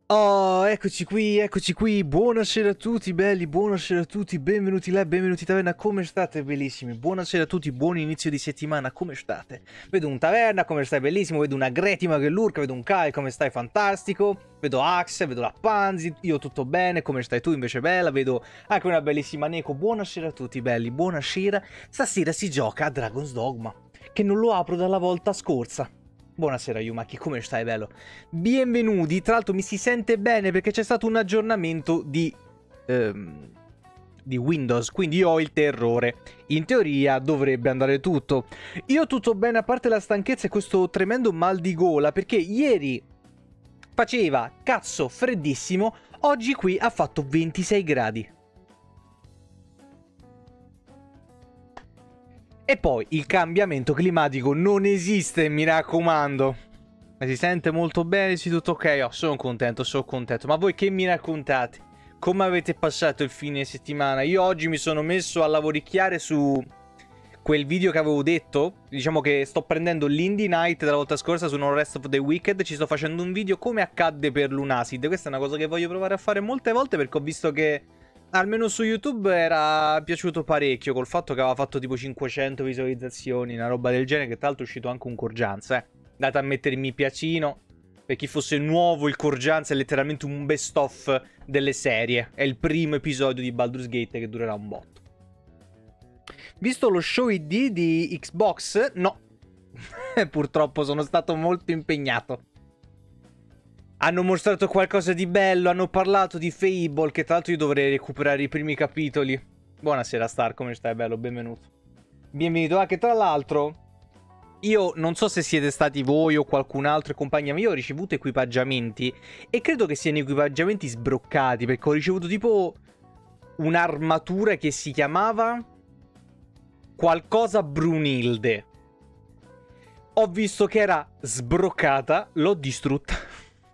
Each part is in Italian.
Oh, eccoci qui, buonasera a tutti belli, buonasera a tutti, benvenuti là, benvenuti in taverna, come state bellissimi? Buonasera a tutti, buon inizio di settimana, come state? Vedo un taverna, come stai bellissimo, vedo una Gretima che lurca, vedo un Kai, come stai fantastico, vedo Axe, vedo la Panzi, io tutto bene, come stai tu invece bella, vedo anche una bellissima Neko, buonasera a tutti belli, buonasera, stasera si gioca a Dragon's Dogma, che non lo apro dalla volta scorsa. Buonasera Yumaki, come stai bello? Benvenuti, tra l'altro mi si sente bene perché c'è stato un aggiornamento di Windows, quindi io ho il terrore. In teoria dovrebbe andare tutto. Io tutto bene a parte la stanchezza e questo tremendo mal di gola perché ieri faceva cazzo freddissimo, oggi qui ha fatto 26 gradi. E poi il cambiamento climatico non esiste, mi raccomando. Ma si sente molto bene, sì, tutto ok. Oh, sono contento, sono contento. Ma voi che mi raccontate? Come avete passato il fine settimana? Io oggi mi sono messo a lavoricchiare su quel video che avevo detto. Diciamo che sto prendendo l'Indie Night della volta scorsa su No Rest of the Wicked. Ci sto facendo un video come accadde per Lunacid. Questa è una cosa che voglio provare a fare molte volte perché ho visto che almeno su YouTube era piaciuto parecchio, col fatto che aveva fatto tipo 500 visualizzazioni, una roba del genere, che tra l'altro è uscito anche un Corgianza, Andate a mettere mi piacino. Per chi fosse nuovo, il Corgianza è letteralmente un best of delle serie. È il primo episodio di Baldur's Gate che durerà un botto. Visto lo show ID di Xbox? No. Purtroppo sono stato molto impegnato. Hanno mostrato qualcosa di bello, hanno parlato di Fable, che tra l'altro io dovrei recuperare i primi capitoli. Buonasera Star, come stai bello? Benvenuto. Benvenuto, anche tra l'altro, io non so se siete stati voi o qualcun altro e compagnia, ma io ho ricevuto equipaggiamenti e credo che siano equipaggiamenti sbroccati, perché ho ricevuto tipo un'armatura che si chiamava qualcosa Brunilde. Ho visto che era sbroccata, l'ho distrutta.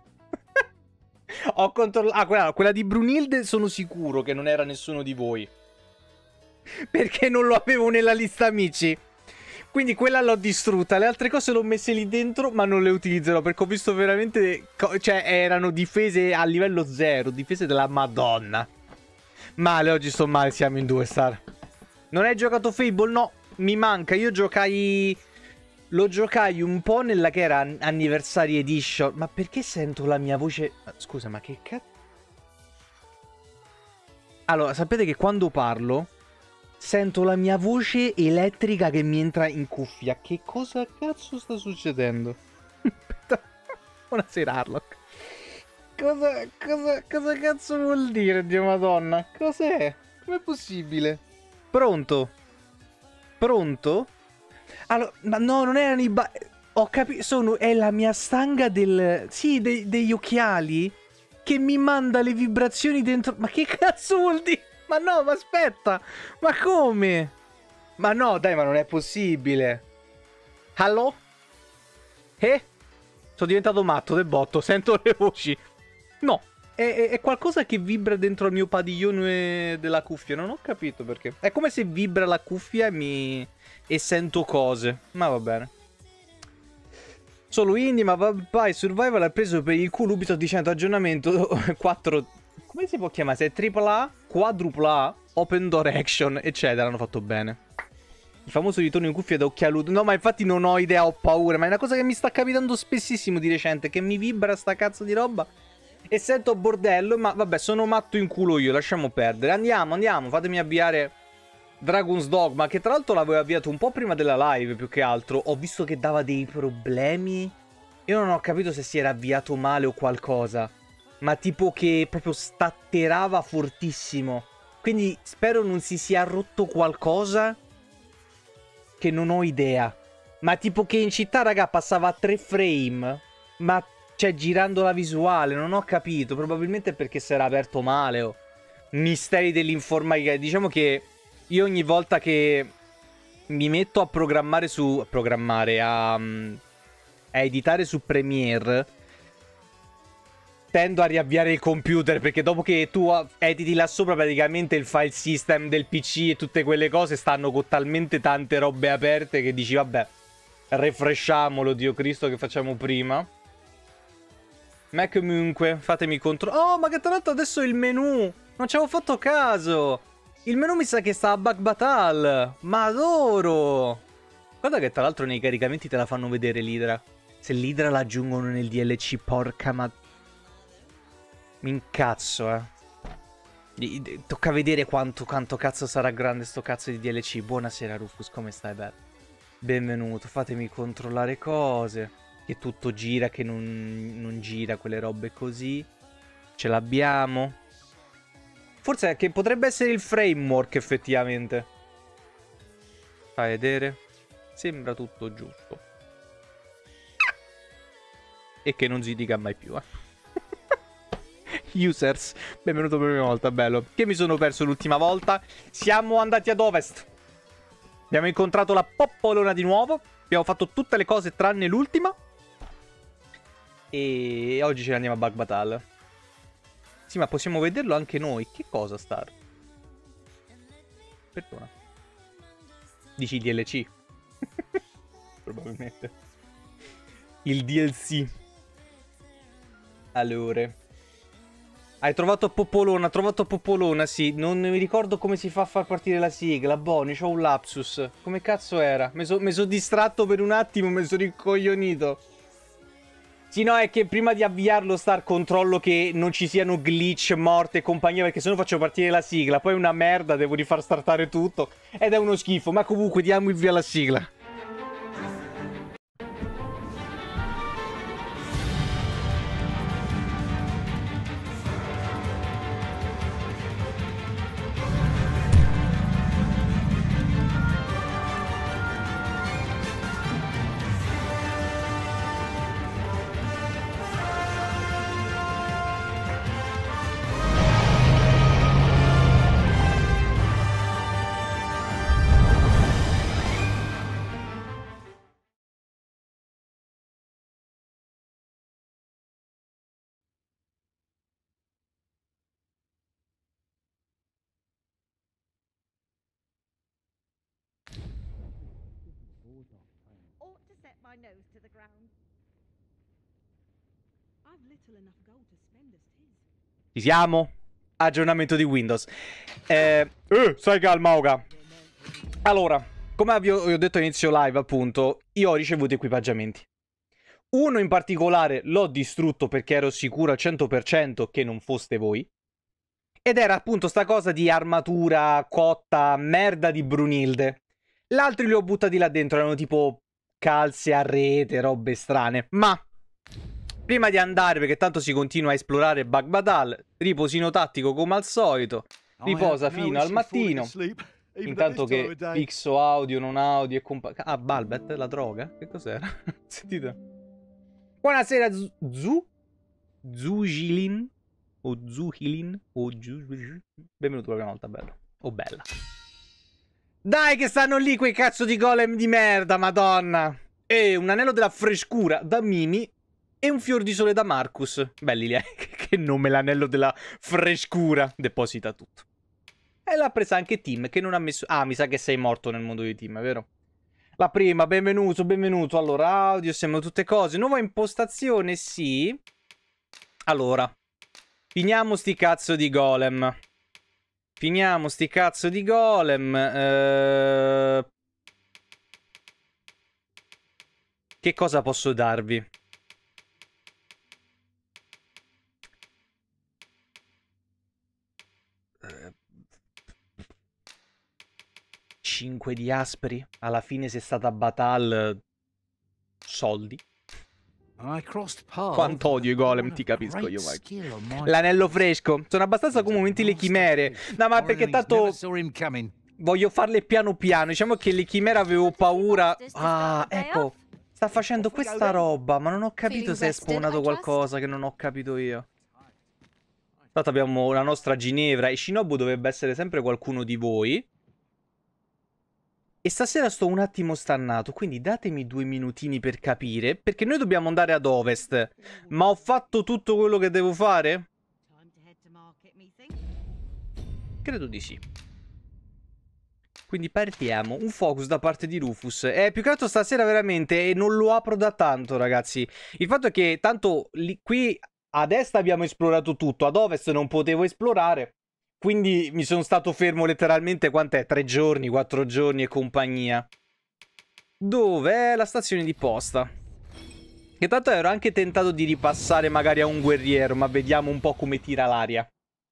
Ho controllato. Ah, quella di Brunilde sono sicuro che non era nessuno di voi. Perché non lo avevo nella lista amici. Quindi quella l'ho distrutta. Le altre cose le ho messe lì dentro, ma non le utilizzerò. Perché ho visto veramente. Cioè, erano difese a livello 0. Difese della Madonna. Male, oggi sto male. Siamo in 2 star. Non hai giocato Fable? No, mi manca. Io giocai. Lo giocai un po' nella che era Anniversary Edition. Ma perché sento la mia voce? Scusa, ma che cazzo? Allora, sapete che quando parlo sento la mia voce elettrica che mi entra in cuffia. Che cosa cazzo sta succedendo? Buonasera Harlock. Cosa cazzo vuol dire, Dio Madonna? Cos'è? Com'è possibile? Pronto? Pronto? Allora, ma no, non erano i ho capito, è la mia stanga del. Sì, degli occhiali che mi manda le vibrazioni dentro. Ma che cazzo vuol dire? Ma no, ma aspetta. Ma come? Ma no, dai, ma non è possibile. Allo? Sono diventato matto del botto, sento le voci. No, è qualcosa che vibra dentro il mio padiglione della cuffia. Non ho capito perché. È come se vibra la cuffia e sento cose. Ma va bene. Solo indie, ma vai, Survival ha preso per il culo Ubisoft dicendo aggiornamento 4. Come si può chiamare? Se è AAA, quadrupla, Open Door Action, eccetera. Hanno fatto bene. Il famoso ritorno in cuffia da occhialudo. No, ma infatti non ho idea, ho paura. Ma è una cosa che mi sta capitando spessissimo di recente. Che mi vibra sta cazzo di roba. E sento bordello, ma vabbè, sono matto in culo io, lasciamo perdere. Andiamo, fatemi avviare Dragon's Dogma, che tra l'altro l'avevo avviato un po' prima della live, più che altro. Ho visto che dava dei problemi. Io non ho capito se si era avviato male o qualcosa. Ma tipo che proprio statterava fortissimo. Quindi spero non si sia rotto qualcosa, che non ho idea. Ma tipo che in città, raga, passava a 3 frame. Ma cioè, girando la visuale, non ho capito. Probabilmente perché si era aperto male o misteri dell'informatica. Diciamo che io ogni volta che mi metto a programmare a editare su Premiere, tendo a riavviare il computer, perché dopo che tu editi là sopra praticamente il file system del PC e tutte quelle cose stanno con talmente tante robe aperte che dici vabbè, refresciamolo, Dio Cristo, che facciamo prima. Ma comunque, fatemi contro... Oh, ma che tra l'altro adesso il menu... Non ci avevo fatto caso! Il menu mi sa che sta a Bug Batal! Ma adoro! Guarda che tra l'altro nei caricamenti te la fanno vedere l'Hydra. Se l'Hydra la aggiungono nel DLC, porca ma... Mi incazzo, Tocca vedere quanto cazzo sarà grande sto cazzo di DLC. Buonasera Rufus, come stai, bello? Benvenuto, fatemi controllare cose. Che tutto gira, che non gira, quelle robe così. Ce l'abbiamo. Forse che potrebbe essere il framework, effettivamente. Fai vedere. Sembra tutto giusto. E che non si dica mai più, Users, benvenuto per la prima volta, bello. Che mi sono perso l'ultima volta. Siamo andati ad ovest. Abbiamo incontrato la Poppolona di nuovo. Abbiamo fatto tutte le cose tranne l'ultima. E oggi ce ne andiamo a Bug Batal. Sì, ma possiamo vederlo anche noi. Che cosa, Star? Perdona. Dici DLC? Probabilmente. Il DLC. Allora. Hai trovato Poppolona, sì. Non mi ricordo come si fa a far partire la sigla. Boni, c'ho un lapsus. Come cazzo era? Mi sono distratto per un attimo, mi sono rincoglionito. Sì, no, è che prima di avviarlo Star controllo che non ci siano glitch, morte e compagnia, perché sennò faccio partire la sigla. Poi è una merda, devo rifar startare tutto. Ed è uno schifo, ma comunque diamo il via alla sigla. Ci siamo? Aggiornamento di Windows. Stai calma, Oga. Allora, come vi ho detto all'inizio live, appunto, io ho ricevuto equipaggiamenti. Uno in particolare l'ho distrutto perché ero sicuro al 100% che non foste voi. Ed era appunto sta cosa di armatura cotta, merda di Brunilde. L'altro li ho buttati là dentro, erano tipo calze a rete, robe strane. Ma prima di andare, perché tanto si continua a esplorare Bug Batal, riposino tattico come al solito, riposa fino al mattino. Intanto che fixo audio, non audio e compagnia. Ah, Balbet, la droga? Che cos'era? Sentite. Buonasera, Zugilin. O Zuhilin. Benvenuto la prima volta, bello. O bella. Dai che stanno lì quei cazzo di golem di merda, madonna. E un anello della frescura da Mimi. E un fior di sole da Marcus. Belli lì, che nome, l'anello della frescura. Deposita tutto. E l'ha presa anche Tim, che non ha messo... Ah, mi sa che sei morto nel mondo di Tim, vero? La prima, benvenuto, benvenuto. Allora, audio, siamo tutte cose. Nuova impostazione, sì. Allora, finiamo sti cazzo di golem. Finiamo sti cazzo di golem. Che cosa posso darvi? 5 di aspri. Alla fine se è stata Batal soldi. Quanto odio i golem, ti capisco io, Mike. L'anello fresco. Sono abbastanza comunemente le chimere. No, ma perché tanto voglio farle piano piano. Diciamo che le chimere avevo paura. Ah, ecco. Sta facendo questa roba, ma non ho capito se è spawnato qualcosa che non ho capito io. Tanto abbiamo la nostra Ginevra e Shinobu dovrebbe essere sempre qualcuno di voi. E stasera sto un attimo stannato, quindi datemi 2 minutini per capire, perché noi dobbiamo andare ad ovest. Ma ho fatto tutto quello che devo fare? Credo di sì. Quindi partiamo. Un focus da parte di Rufus. Più che altro stasera veramente non lo apro da tanto, ragazzi. Il fatto è che tanto qui ad est abbiamo esplorato tutto, ad ovest non potevo esplorare. Quindi mi sono stato fermo letteralmente, quant'è? 3 giorni, 4 giorni e compagnia. Dov'è la stazione di posta? Che tanto ero anche tentato di ripassare magari a un guerriero, ma vediamo un po' come tira l'aria.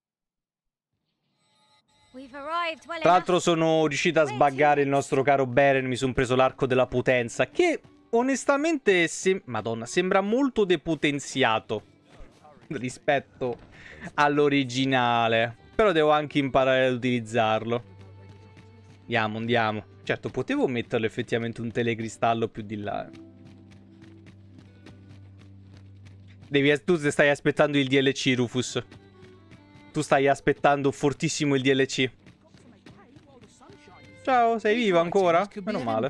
Tra l'altro sono riuscito a sbaggare il nostro caro Beren, mi sono preso l'arco della potenza, che onestamente, Madonna, sembra molto depotenziato rispetto all'originale. Però devo anche imparare ad utilizzarlo. Andiamo, andiamo. Certo, potevo metterlo effettivamente un telecristallo più di là. Tu stai aspettando il DLC, Rufus. Tu stai aspettando fortissimo il DLC. Ciao, sei vivo ancora? Meno male.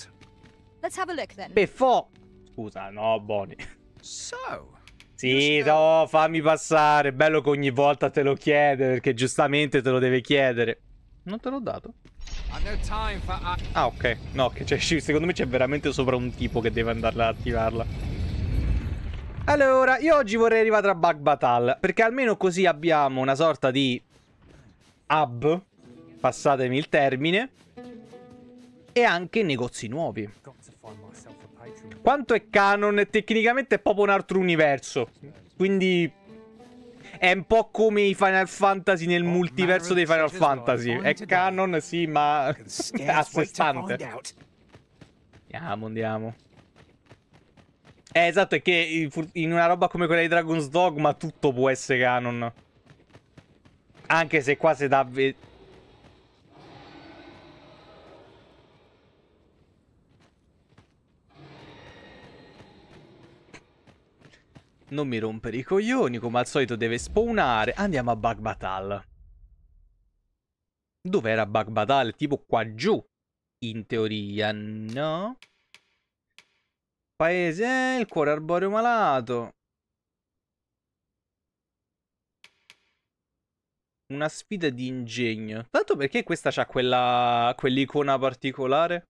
Peffò! Scusa, no, Bonnie. Sì, no, fammi passare. Bello che ogni volta te lo chiede, perché giustamente te lo deve chiedere. Non te l'ho dato? Ah, ok. No, che secondo me c'è veramente sopra un tipo che deve andarla ad attivarla. Allora, io oggi vorrei arrivare a Bug Batal, perché almeno così abbiamo una sorta di hub, passatemi il termine, e anche negozi nuovi. Quanto è canon? Tecnicamente è proprio un altro universo. Quindi è un po' come i Final Fantasy nel multiverso dei Final Fantasy. È canon, sì, ma a sé stante. Andiamo, andiamo. Esatto, è che in una roba come quella di Dragon's Dogma tutto può essere canon. Anche se qua si dà... Non mi rompere i coglioni, come al solito deve spawnare. Andiamo a Bug Batal. Dov'era Bug Batal? Tipo qua giù. In teoria, no? Paese, il cuore arboreo malato. Una sfida di ingegno. Tanto perché questa c'ha quell'icona particolare?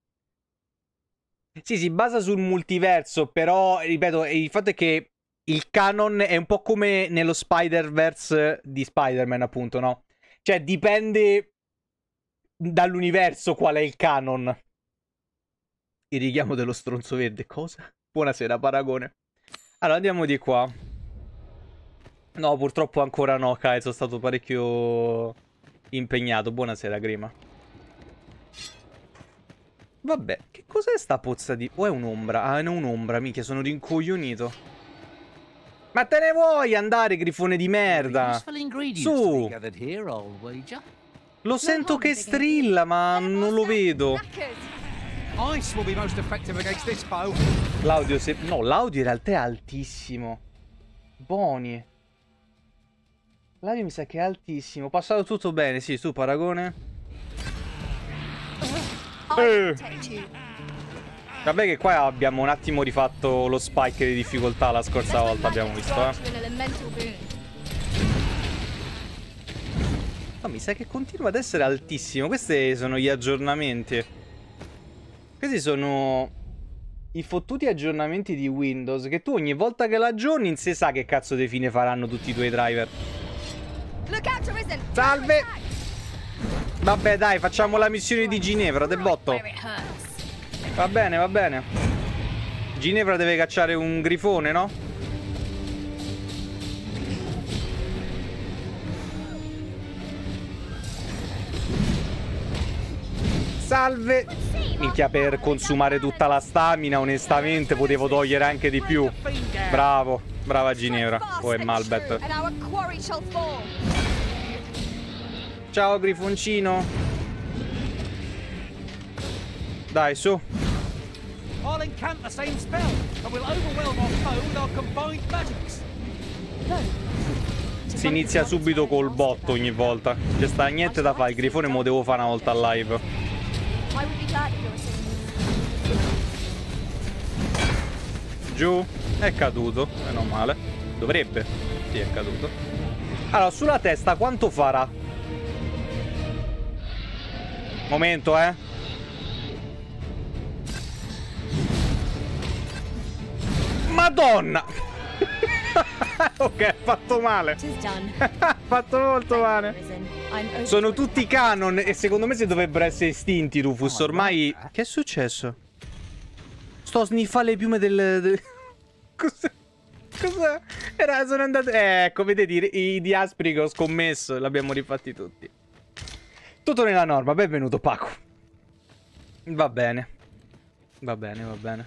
Sì, si basa sul multiverso, però, ripeto, il fatto è che il canon è un po' come nello Spider-Verse di Spider-Man, appunto, no? Cioè, dipende dall'universo qual è il canon. Il richiamo dello stronzo verde, cosa? Buonasera, paragone. Allora, andiamo di qua. No, purtroppo ancora no, Kai, sono stato parecchio impegnato. Buonasera, Grima. Vabbè, che cos'è sta pozza di... Oh, è un'ombra. Ah, è un'ombra, minchia, sono rincoglionito. Ma te ne vuoi andare, grifone di merda? Su! Lo sento che strilla, ma non lo vedo. L'audio se... No, l'audio in realtà è altissimo. Boni. L'audio mi sa che è altissimo. Passato tutto bene, sì, su, paragone. Vabbè che qua abbiamo un attimo rifatto lo spike di difficoltà la scorsa volta, abbiamo visto, No, mi sa che continua ad essere altissimo. Questi sono gli aggiornamenti. Questi sono i fottuti aggiornamenti di Windows, che tu ogni volta che l'aggiorni non si sa che cazzo di fine faranno tutti i tuoi driver. Salve! Vabbè dai, facciamo la missione di Ginevra, de botto. Va bene, va bene. Ginevra deve cacciare un grifone, no? Salve! Minchia, per consumare tutta la stamina, onestamente, potevo togliere anche di più. Bravo, brava Ginevra. Oh, è Malbeth. Ciao, grifoncino. Dai, su. Si inizia subito col botto ogni volta. C'è sta niente da fare, il grifone me lo devo fare una volta al live. Giù. È caduto, meno male. Dovrebbe. Sì, è caduto. Allora, sulla testa quanto farà? Momento, Madonna! Ok, fatto male. Fatto molto male. Sono tutti canon e secondo me si dovrebbero essere estinti, Rufus. Ormai... Che è successo? Sto a sniffare le piume del... Cos'è? Cos'è? Sono andate... ecco, vedete i diaspri che ho scommesso. L'abbiamo rifatti tutti. Tutto nella norma. Benvenuto, Paco. Va bene. Va bene, va bene.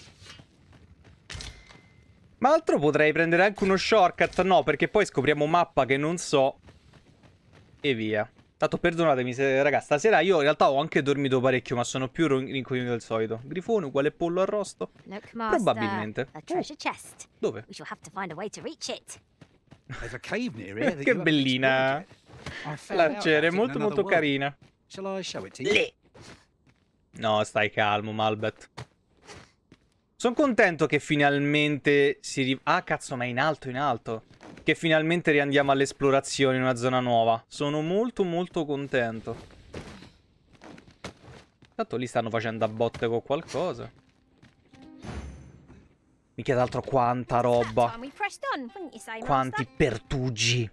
Ma altro potrei prendere anche uno shortcut. No, perché poi scopriamo mappa che non so. E via. Tanto perdonatemi se, ragazzi, stasera io in realtà ho anche dormito parecchio, ma sono più rincoglionito del solito. Grifone uguale pollo arrosto? Probabilmente. Dove? Che bellina. L'arciere, molto molto carina. Lì. No, stai calmo, Malbet. Sono contento che finalmente si... Ah, cazzo, ma è in alto, in alto. Che finalmente riandiamo all'esplorazione in una zona nuova. Sono molto molto contento. Tanto lì stanno facendo a botte con qualcosa. Mica d'altro quanta roba. Quanti pertugi.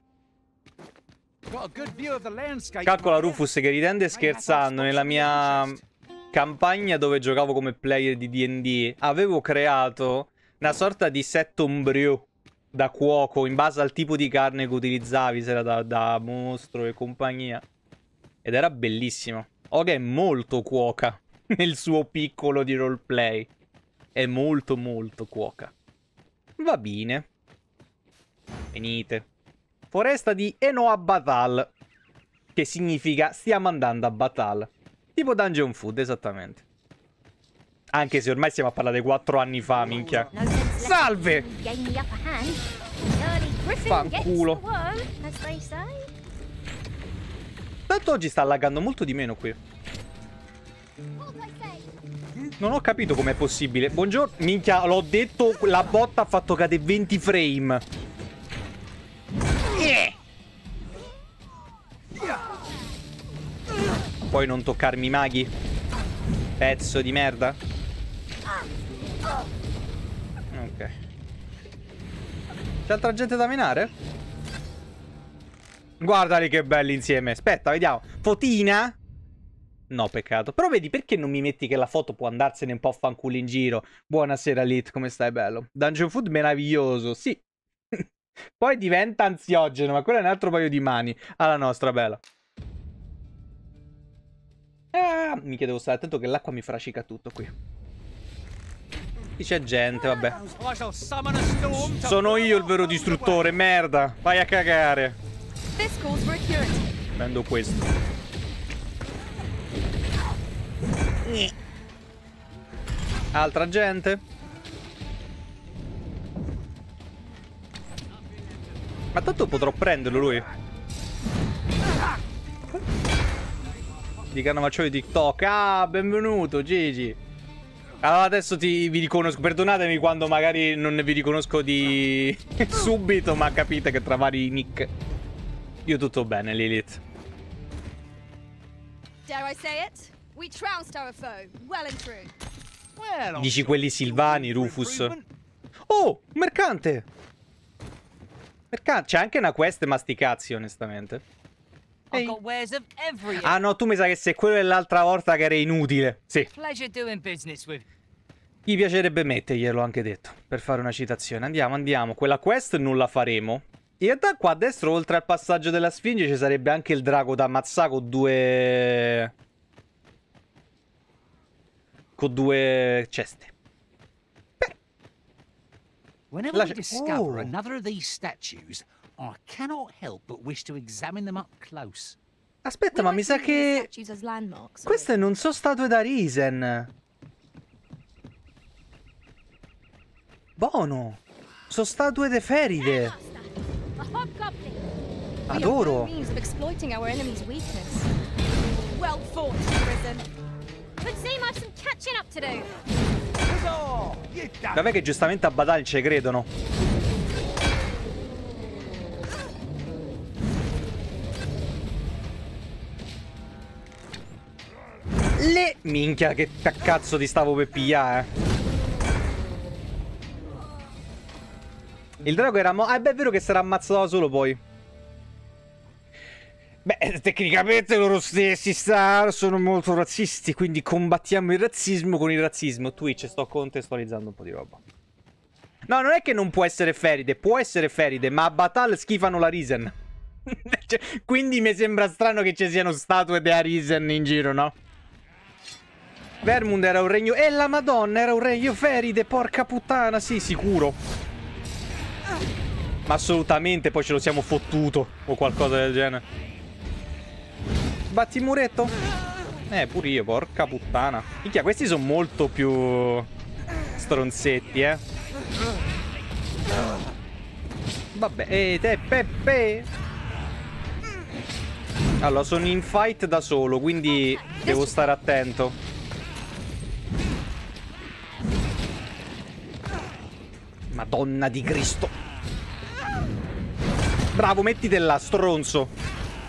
Calcola, Rufus, che ridendo e scherzando nella mia campagna dove giocavo come player di D&D avevo creato una sorta di set ombrew da cuoco in base al tipo di carne che utilizzavi, se era da mostro e compagnia. Ed era bellissimo. Oga è molto cuoca nel suo piccolo di roleplay. È molto molto cuoca. Va bene. Venite. Foresta di Enoabatal, che significa stiamo andando a Batal. Tipo Dungeon Food, esattamente. Anche se ormai stiamo a parlare di 4 anni fa, minchia. Salve! Fanculo. Tanto oggi sta laggando molto di meno qui. Non ho capito com'è possibile. Buongiorno. Minchia, l'ho detto, la botta ha fatto cadere 20 frame. Puoi non toccarmi i maghi? Pezzo di merda. Ok. C'è altra gente da menare? Guardali che belli insieme. Aspetta, vediamo. Fotina? No, peccato. Però vedi, perché non mi metti che la foto può andarsene un po' a fanculo in giro? Buonasera, Lit, come stai, bello? Dungeon Food meraviglioso, sì. Poi diventa ansiogeno, ma quello è un altro paio di mani. Alla nostra, bella. Ah, mica devo stare attento che l'acqua mi fracica tutto qui. Qui c'è gente, vabbè. Sono io il vero distruttore, merda. Vai a cagare. Prendo questo. Altra gente? Ma tanto potrò prenderlo lui. Di Cannavacciolo di TikTok. Ah, benvenuto, Gigi. Allora adesso vi riconosco. Perdonatemi quando magari non vi riconosco di subito, ma capite che tra vari nick. Io tutto bene, Lilith. Dare I say it? We trounced our foe, well and true. Dici quelli silvani, Rufus. Oh, mercante. Mercante. C'è anche una quest masticazzi, onestamente. Ehi. Ah no, tu mi sa che sei quello dell'altra volta che era inutile. Sì. Gli piacerebbe metterglielo, anche detto, per fare una citazione. Andiamo, andiamo. Quella quest non la faremo. In realtà qua a destra, oltre al passaggio della Sfinge, ci sarebbe anche il drago da ammazzare con due... ceste. Whenever we discover another of these statues, I cannot help but wish to examine them up close. Aspetta, ma mi sa che queste non sono statue da Risen. Buono. Sono statue de Feride. Adoro. Vabbè che giustamente a Batal ci credono. Le... Minchia, che cazzo ti stavo per pigliare, Il drago era ah, beh, è vero che sarà ammazzato da solo poi. Beh, tecnicamente loro stessi sono molto razzisti, quindi combattiamo il razzismo con il razzismo. Twitch, sto contestualizzando un po' di roba. No, non è che non può essere feride, può essere feride, ma a Batal schifano la Risen. Cioè, quindi mi sembra strano che ci siano statue della Risen in giro, no? Vermund era un regno... la Madonna era un regno feride, porca puttana, sì, sicuro. Ma assolutamente, poi ce lo siamo fottuto, o qualcosa del genere. Sbatti il muretto? Pure io, porca puttana. Minchia, questi sono molto più stronzetti, Vabbè, te Peppe. Allora, sono in fight da solo, quindi devo stare attento. Madonna di Cristo. Bravo, mettite là, stronzo.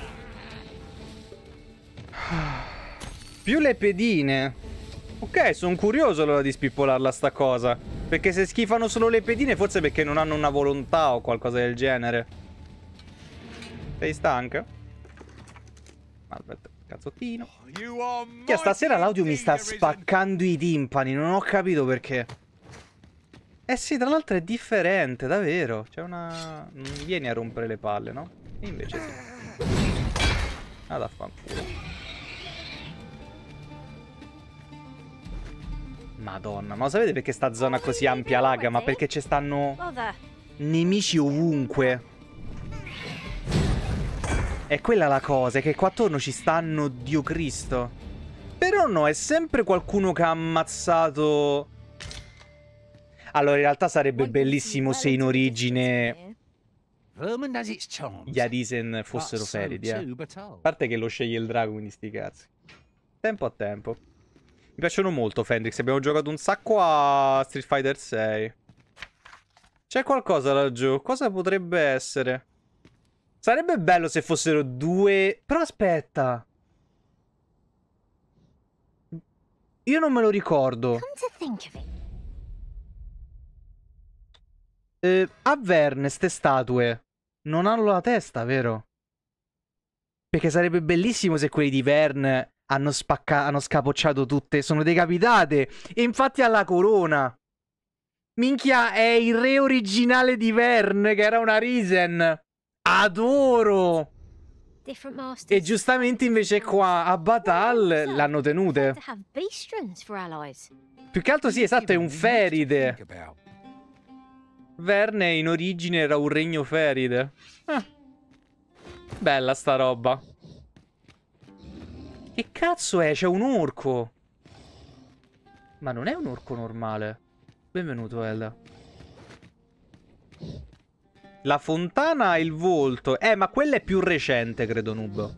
Più le pedine. Ok, sono curioso allora di spippolarla sta cosa. Perché se schifano solo le pedine, forse perché non hanno una volontà o qualcosa del genere. Sei stanca? Aspetta, cazzottino. Che stasera l'audio mi sta spaccando i timpani, non ho capito perché. Eh sì, tra l'altro è differente, davvero. C'è una... Non vieni a rompere le palle, no? E invece sì. Vada a fanculo. Madonna, ma lo sapete perché sta zona così ampia laga? Ma perché ci stanno nemici ovunque. È quella la cosa, è che qua attorno ci stanno Dio Cristo. Però no, è sempre qualcuno che ha ammazzato... Allora, in realtà sarebbe bellissimo se in origine gli Arisen fossero feridi, A parte che lo sceglie il drago, quindi sti cazzi. Tempo a tempo. Mi piacciono molto Fendrix, abbiamo giocato un sacco a Street Fighter 6. C'è qualcosa laggiù, cosa potrebbe essere? Sarebbe bello se fossero due... Però aspetta. Io non me lo ricordo. A Verne ste statue non hanno la testa, vero? Perché sarebbe bellissimo se quelli di Verne hanno scapocciato tutte, sono decapitate. E infatti ha la corona. Minchia, è il re originale di Verne, che era una Risen. Adoro! E giustamente invece qua a Batal l'hanno tenute. Più che altro sì, esatto, è un feride. Verne in origine era un regno feride. Bella sta roba. Che cazzo è? C'è un orco. Ma non è un orco normale. Benvenuto, Elda. La fontana ha il volto. Ma quella è più recente, credo, Noob.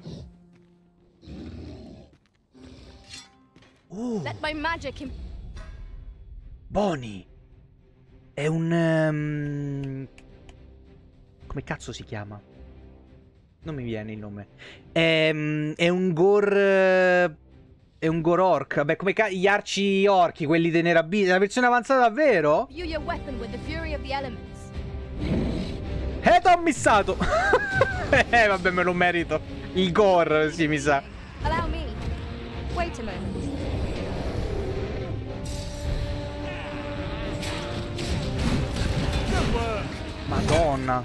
Bonnie. È un... Come cazzo si chiama? Non mi viene il nome. È un Gore... È un Gore Orc. Vabbè, come gli arci orchi, quelli dei Nerabisi. La versione avanzata davvero? T'ho missato! Vabbè, me lo merito. Il Gore, sì, mi sa. Madonna.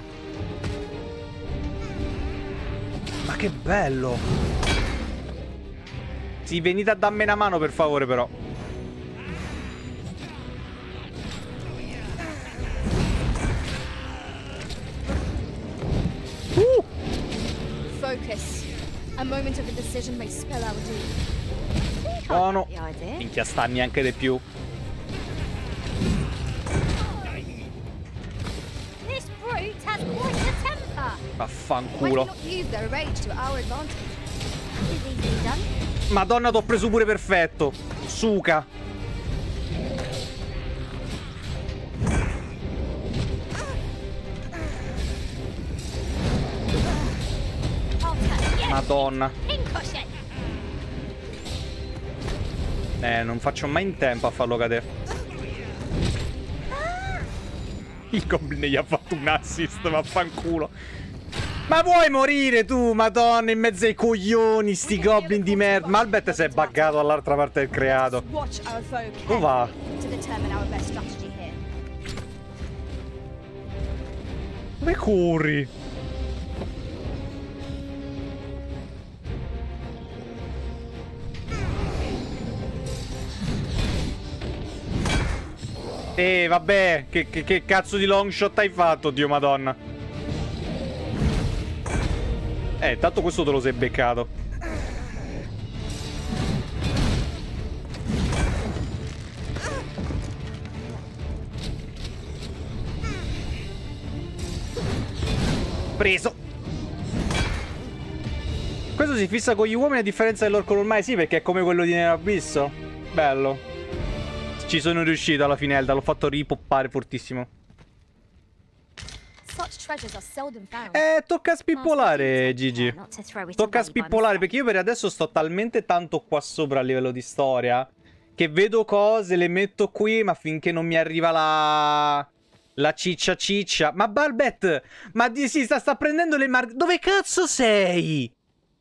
Ma che bello. Sì, venite a darmi una mano per favore, però. Focus. A moment of indecision may spell our doom. Buono. Minchia, stanni anche di più. This brute has quite a temper. Vaffanculo. Why not use their rage to our advantage? Is easily done. Madonna, t'ho preso pure perfetto. Suca. Madonna. Non faccio mai in tempo a farlo cadere. Il Goblin gli ha fatto un assist, vaffanculo. Ma vuoi morire tu, madonna, in mezzo ai coglioni, sti Goblin di merda. Malbeth si è buggato dall'altra parte del creato. Dove va? Dove corri? Vabbè, che cazzo di long shot hai fatto, Dio madonna. Tanto questo te lo sei beccato. Preso. Questo si fissa con gli uomini a differenza dell'orco normale, sì, perché è come quello di Nerabisso. Bello. Ci sono riuscito alla fine, Elda, l'ho fatto ripoppare fortissimo. Tocca spippolare, Gigi. Tocca spippolare, perché io per adesso sto talmente tanto qua sopra a livello di storia che vedo cose, le metto qui, ma finché non mi arriva la ciccia. Ma Balbet, ma sì, sta prendendo le marche. Dove cazzo sei?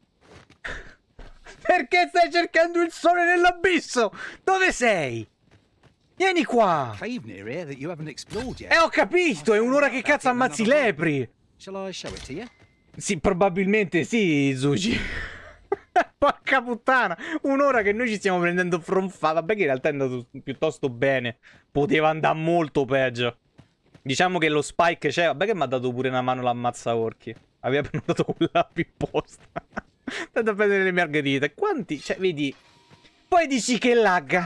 Perché stai cercando il sole nell'abisso? Dove sei? Vieni qua! Ho capito, è un'ora che cazzo ammazzi lepri! Sì, probabilmente sì, Zuji. Porca puttana! Un'ora che noi ci stiamo prendendo fronfata. Vabbè che in realtà è andato piuttosto bene. Poteva andare molto peggio. Diciamo che lo spike c'è. Vabbè che mi ha dato pure una mano l'ammazza orchi. Aveva prenotato quella pipposta. Tanto a prendere le margherite. Quanti? Cioè, vedi... Poi dici che lagga.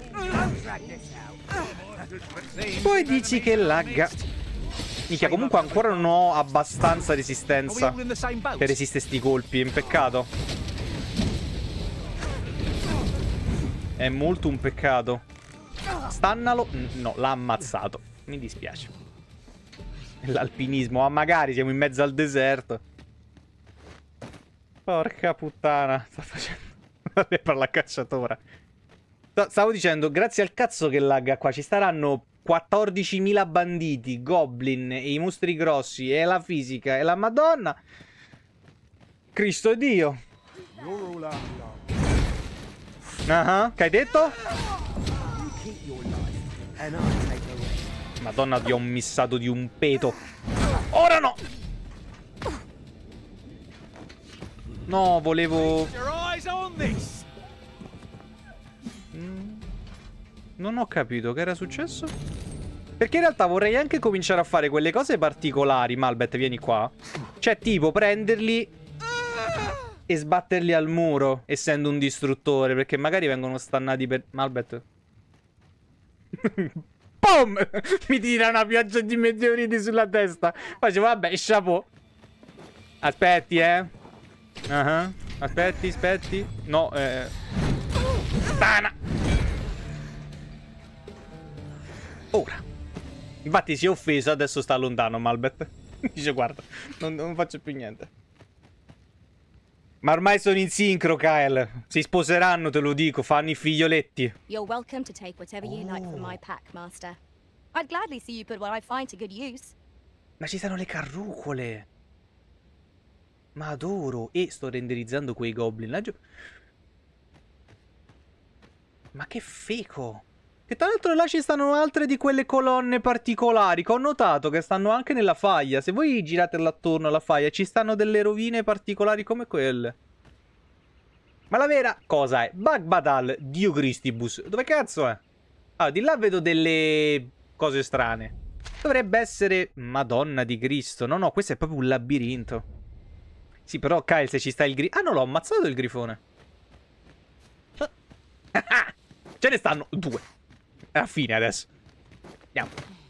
Poi dici che lagga. Minchia, comunque ancora non ho abbastanza resistenza per resistere sti colpi. È un peccato. È molto un peccato. Stannalo. No, l'ha ammazzato. Mi dispiace. L'alpinismo. Ma magari siamo in mezzo al deserto. Porca puttana. Sta facendo per la cacciatora. Stavo dicendo, grazie al cazzo che lagga qua, ci staranno 14.000 banditi, goblin, e i mostri grossi, e la fisica, e la madonna. Cristo Dio. Che hai detto? Madonna, ti ho missato di un peto. Ora no! No, volevo... Non ho capito che era successo. Perché in realtà vorrei anche cominciare a fare quelle cose particolari. Malbeth, vieni qua. Cioè, tipo, prenderli e sbatterli al muro, essendo un distruttore. Perché magari vengono stannati per... Malbeth. Pom! Mi tira una pioggia di meteoriti sulla testa. Facevo, vabbè, chapeau. Aspetti, Aspetti. No, Stana. Ora. Infatti si è offeso, adesso sta lontano Malbeth. Dice, guarda, non faccio più niente. Ma ormai sono in sincro, Kyle. Si sposeranno, te lo dico, fanno i figlioletti. You're welcome to take whatever you like from my pack, Master. I'd gladly see you put what I find to good use. Ma ci stanno le carrucole. Ma adoro. E sto renderizzando quei goblin laggiù. Ma che feco. Che tra l'altro là ci stanno altre di quelle colonne particolari che ho notato che stanno anche nella faglia. Se voi girate là attorno alla faglia ci stanno delle rovine particolari come quelle. Ma la vera cosa è? Bagbadal, Dio Christibus. Dove cazzo è? Ah, di là vedo delle cose strane. Dovrebbe essere... Madonna di Cristo. No, questo è proprio un labirinto. Sì, però Kyle, se ci sta il grifone... Ah, no, l'ho ammazzato il grifone. Ce ne stanno 2. Alla fine adesso. Andiamo.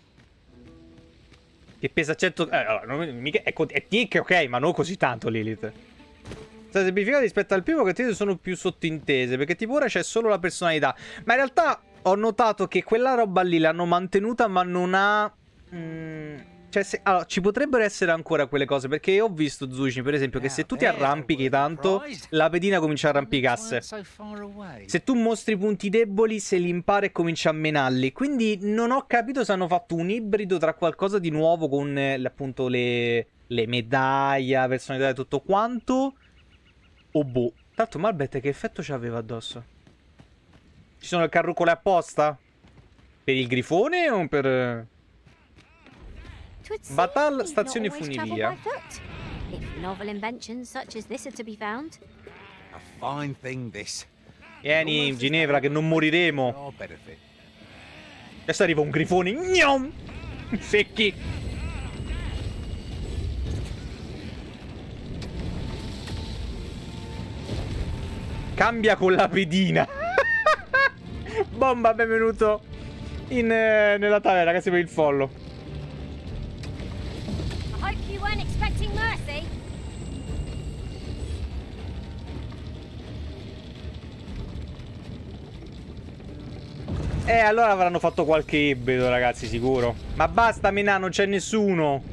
Che pesa 100... allora, è tic, ok, ma non così tanto, Lilith. Sta semplificata rispetto al primo, che sono più sottintese, perché tipo ora c'è solo la personalità. Ma in realtà ho notato che quella roba lì l'hanno mantenuta, ma non ha... Cioè, allora, ci potrebbero essere ancora quelle cose, perché ho visto, Zucci, per esempio, che se tu ti arrampichi tanto, la pedina comincia a arrampicarsi. Se tu mostri punti deboli, se li impara e comincia a menarli. Quindi non ho capito se hanno fatto un ibrido tra qualcosa di nuovo con, appunto, le medaglie, personalità e tutto quanto, o boh. Tanto Malbeth che effetto c'aveva addosso? Ci sono le carrucole apposta? Per il grifone o per... Batal, stazione funivia. Vieni, Ginevra, che non moriremo. Adesso arriva un grifone. Gnom! Secchi. Cambia con la pedina. Bomba, benvenuto nella taverna, grazie per il follow. Allora avranno fatto qualche ibrido, ragazzi, sicuro. Ma basta, Menà, non c'è nessuno.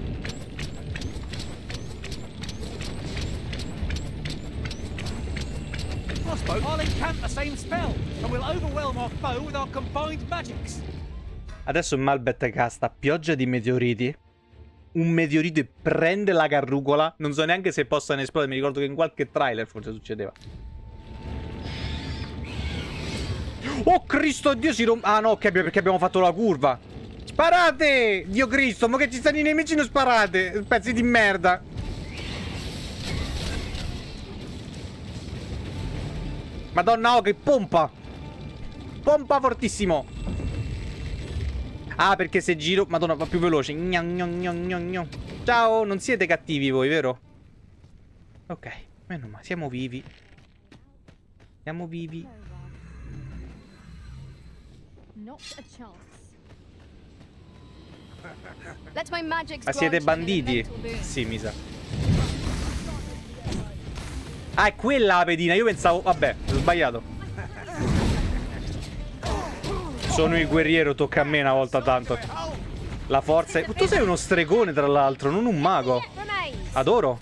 Adesso Malbeth casta pioggia di meteoriti. Un meteorite e prende la carrucola. Non so neanche se possano esplodere. Mi ricordo che in qualche trailer forse succedeva. Oh Cristo, Dio si rompe. Ah no, ok, perché abbiamo fatto la curva. Sparate! Dio Cristo, ma che ci stanno i nemici, non sparate. Pezzi di merda. Madonna, oh, che pompa. Pompa fortissimo. Ah, perché se giro... Madonna, va più veloce. Ciao, non siete cattivi voi, vero? Ok, meno male, siamo vivi. Siamo vivi. Ma siete banditi? Sì, mi sa. Ah, è quella la pedina. Io pensavo... Vabbè, ho sbagliato. Sono il guerriero, tocca a me una volta tanto. La forza è... Tu sei uno stregone, tra l'altro, non un mago. Adoro.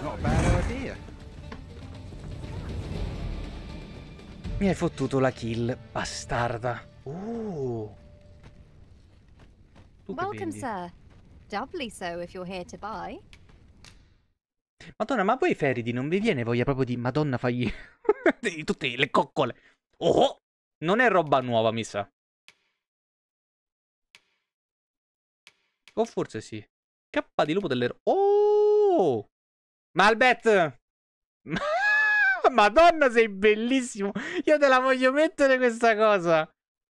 Mi hai fottuto la kill, bastarda. Welcome, sir. Doubly so if you're here to buy. Madonna, ma voi Feridi non vi viene voglia proprio di... Madonna, fagli... tutte le coccole. Oh! Non è roba nuova, mi sa. O forse sì. K di lupo delle... Oh! Malbeth! Madonna, sei bellissimo! Io te la voglio mettere questa cosa!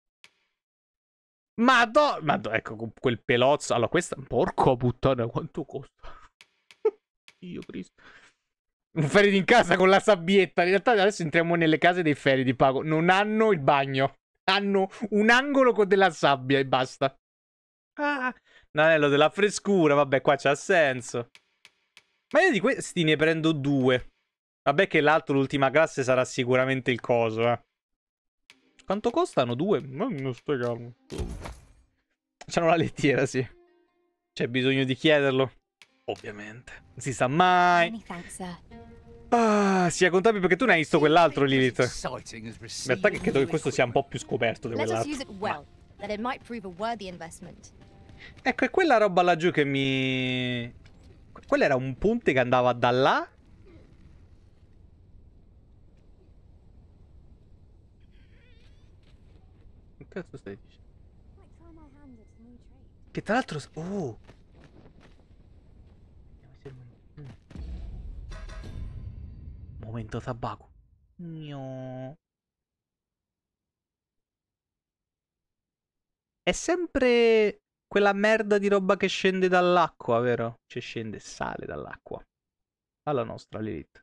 Madonna, ecco, quel pelozzo. Allora, questa... Porco puttana, quanto costa? Dio Cristo. Un ferry in casa con la sabbietta. In realtà adesso entriamo nelle case dei ferry di Pago. Non hanno il bagno. Hanno un angolo con della sabbia e basta. Ah, l'anello della frescura. Vabbè, qua c'ha senso. Ma io di questi ne prendo 2. Vabbè che l'altro, l'ultima classe, sarà sicuramente il coso, eh. Quanto costano 2? Ma non sto calmo. C'hanno la lettiera, sì. C'è bisogno di chiederlo. Ovviamente. Non si sa mai. Ah, sia contabile perché tu ne hai visto quell'altro, Lilith. In realtà credo che questo sia un po' più scoperto di quell'altro. Ecco, è quella roba laggiù che mi... Quello era un ponte che andava da là? Che cazzo stai dicendo? Che tra l'altro... Oh! Momento tabacco. No. È sempre quella merda di roba che scende dall'acqua, vero? Cioè scende e sale dall'acqua. Alla nostra Lilith.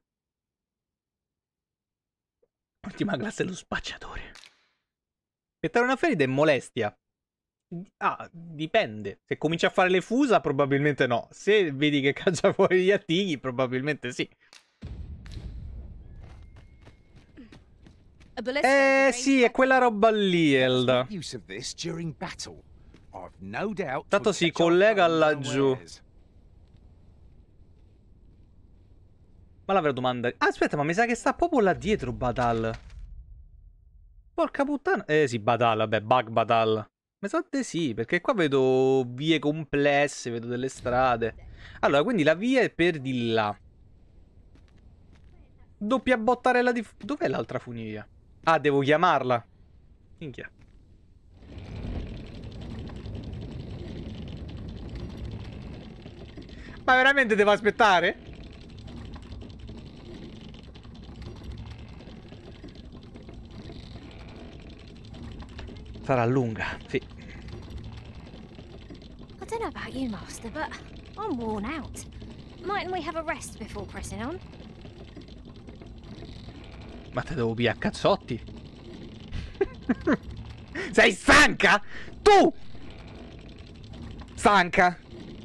Ultima classe è lo spacciatore. Aspettare una ferita è molestia. Ah, dipende. Se cominci a fare le fusa, probabilmente no. Se vedi che caccia fuori gli attighi, probabilmente sì. Sì, è quella roba lì, Elda. I've no doubt. Tanto si collega laggiù. Ma la vera domanda... Ah, aspetta, ma mi sa che sta proprio là dietro Badal. Porca puttana. Sì, Badal, vabbè, Bug Badal. Mi sa che sì, perché qua vedo vie complesse, vedo delle strade. Allora, quindi la via è per di là. Doppia bottarella di... Dov'è l'altra funivia? Ah, devo chiamarla. Minchia. Ma veramente devo aspettare? Sarà lunga, sì. I don't know about you, Master, but I'm worn out. Mightn't we have a rest before pressing on? Ma te devo via a cazzotti. Sei stanca? Tu! Stanca?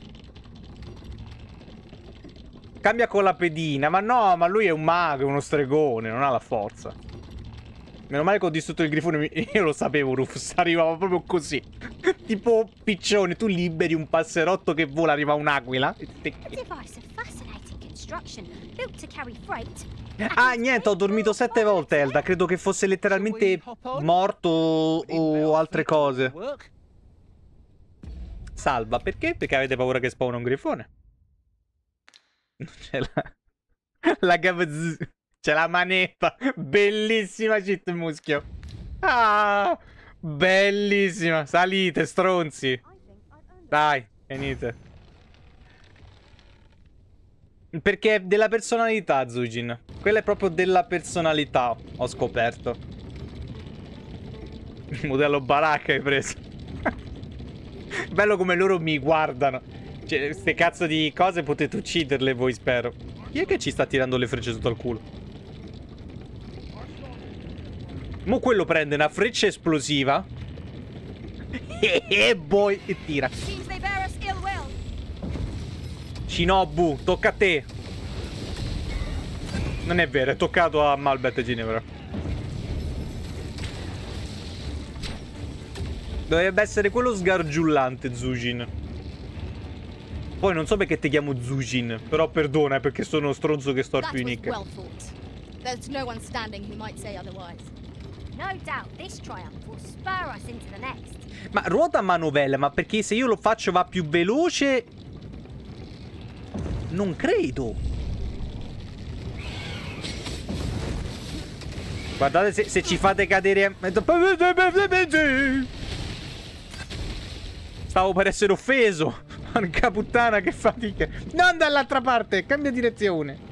Cambia con la pedina. Ma no, ma lui è un mago, è uno stregone, non ha la forza. Meno male che ho distrutto il grifone. Io lo sapevo, Rufus, arrivava proprio così. Tipo piccione, tu liberi un passerotto che vola, arriva un'aquila. Ah, niente, ho dormito 7 volte, Elda. Credo che fosse letteralmente morto o altre cose. Salva, perché? Perché avete paura che spawna un grifone. Non c'è la c'è la manetta. Bellissima, cheat muschio. Ah, bellissima. Salite, stronzi. Dai, venite. Perché è della personalità, Zujin. Quella è proprio della personalità, ho scoperto. Il modello baracca hai preso. Bello come loro mi guardano. Cioè, queste cazzo di cose potete ucciderle voi, spero. Chi è che ci sta tirando le frecce sotto al culo? Mo quello prende una freccia esplosiva. E poi e tira. Shinobu, tocca a te. Non è vero, è toccato a Malbeth e Ginevra. Dovrebbe essere quello sgargiullante, Zujin. Poi non so perché ti chiamo Zujin, però perdona perché sono stronzo che storpio i nick. There's no one standing who might say otherwise. No doubt this triumph will spur us into the next. Ma ruota a manovella, ma perché se io lo faccio va più veloce? Non credo. Guardate se ci fate cadere. Stavo per essere offeso. Porca puttana, che fatica. Non dall'altra parte, cambia direzione.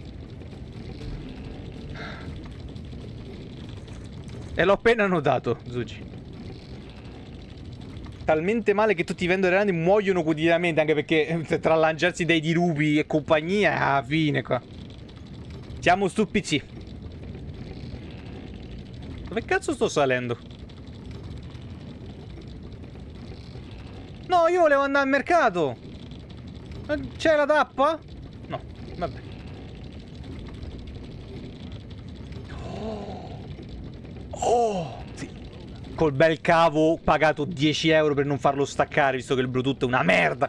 E l'ho appena notato, Zuji. Talmente male che tutti i vendor grandi muoiono quotidianamente, anche perché tra lanciarsi dei dirupi e compagnia, alla fine qua. Siamo stupici. Dove cazzo sto salendo? No, io volevo andare al mercato. C'è la tappa? No, vabbè. Oh, sì. Col bel cavo pagato 10 euro per non farlo staccare, visto che il Bluetooth è una merda.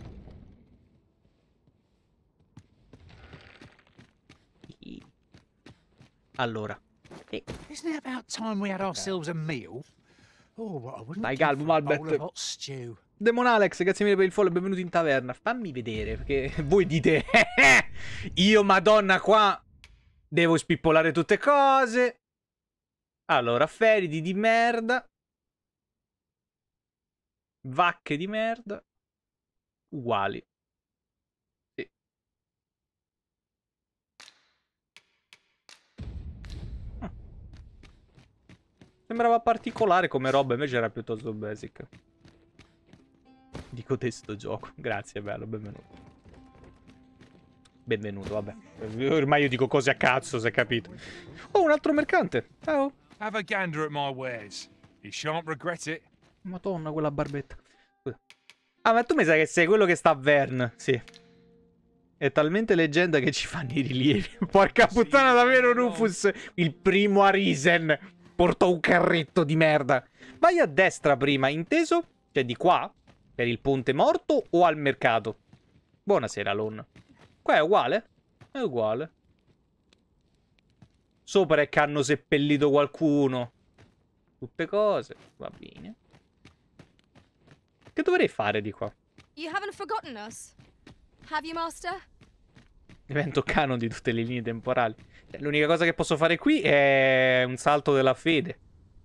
Allora. Isn't it about time we had ourselves a meal? Oh, what I wouldn't Dai, give calmo, for a Malbeth. bowl of hot stew. Demon Alex, grazie mille per il follow, benvenuti in taverna. Fammi vedere, perché voi dite io, madonna, qua devo spippolare tutte cose. Allora, feridi di merda. Vacche di merda. Uguali. Sì. Sembrava particolare come roba, invece era piuttosto basic. Dico testo gioco. Grazie, bello, benvenuto. Benvenuto, vabbè. Ormai io dico cose a cazzo, se capito. Oh, un altro mercante. Ciao. Have a gander at my wares. You shan't regret it. Madonna, quella barbetta. Ah, ma tu mi sai che sei quello che sta a Vern, sì. È talmente leggenda che ci fanno i rilievi. Porca puttana, davvero, Rufus. Il primo Arisen portò un carretto di merda. Vai a destra prima, inteso? Cioè di qua? Per il ponte morto o al mercato? Buonasera, Lon. Qua è uguale? È uguale. Sopra è che hanno seppellito qualcuno. Tutte cose. Va bene. Che dovrei fare di qua? You haven't forgotten us, have you, Master? Evento canon di tutte le linee temporali. L'unica cosa che posso fare qui è un salto della fede.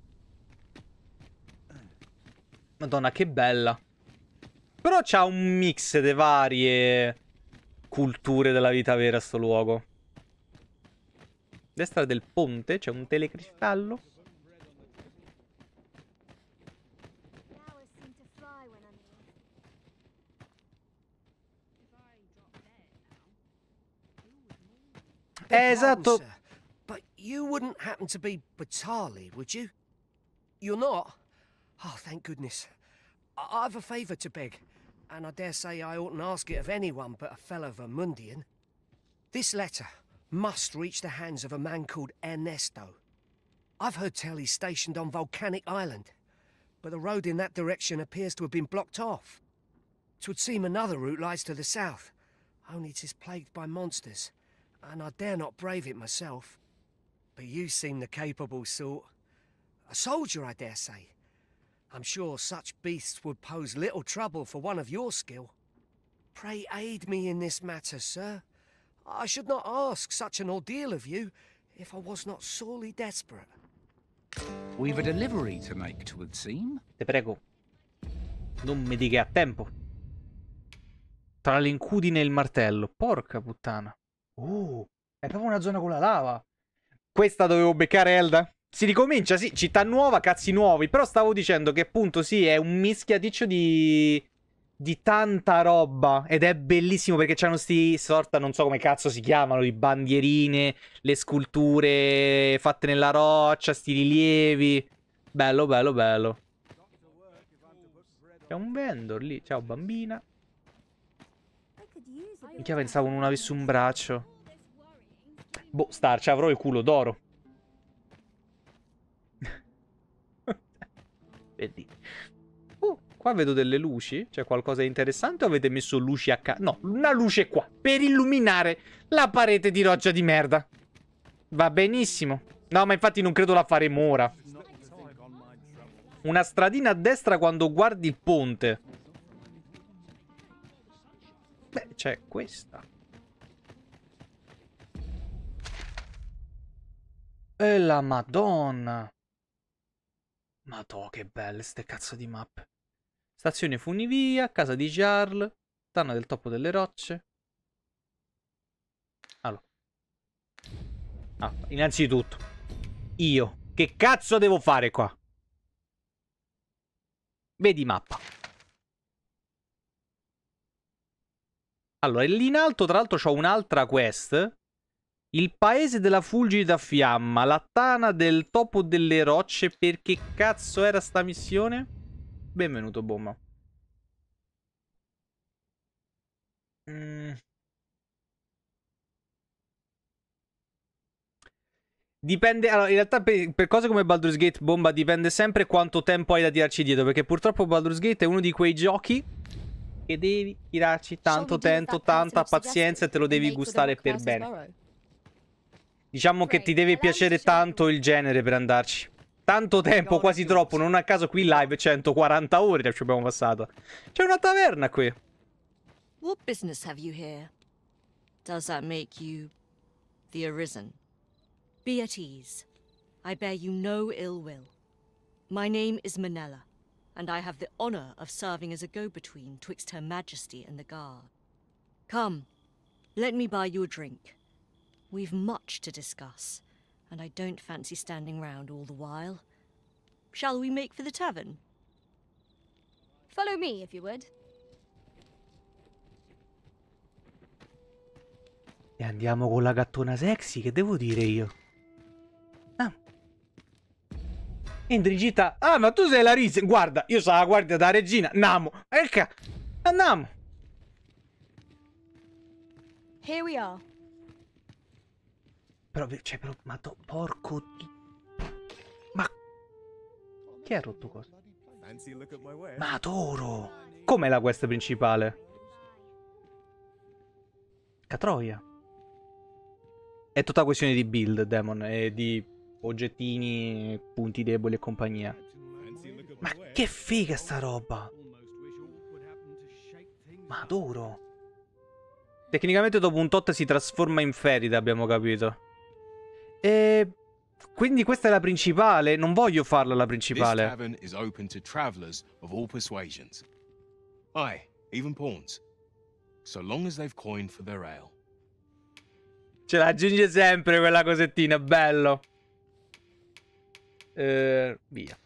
Madonna, che bella. Però c'ha un mix di varie culture della vita vera sto luogo. A destra del ponte c'è un telecristallo. Esatto. Pardon, sir, but you wouldn't happen to be Batali, would you? You're not? Oh, thank goodness. I've a favour to beg, and I dare say I oughtn't ask it of anyone but a fellow Vermundian. This letter must reach the hands of a man called Ernesto. I've heard tell he's stationed on Volcanic Island, but the road in that direction appears to have been blocked off. 'Twould seem another route lies to the south, only 'tis plagued by monsters, and I dare not brave it myself. But you seem the capable sort. A soldier, I dare say. I'm sure such beasts would pose little trouble for one of your skill. Pray aid me in this matter, sir. I should not ask such an ordeal of you if I was not sorely desperate. We've a delivery to make, 'twould seem. Te prego. Non mi dica a tempo. Tra l'incudine e il martello. Porca puttana. È proprio una zona con la lava. Questa dovevo beccare Elda? Si ricomincia, sì, città nuova, cazzi nuovi. Però stavo dicendo che appunto sì, è un mischiaticcio di tanta roba. Ed è bellissimo perché c'hanno sti sorta, non so come cazzo si chiamano, di bandierine, le sculture fatte nella roccia, sti rilievi. Bello, bello, bello. C'è un vendor lì. Ciao bambina. Minchia, pensavo non avesse un braccio. Boh, Starci, avrò il culo d'oro. Vedi. Qua vedo delle luci. C'è qualcosa di interessante o avete messo luci a caso? No, una luce qua. Per illuminare la parete di roccia di merda. Va benissimo. No, ma infatti non credo la faremo ora. Una stradina a destra quando guardi il ponte. Beh, c'è questa. E la madonna. Madò, che belle ste cazzo di mappe. Stazione funivia, casa di Jarl, Tana del topo delle rocce. Allora. Innanzitutto, io che cazzo devo fare qua? Vedi mappa. Allora, lì in alto, tra l'altro, c'ho un'altra quest. Il paese della fulgida fiamma, la tana del topo delle rocce. Perché cazzo era sta missione? Benvenuto, bomba. Dipende, allora, in realtà per cose come Baldur's Gate, bomba, dipende sempre quanto tempo hai da tirarci dietro. Perché purtroppo Baldur's Gate è uno di quei giochi che devi tirarci tanto tempo, tanta pazienza e te lo devi gustare per bene. Diciamo che ti deve piacere tanto il genere per andarci. Tanto tempo, quasi troppo. Non a caso qui in live 140 ore ci abbiamo passato. C'è una taverna qui. What business have you here? Does that make you the Arisen? Be at ease. I bear you no ill will. My name is Manella, and I have the honor of serving as a go-between twixt Her Majesty and the guard. Come, let me buy you a drink. We've much to discuss, and I don't fancy standing round all the while. Shall we make for the tavern? Follow me, if you would. E andiamo con la gattona sexy, che devo dire io? Ah. Entri gita. Ah, ma tu sei la Risen. Guarda, io sono la guardia da regina. Andiamo. Ecco. Andiamo. Here we are. Però, cioè, però, ma porco di... Ma... Chi ha rotto cosa? Ma adoro! Com'è la quest principale? Catroia. È tutta questione di build, Demon, e di oggettini, punti deboli e compagnia. Ma che figa sta roba! Ma adoro! Tecnicamente dopo un tot si trasforma in ferita, abbiamo capito. E... quindi questa è la principale? Non voglio farla la principale. This tavern is open to travelers of all persuasions. Aye, even pawns. So long as they've coined for their ale. Ce la aggiunge sempre quella cosettina, bello. Via.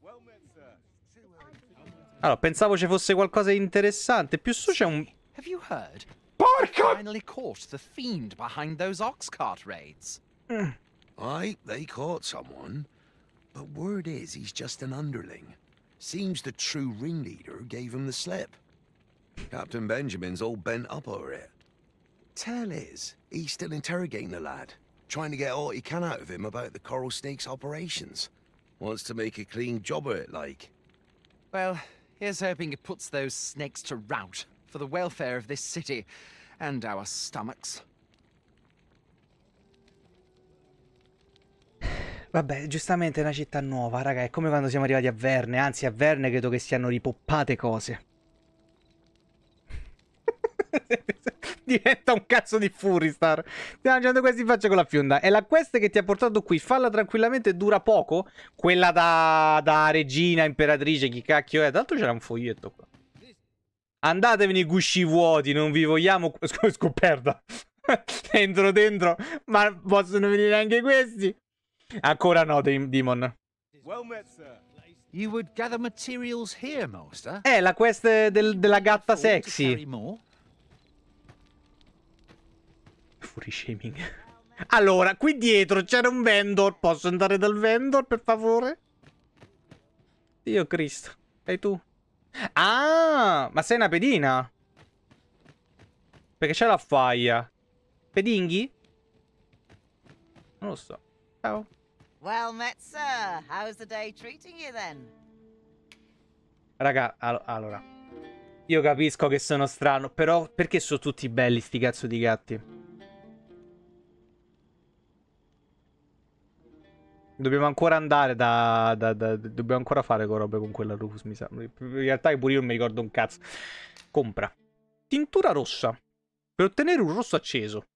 Allora, pensavo ci fosse qualcosa di interessante. Più su c'è un... Have you heard? Porca! Finally caught the fiend behind those ox cart raids. Aye, they caught someone. But word is he's just an underling. Seems the true ringleader gave him the slip. Captain Benjamin's all bent up over it. Tell is, he's still interrogating the lad, trying to get all he can out of him about the Coral Snake's operations. Wants to make a clean job of it, like. Well, here's hoping it puts those snakes to rout for the welfare of this city and our stomachs. Vabbè, giustamente è una città nuova, raga, è come quando siamo arrivati a Verne. Anzi, a Verne credo che siano ripoppate cose. Diventa un cazzo di Furistar. Stiamo facendo questi facce con la fionda. È la quest che ti ha portato qui. Falla tranquillamente, dura poco. Quella da regina, imperatrice, chi cacchio è. Tra l'altro c'era un foglietto qua. Andatevene gusci vuoti, non vi vogliamo... Scoperta. Entro dentro. Ma possono venire anche questi? Ancora no, Demon. You would gather materials here, Master? È la quest della gatta sexy. Fury shaming. Allora, qui dietro c'era un vendor. Posso andare dal vendor, per favore? Dio Cristo. Sei tu? Ah, ma sei una pedina? Perché c'è la faia. Pedinghi? Non lo so. Ciao. Well met, sir. How's the day treating you then? Raga, allora. Io capisco che sono strano, però perché sono tutti belli sti cazzo di gatti? Dobbiamo ancora andare dobbiamo ancora fare robe con quella Rufus, mi sa. In realtà pure io non mi ricordo un cazzo. Compra. Tintura rossa. Per ottenere un rosso acceso.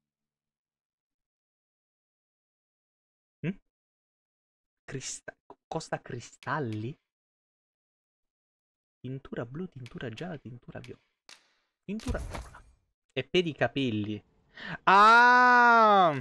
Costa cristalli? Tintura blu, tintura gialla, tintura viola. Tintura viola. E per i capelli. Ah!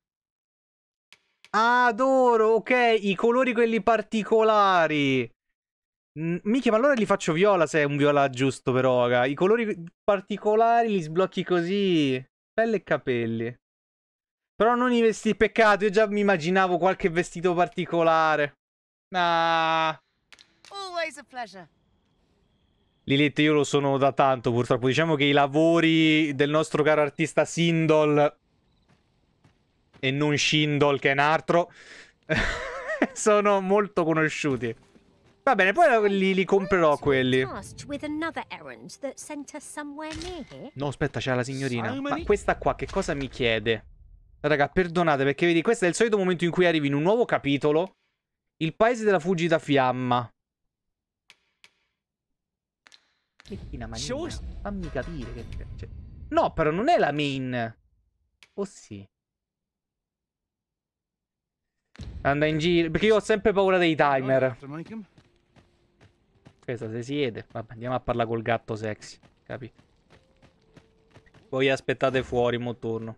Adoro, ok, i colori quelli particolari. Mica, ma allora li faccio viola se è un viola giusto però, raga. I colori particolari li sblocchi così. Pelle e capelli. Però non i vestiti, peccato, io già mi immaginavo qualche vestito particolare. Ah. Always a pleasure. Lilith, io lo sono da tanto purtroppo. Diciamo che i lavori del nostro caro artista Sindol e non Shindol, che è un altro, sono molto conosciuti. Va bene, poi li comprerò quelli. No, aspetta, c'è la signorina. Ma questa qua che cosa mi chiede? Raga, perdonate, perché vedi, questo è il solito momento in cui arrivi in un nuovo capitolo. Il paese della fuggita fiamma. Pettina manina, fammi capire che... Cioè... No, però non è la main. Oh sì. Anda in giro, perché io ho sempre paura dei timer. Questa si siede. Vabbè, andiamo a parlare col gatto sexy. Capito? Voi aspettate fuori, mo torno.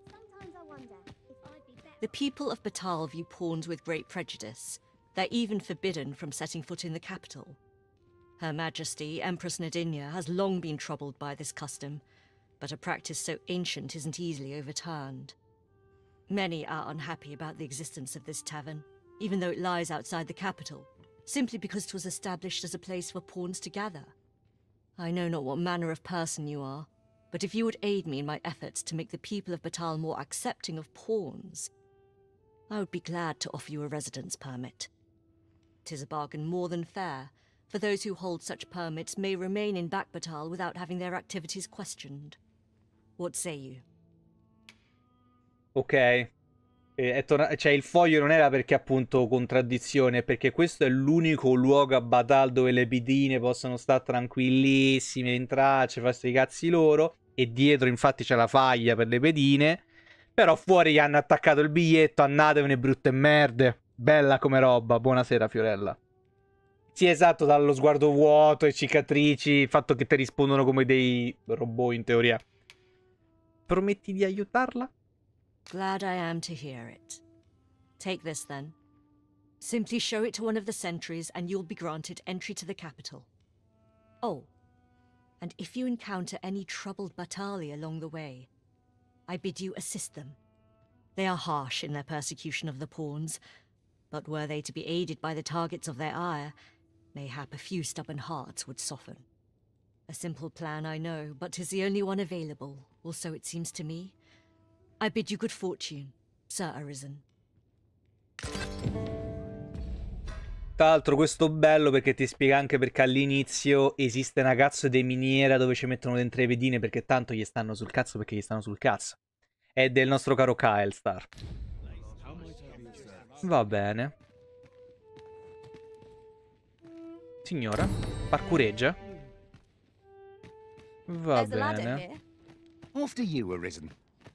The people of Batal view pawns with great prejudice. They're even forbidden from setting foot in the capital. Her Majesty, Empress Nadinia, has long been troubled by this custom, but a practice so ancient isn't easily overturned. Many are unhappy about the existence of this tavern, even though it lies outside the capital, simply because it was established as a place for pawns to gather. I know not what manner of person you are, but if you would aid me in my efforts to make the people of Batal more accepting of pawns, I would be glad to offer you a residence permit. 'Tis a bargain more than fair, for those who hold such permits may remain in Bakbatal without having their activities questioned. What say you? Ok. Cioè il foglio non era perché appunto contraddizione, perché questo è l'unico luogo a Batal dove le pedine possono stare tranquillissime, entrarci, farsi i cazzi loro, e dietro infatti c'è la faglia per le pedine, però fuori gli hanno attaccato il biglietto, andatevene brutte merde, bella come roba, buonasera Fiorella. Sì, esatto, dallo sguardo vuoto e cicatrici, il fatto che ti rispondono come dei robot in teoria. Prometti di aiutarla? Glad I am to hear it. Take this, then. Simply show it to one of the sentries, and you'll be granted entry to the capital. Oh, and if you encounter any troubled Batali along the way, I bid you assist them. They are harsh in their persecution of the pawns, but were they to be aided by the targets of their ire, mayhap a few stubborn hearts would soften. A simple plan, I know, but 'tis the only one available, or so it seems to me. I bid you good fortune, Sir Arisen. Tra l'altro questo è bello perché ti spiega anche perché all'inizio esiste una cazzo di miniera dove ci mettono dentro le pedine, perché tanto gli stanno sul cazzo perché gli stanno sul cazzo. È del nostro caro Kylestar. Va bene. Signora, parkureggia. Va bene. After you, Arisen.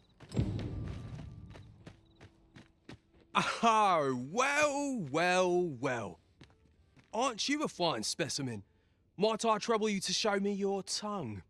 Oh, well. Aren't you a fine specimen? Might I trouble you to show me your tongue?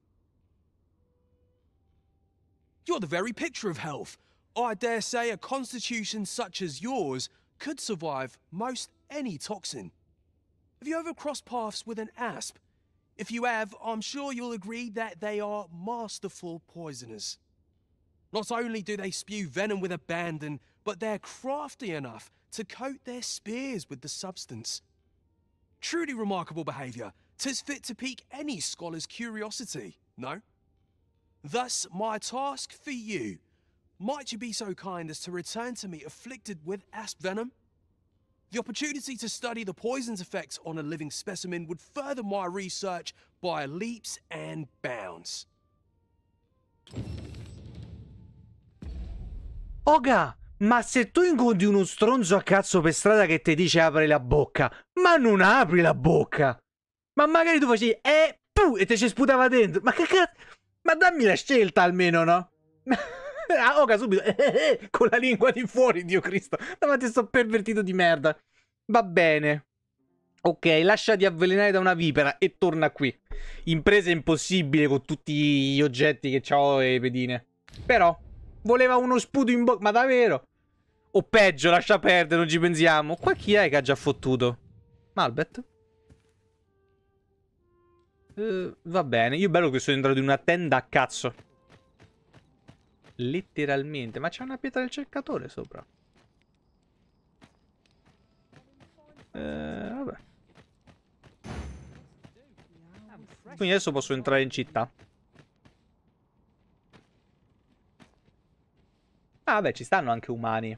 You're the very picture of health. I dare say a constitution such as yours could survive most any toxin. Have you ever crossed paths with an asp? If you have, I'm sure you'll agree that they are masterful poisoners. Not only do they spew venom with abandon, but they're crafty enough to coat their spears with the substance. Truly remarkable behaviour. 'Tis fit to pique any scholar's curiosity, no? Thus, my task for you. Might you be so kind as to return to me afflicted with asp venom? The opportunity to study the poison's effects on a living specimen would further my research by leaps and bounds. Oga, ma se tu incontri uno stronzo a cazzo per strada che ti dice apri la bocca, ma non apri la bocca. Ma magari tu facevi e te ci sputava dentro. Ma che cazzo? Ma dammi la scelta almeno, no? Ah, Oga subito con la lingua di fuori, Dio Cristo. Davanti a sto pervertito di merda. Va bene. Ok, lasciati avvelenare da una vipera e torna qui. Impresa impossibile con tutti gli oggetti che c'ho e le pedine. Però voleva uno sputo in bocca. Ma davvero? O peggio, lascia perdere, non ci pensiamo. Qua chi è che ha già fottuto? Malbeth? Va bene. Io bello che sono entrato in una tenda a cazzo. Letteralmente. Ma c'è una pietra del cercatore sopra. Vabbè. Quindi adesso posso entrare in città. Ah, vabbè, ci stanno anche umani.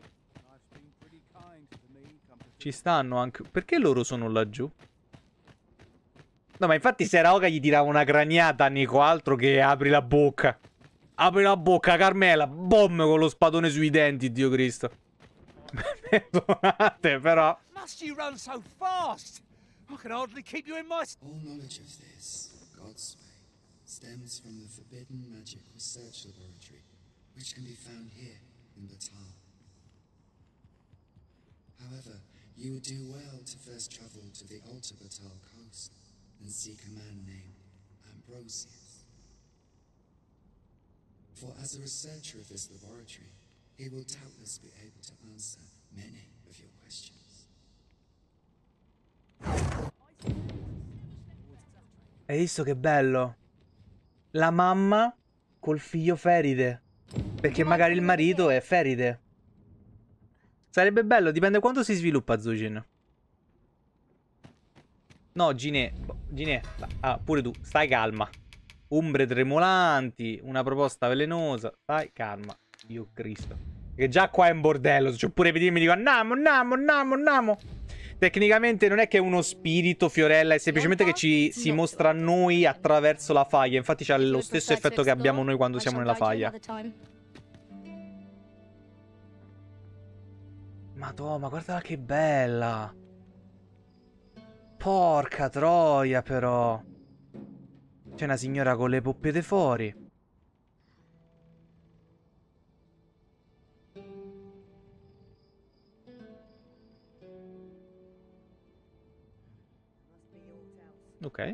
Ci stanno anche... Perché loro sono laggiù? No, ma infatti se era Oga gli tirava una craniata a Nico, altro che apri la bocca. Apri la bocca, Carmela. Bom, con lo spadone sui denti, Dio Cristo. Perdonate, però... Must you run so fast? I can hardly keep you in my... All knowledge of this, God's way, stems from the forbidden magic research laboratory, which can be found here in Batal. However, you would do well to first travel to the Alta Batal coast and seek a man named Ambrosius. For as a researcher of this laboratory, he will doubtless be able to answer many of your questions. Hai visto che bello? La mamma col figlio feride. Perché magari il marito è feride. Sarebbe bello, dipende quanto si sviluppa Zujin. No, Ginè. Ginè. Ah, pure tu. Stai calma. Ombre tremolanti. Una proposta velenosa. Stai calma. Dio Cristo. Che già qua è un bordello. Cioè, pure vedermi dico andiamo. Tecnicamente non è che è uno spirito, Fiorella, è semplicemente che si mostra a noi attraverso la faglia. Infatti c'ha lo stesso effetto che abbiamo noi quando siamo nella faglia. Madonna, guarda che bella. Porca troia, però. C'è una signora con le poppe fuori. Ok.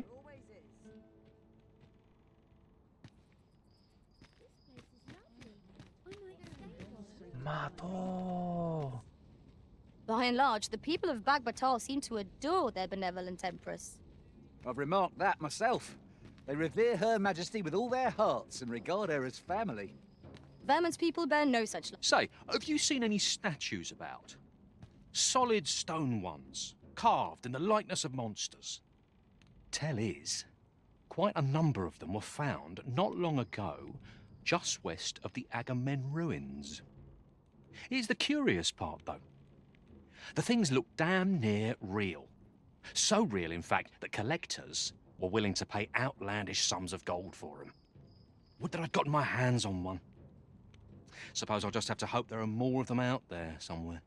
Mato. By and large, the people of Bagbatal seem to adore their benevolent empress. I've remarked that myself. They revere Her Majesty with all their hearts and regard her as family. Vermont's people bear no such... Say, have you seen any statues about? Solid stone ones, carved in the likeness of monsters. Tell is, quite a number of them were found not long ago, just west of the Agamemnon ruins. Here's the curious part, though. The things look damn near real. So real, in fact, that collectors were willing to pay outlandish sums of gold for them. Would that I'd gotten my hands on one. Suppose I'll just have to hope there are more of them out there somewhere.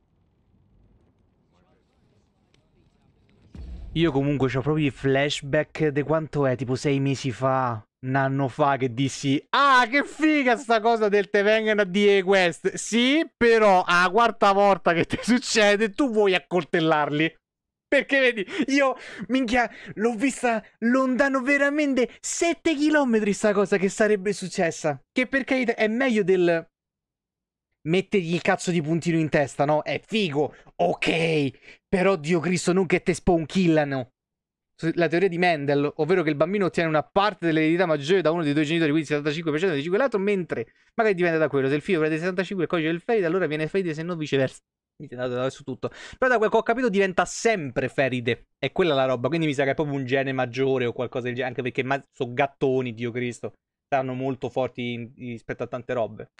Io comunque c'ho proprio i flashback di quanto è, tipo 6 mesi fa, un anno fa, che dissi: ah, che figa sta cosa del te vengono a dire quest. Sì, però a quarta volta che ti succede tu vuoi accoltellarli. Perché vedi, io, minchia, l'ho vista lontano veramente 7 chilometri sta cosa che sarebbe successa. Che per carità è meglio del... mettergli il cazzo di puntino in testa, no? È figo, ok. Però, Dio Cristo, non che te spawnkillano. La teoria di Mendel, ovvero che il bambino ottiene una parte dell'eredità maggiore da uno dei due genitori, quindi il 75% di quell'altro, mentre magari dipende da quello. Se il figlio prende il 75 il codice del feride, allora viene feride, se no viceversa. Mi è andato su tutto. Però da quel che ho capito diventa sempre feride. È quella la roba, quindi mi sa che è proprio un gene maggiore o qualcosa del genere, anche perché sono gattoni, Dio Cristo. Saranno molto forti rispetto a tante robe.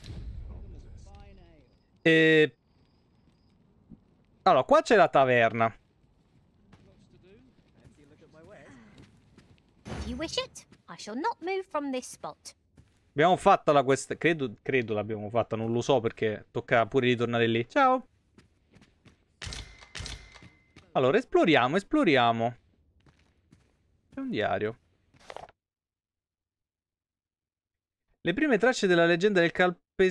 Allora, qua c'è la taverna. If you wish it, I shall not move from this spot. Abbiamo fatto la quest... Credo l'abbiamo fatta, non lo so perché tocca pure ritornare lì. Ciao! Allora, esploriamo. C'è un diario. Le prime tracce della leggenda del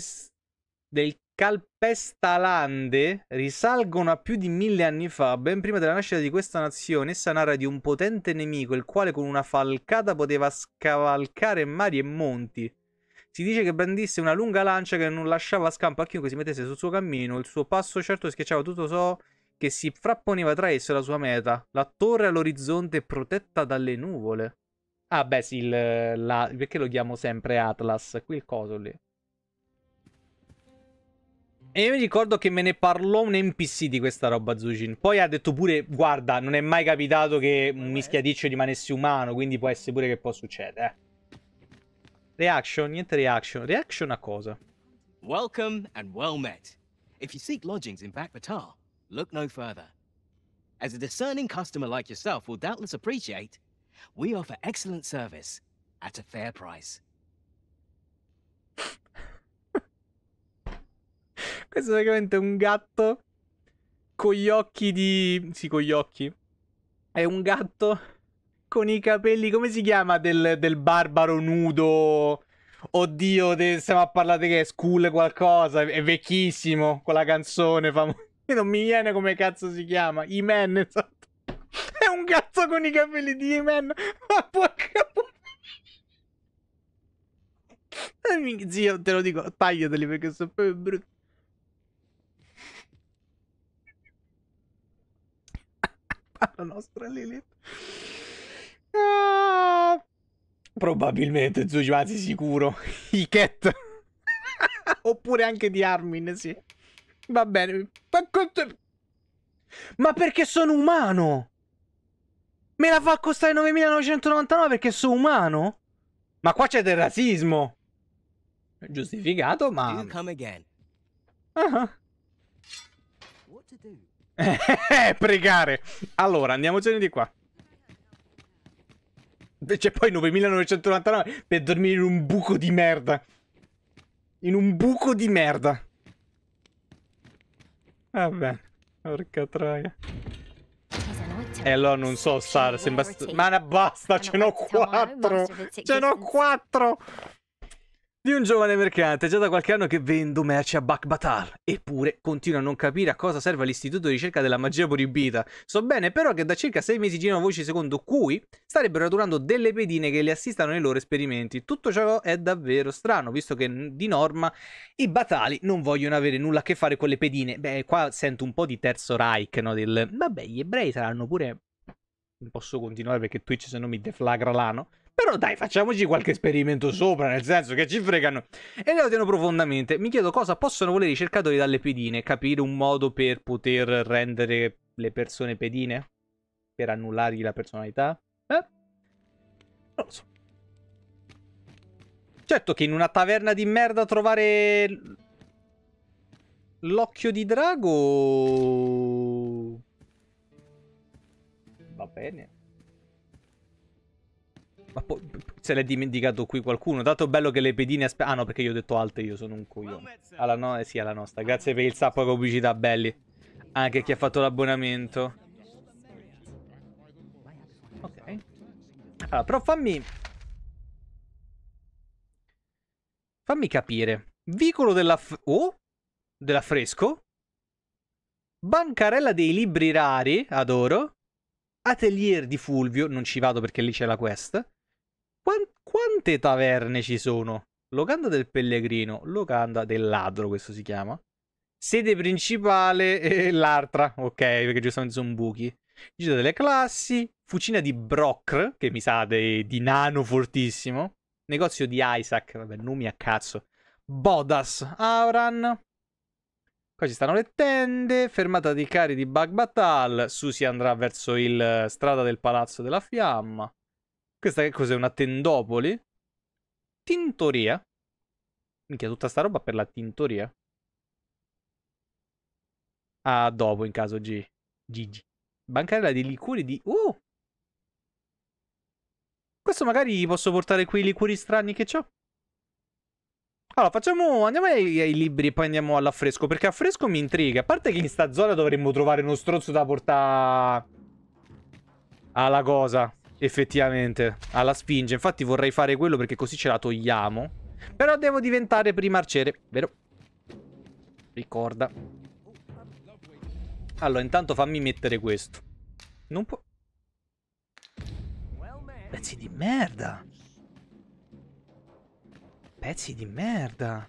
Calpestalande risalgono a più di 1000 anni fa, ben prima della nascita di questa nazione. Essa narra di un potente nemico, il quale con una falcata poteva scavalcare mari e monti. Si dice che brandisse una lunga lancia che non lasciava scampo a chiunque si mettesse sul suo cammino. Il suo passo certo schiacciava tutto ciò che si frapponeva tra esso e la sua meta. La torre all'orizzonte protetta dalle nuvole. Ah beh sì, perché lo chiamo sempre Atlas? Quel coso lì. E io mi ricordo che me ne parlò un NPC di questa roba, Zujin. Poi ha detto pure, guarda, non è mai capitato che un mischiaticcio rimanesse umano, quindi può essere pure che può succedere. Reaction, niente reaction. Reaction a cosa? Welcome and well met. If you seek lodgings in Bakbatar, look no further. As a discerning customer like yourself will doubtless appreciate, we offer excellent service at a fair price. Questo è praticamente un gatto con gli occhi di... Sì, con gli occhi. È un gatto con i capelli... Come si chiama del barbaro nudo? Oddio, stiamo a parlare che è Skull qualcosa. È vecchissimo, con la canzone famosa. Non mi viene come cazzo si chiama. He-Man, esatto. È un gatto con i capelli di He-Man. Ma porca... Zio, te lo dico, tagliateli perché sono proprio brutti. La nostra Lilith. Ah, probabilmente Zuji, anzi sicuro. I Cat. Oppure anche di Armin, sì. Va bene. Ma perché sono umano? Me la fa costare 9.999 perché sono umano? Ma qua c'è del razzismo. Giustificato, ma... Pregare. Allora, andiamocene di qua. C'è poi 9999 per dormire in un buco di merda. In un buco di merda. Vabbè, porca troia. E allora non so, Sara, sembra... Ma basta, ce n'ho 4! Ce n'ho 4! Di un giovane mercante, già da qualche anno che vendo merci a Bakbatal. Eppure continuo a non capire a cosa serve l'istituto di ricerca della magia proibita. So bene però che da circa 6 mesi girano voci secondo cui starebbero radunando delle pedine che li assistano nei loro esperimenti. Tutto ciò è davvero strano, visto che di norma i Batali non vogliono avere nulla a che fare con le pedine. Beh, qua sento un po' di Terzo Reich, no? Vabbè, gli ebrei saranno pure... Non posso continuare perché Twitch se no mi deflagra l'ano. Però dai, facciamoci qualche esperimento sopra, nel senso che ci fregano. E le odiano profondamente. Mi chiedo cosa possono volere i cercatori dalle pedine. Capire un modo per poter rendere le persone pedine? Per annullargli la personalità? Non lo so. Certo che in una taverna di merda trovare l'occhio di drago... Va bene. Ma poi se l'è dimenticato qui qualcuno. Dato bello che le pedine ah no, perché io ho detto alte, io sono un coglione. Alla no, sì, alla nostra. Grazie per il sappo e pubblicità, belli. Anche chi ha fatto l'abbonamento. Ok. Allora, però fammi capire. Vicolo dell'affresco. Bancarella dei libri rari, adoro. Atelier di Fulvio, non ci vado perché lì c'è la quest. Quante taverne ci sono? Locanda del Pellegrino, locanda del ladro, questo si chiama. Sede principale e l'altra, ok, perché giustamente sono buchi. Gita delle classi, fucina di Brock, che mi sa di nano fortissimo. Negozio di Isaac, vabbè, nomi a cazzo. Bodas, Auran. Qua ci stanno le tende, fermata di carri di Bakbatal. Su si andrà verso il strada del Palazzo della Fiamma. Questa che cos'è? Una tendopoli? Tintoria? Minchia, tutta sta roba per la tintoria? Ah, dopo in caso Gigi. Bancarella di liquori di... Questo magari posso portare quei liquori strani che c'ho. Allora, andiamo ai libri e poi andiamo all'affresco, perché affresco mi intriga. A parte che in sta zona dovremmo trovare uno stronzo da portare alla cosa, effettivamente, alla Sfinge. Infatti vorrei fare quello perché così ce la togliamo. Però devo diventare prima arciere, vero? Ricorda. Allora, intanto fammi mettere questo. Non può... Pezzi di merda. Pezzi di merda.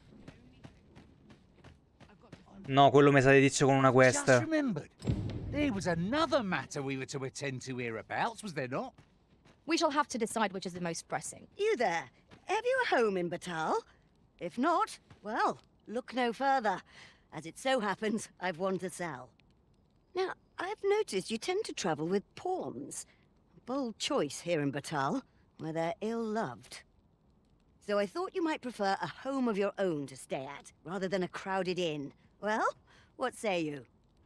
No, quello mi sa di tizio con una quest. Just remembered. There was another matter we were to attend to hereabouts, was there not? We shall have to decide which is the most pressing. You there? Have you a home in Batal? If not, well, look no further. As it so happens, I've one to sell. Now, I've noticed you tend to travel with pawns. Bold choice here in Batal, where they're ill-loved. So I thought you might prefer a home of your own to stay at, rather than a crowded inn. Well, what say you?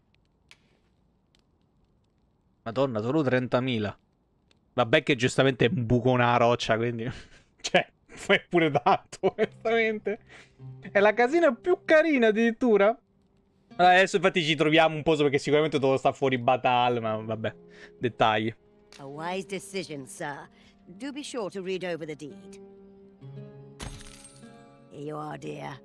Madonna, solo 30.000. Vabbè che giustamente è un buco una roccia, quindi... cioè, fai pure tanto, onestamente. È la casina più carina, addirittura. Adesso infatti ci troviamo un po' perché sicuramente dovrò stare fuori Batal, ma vabbè, dettagli. A wise decision, sir. Do be sure to read over the deed. Here you are, dear.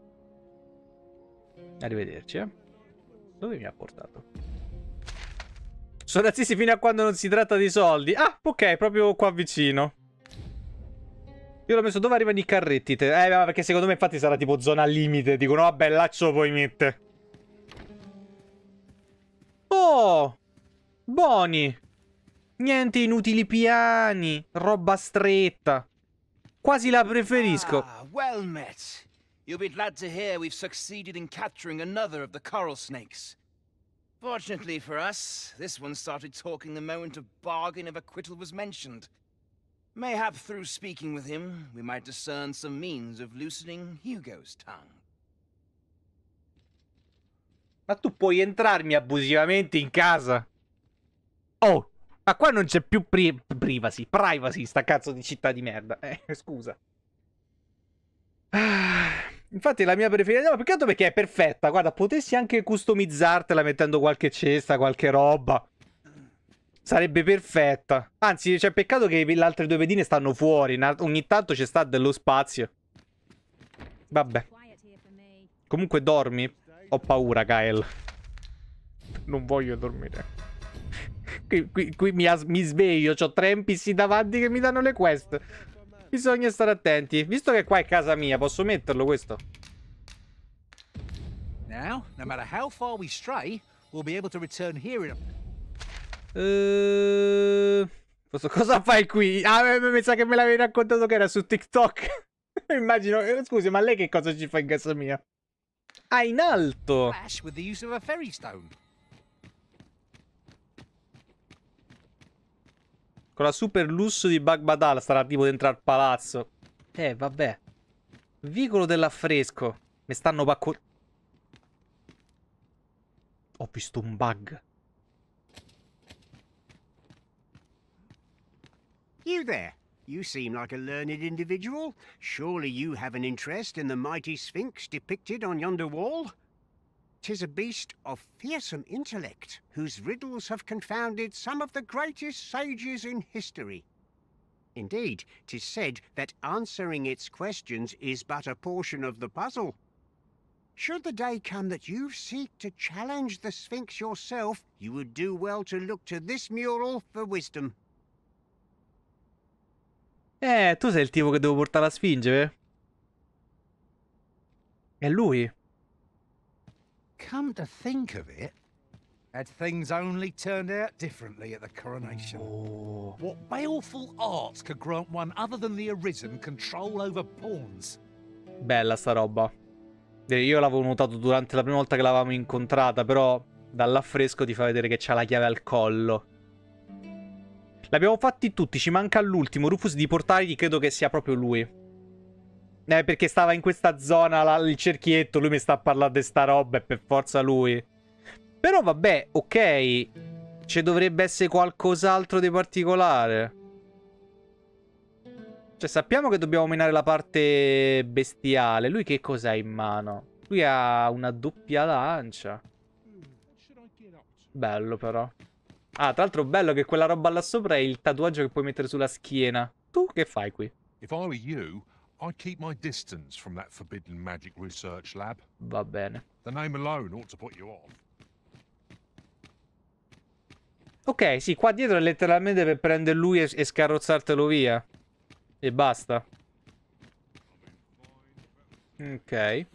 Arrivederci, eh. Dove mi ha portato? Sono razzisti fino a quando non si tratta di soldi. Ah, ok, proprio qua vicino. Io l'ho messo dove arrivano i carretti. Perché secondo me infatti sarà tipo zona limite. Dicono, vabbè, là ce lo puoi mettere. Oh! Buoni! Niente inutili piani. Roba stretta. Quasi la preferisco. Ah, well met. You'll be glad to hear we've succeeded in capturing another of the coral snakes. Fortunately for us, this one started talking the moment a bargain of acquittal was mentioned. Mayhap through speaking with him, we might discern some means of loosening Hugo's tongue. Ma tu puoi entrarmi abusivamente in casa? Oh, ma qua non c'è più privacy, sta cazzo di città di merda. Scusa. Infatti la mia preferita... No, peccato perché è perfetta. Guarda, potessi anche customizzartela mettendo qualche cesta, qualche roba. Sarebbe perfetta. Anzi, c'è peccato che le altre due pedine stanno fuori. Ogni tanto ci sta dello spazio. Vabbè. Comunque dormi. Ho paura, Kyle. Non voglio dormire. Qui mi sveglio. C'ho 3 NPC davanti che mi danno le quest. Bisogna stare attenti. Visto che qua è casa mia, posso metterlo questo? Now, no matter how far we stray, we'll be able to return here in Cosa fai qui? Ah, mi sa che me l'avevi raccontato che era su TikTok. Immagino. Scusi, ma lei che cosa ci fa in casa mia? Ah, in alto. Flash with the use of a ferry stone. Con la super lusso di Bagbatal starà tipo dentro al palazzo. Vabbè. Vicolo dell'affresco. Mi stanno Ho visto un bug. You there. You seem like a learned individual. Surely you have an interest in the mighty Sphinx depicted on yonder wall? 'Tis a beast of fearsome intellect, whose riddles have confounded some of the greatest sages in history. Indeed, 'tis said that answering its questions is but a portion of the puzzle. Should the day come that you seek to challenge the Sphinx yourself, you would do well to look to this mural for wisdom. Tu sei il tipo che devo portare la Sfinge? È lui. Come to think of it, had things only turned out differently at the coronation. What baleful arts could grant one other than the Arisen control over pawns? Bella sta roba. Io l'avevo notato durante la prima volta che l'avevamo incontrata, però dall'affresco ti fa vedere che c'ha la chiave al collo. L'abbiamo fatti tutti, ci manca l'ultimo. Rufus di portargli, credo che sia proprio lui. Perché stava in questa zona, il cerchietto, lui mi sta a parlare di sta roba, è per forza lui. Però vabbè, ok. Ci dovrebbe essere qualcos'altro di particolare. Cioè, sappiamo che dobbiamo minare la parte bestiale. Lui che cos'ha in mano? Lui ha una doppia lancia. Bello però. Ah, tra l'altro bello che quella roba là sopra è il tatuaggio che puoi mettere sulla schiena. Tu che fai qui? If I were you, I'd keep my distance from that forbidden magic research lab. Va bene. The name alone ought to put you off. Ok, sì, qua dietro è letteralmente per prendere lui e scarrozzartelo via. E basta. Ok. E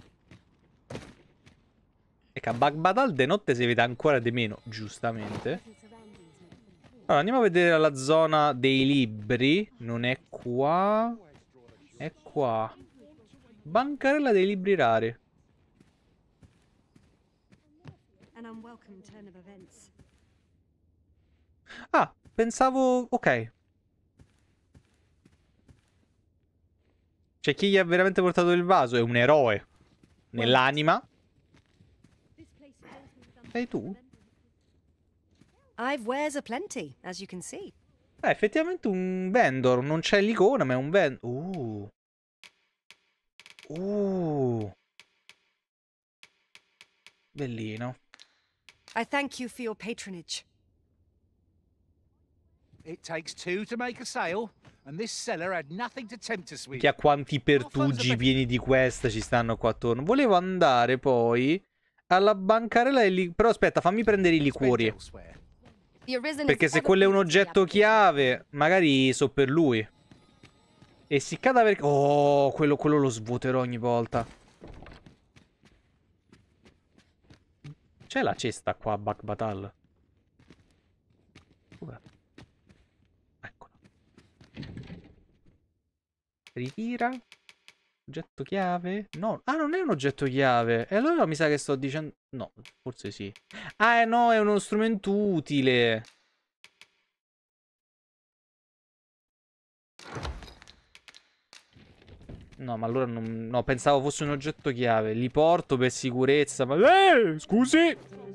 che a Bagbatal de notte si vede ancora di meno, giustamente. Allora, andiamo a vedere la zona dei libri. Non è qua. È qua. Bancarella dei libri rari. Ah, pensavo... Ok. C'è chi gli ha veramente portato il vaso. È un eroe. Nell'anima. Sei tu? I've wares aplenty, as you can see. Effettivamente un vendor. Non c'è l'icona, ma è un vendor. Bellino. I thank you for your patronage. It takes two to make a sale, and this seller had nothing to tempt us with. Che a quanti pertugi pieni di quest ci stanno qua attorno. Volevo andare poi alla bancarella e però aspetta, fammi prendere i liquori. Perché se quello è un oggetto chiave, magari so per lui. E si cadavere... Oh, quello lo svuoterò ogni volta. C'è la cesta qua a Bagbatal? Dov'è? Eccola. Ritira. Oggetto chiave? No. Ah, non è un oggetto chiave. E allora mi sa che sto dicendo... No, forse sì. Ah, no, è uno strumento utile. No, ma allora non... No, pensavo fosse un oggetto chiave. Li porto per sicurezza, ma... scusi!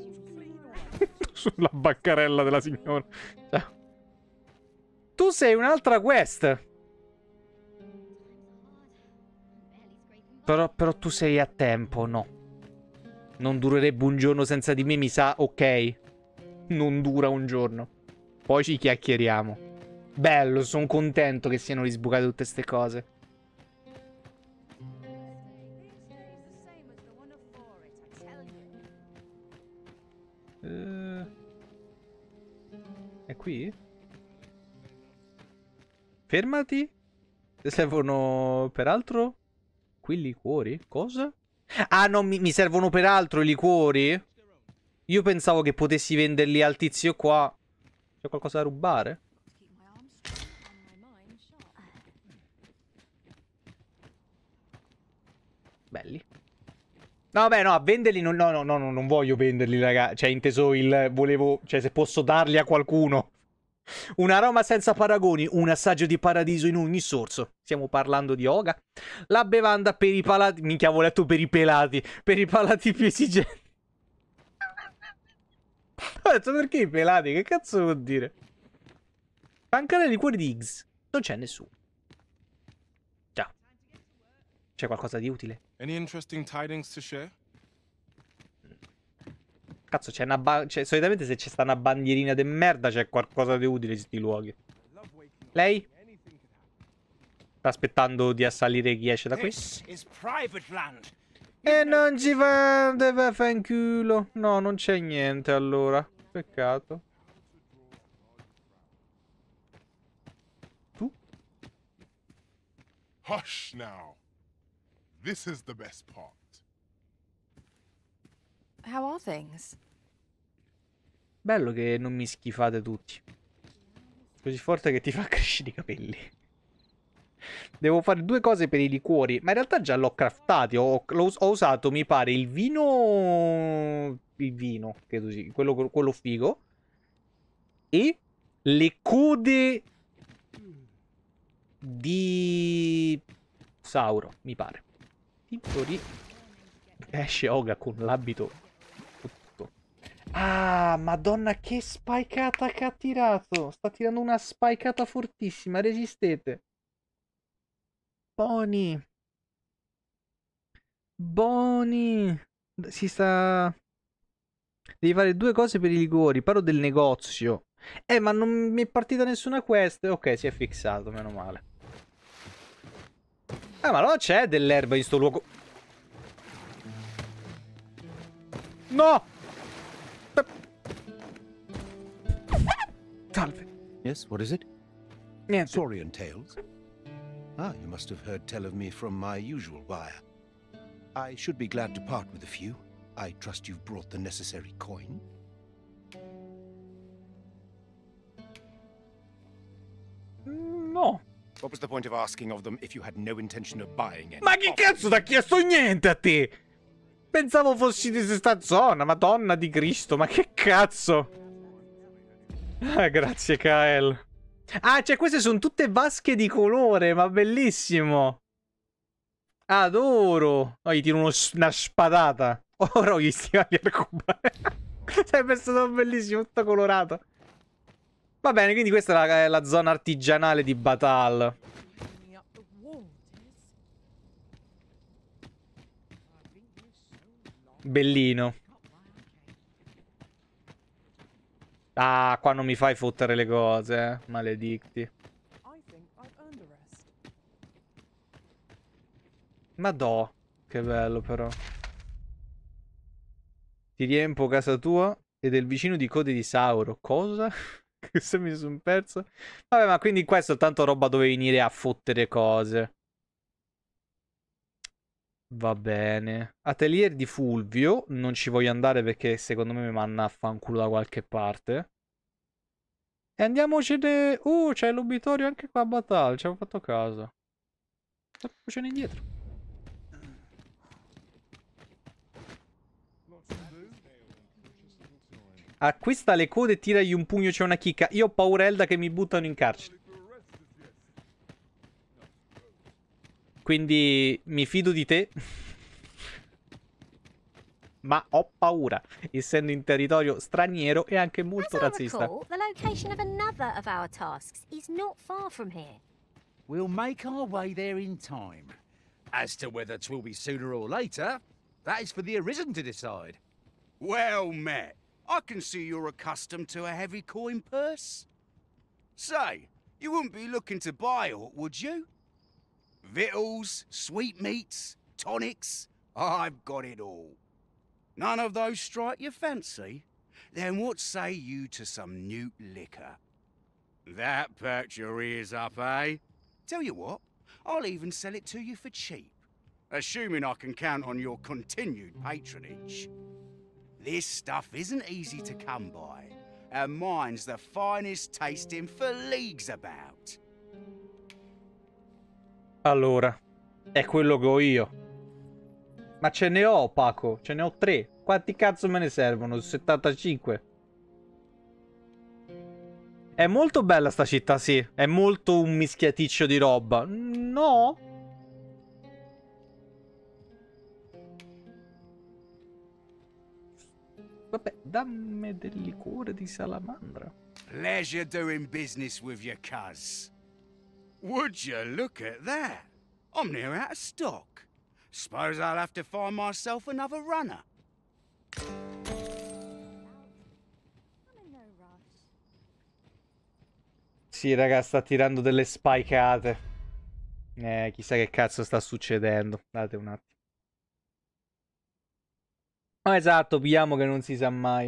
Sulla bancarella della signora. Ciao. Tu sei un'altra quest. Però tu sei a tempo, no. Non durerebbe un giorno senza di me, mi sa, ok. Non dura un giorno. Poi ci chiacchieriamo. Bello, sono contento che siano risbucate tutte ste cose. È qui? Fermati. Se servono per altro? Qui liquori? Cosa? Ah no, mi servono per altro i liquori? Io pensavo che potessi venderli al tizio qua. C'è qualcosa da rubare? Belli. No, beh, no, a venderli no, non voglio venderli, raga. Cioè, inteso il... Volevo... Cioè, se posso darli a qualcuno. Un aroma senza paragoni, un assaggio di paradiso in ogni sorso. Stiamo parlando di Oga. La bevanda per i palati... Minchia, avevo letto per i pelati. Per i palati più esigenti. Ho detto, perché i pelati? Che cazzo vuol dire? Bancare liquori di Higgs. Non c'è nessuno. Già. C'è qualcosa di utile? Any interesting tidings to share? Cazzo, c'è una cioè, solitamente se c'è sta una bandierina de merda c'è qualcosa di utile in questi luoghi. Lei? Sta aspettando di assalire chi esce da qui? E non ci va... Deve fanculo. No, non c'è niente allora. Peccato. Tu? Hush now. This is the best part. How are things? Bello che non mi schifate tutti. Così forte che ti fa crescere i capelli. Devo fare due cose per i liquori. Ma in realtà già l'ho craftati. Ho usato, mi pare, il vino... Il vino, credo sì. Quello figo. E le code di Sauro, mi pare. In teoria esce Oga con l'abito tutto. Ah, madonna, che spikata che ha tirato. Sta tirando una spikata fortissima. Resistete. Boni. Boni. Si sta... Devi fare due cose per i liquori. Parlo del negozio. Ma non mi è partita nessuna quest. Ok, si è fissato, meno male. Ma no, c'è dell'erba in sto luogo. No! Salve. Yes, what is it? Niente. Saurian tales? Ah, you must have heard tell of me from my usual buyer. I should be glad to part with a few. I trust you've brought the necessary coin. No. What was the point of asking of them if you had no intention of buying any? Ma che cazzo t'ha chiesto niente a te? Pensavo fossi di questa zona, madonna di Cristo, ma che cazzo? Ah, grazie Kael. Ah, cioè queste sono tutte vasche di colore, ma bellissimo. Adoro. Oh, gli tiro una spadata. Ora ho gli stivali arcobaleno. Sarebbe stato bellissimo, tutto colorato. Va bene, quindi questa è la zona artigianale di Batal. Bellino. Ah, qua non mi fai fottere le cose, maledicti. Madò, che bello però. Ti riempo casa tua e del vicino di code di Sauro. Cosa? Che se mi sono perso. Vabbè, ma quindi qua è soltanto roba dove venire a fottere cose. Va bene. Atelier di Fulvio. Non ci voglio andare perché secondo me mi manna a fanculo da qualche parte. E andiamocene. C'è l'obitorio anche qua a Batal. Ci avevo fatto caso. Andiamocene indietro. Acquista le code e tiragli un pugno, c'è una chicca. Io ho paura Elda che mi buttano in carcere. Quindi mi fido di te. Ma ho paura, essendo in territorio straniero e anche molto razzista. The location of another of our tasks is not far from here. We'll make our way there in time. As to whether 'twill be sooner or later, that is for the Arisen to decide. Well met. I can see you're accustomed to a heavy coin purse. Say, you wouldn't be looking to buy aught, would you? Victuals, sweetmeats, tonics, I've got it all. None of those strike your fancy? Then what say you to some Newt liquor? That perks your ears up, eh? Tell you what, I'll even sell it to you for cheap, assuming I can count on your continued patronage. This stuff isn't easy to come by, and mine's the finest tasting for leagues about. Allora, è quello che ho io. Ma ce ne ho, Paco. Ce ne ho 3. Quanti cazzo me ne servono? 75. È molto bella sta città, sì. È molto un mischiaticcio di roba. No? Vabbè, dammi del liquore di salamandra. Pleasure doing business with your cuz. Would you look at that? I'm near out of stock. Suppose I'll have to find myself another runner. Sì, raga, sta tirando delle spikate. Chissà che cazzo sta succedendo. Date un attimo. Oh, esatto, pigliamo che non si sa mai.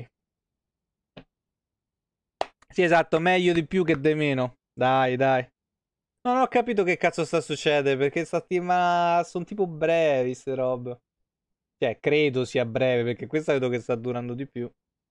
Sì, esatto, meglio di più che di meno. Dai, dai. Non ho capito che cazzo sta succedendo, perché ma sono tipo brevi ste robe. Cioè, credo sia breve, perché questa vedo che sta durando di più.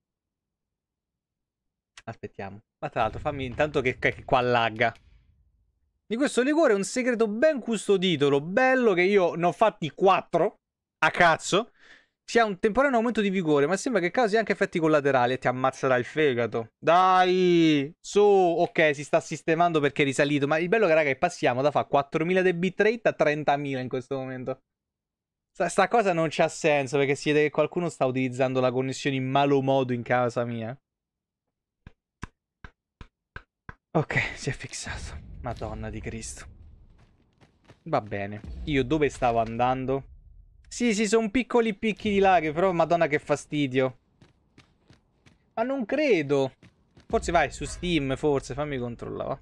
Aspettiamo. Ma tra l'altro fammi intanto che qua lagga. Di questo liquore è un segreto ben custodito, bello, che io ne ho fatti 4 a cazzo. Si ha un temporaneo aumento di vigore, ma sembra che causi anche effetti collaterali e ti ammazzerà il fegato. Dai! Su! Ok, si sta sistemando perché è risalito. Ma il bello che, raga, è che passiamo da fare 4.000 di bitrate a 30.000 in questo momento. Sta cosa non c'ha senso, perché si vede che qualcuno sta utilizzando la connessione in malo modo in casa mia. Ok, si è fissato. Madonna di Cristo. Va bene. Io dove stavo andando? Sì, sono piccoli picchi di laghi, però madonna che fastidio. Ma non credo. Forse vai su Steam, forse, fammi controllare.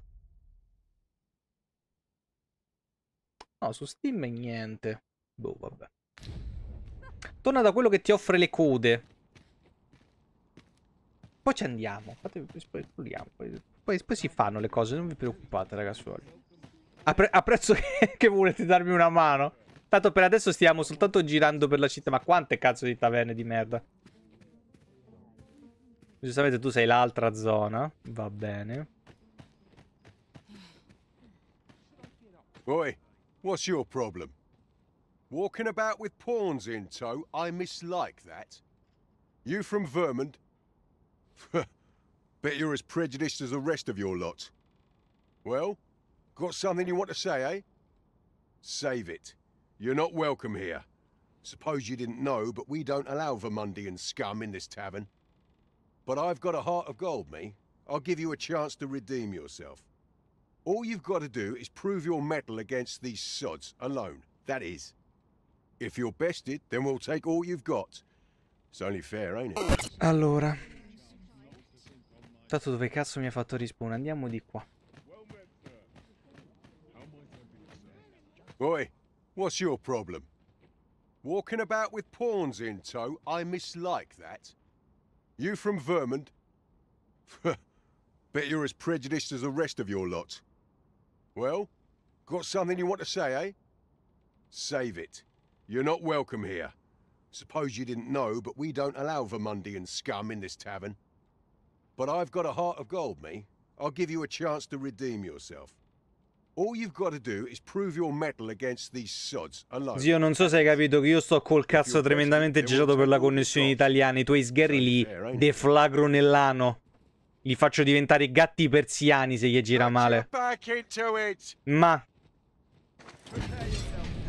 No, su Steam niente. Boh, vabbè. Torna da quello che ti offre le code. Poi ci andiamo. Poi si fanno le cose, non vi preoccupate, ragazzuoli. Apprezzo che volete darmi una mano. Tanto per adesso stiamo soltanto girando per la città. Ma quante cazzo di taverne di merda. Giustamente tu sei l'altra zona. Va bene. Oi, what's your problem? Walking about with pawns in tow, I mislike that. You from Vermont? Bet you're as prejudiced as the rest of your lot. Well, got something you want to say, eh? Save it. You're not welcome here. Suppose you didn't know, but we don't allow Vermundian scum in this tavern. But I've got a heart of gold, me. I'll give you a chance to redeem yourself. All you've got to do is prove your mettle against these sods, alone. That is. If you're bested, then we'll take all you've got. It's only fair, ain't it? Allora. Tanto dove cazzo mi ha fatto respawn? Andiamo di qua. Oi, what's your problem? Walking about with pawns in tow, I mislike that. You from Vermont? Bet you're as prejudiced as the rest of your lot. Well, got something you want to say, eh? Save it. You're not welcome here. Suppose you didn't know, but we don't allow Vermundian scum in this tavern. But I've got a heart of gold, me. I'll give you a chance to redeem yourself. All you've got to do is prove your mettle against these sods alone. Zio, non so se hai capito che io sto col cazzo tremendamente girato per la connessione italiana. I tuoi sgherri li deflagro nell'ano. Li faccio diventare gatti persiani se gli gira male. Ma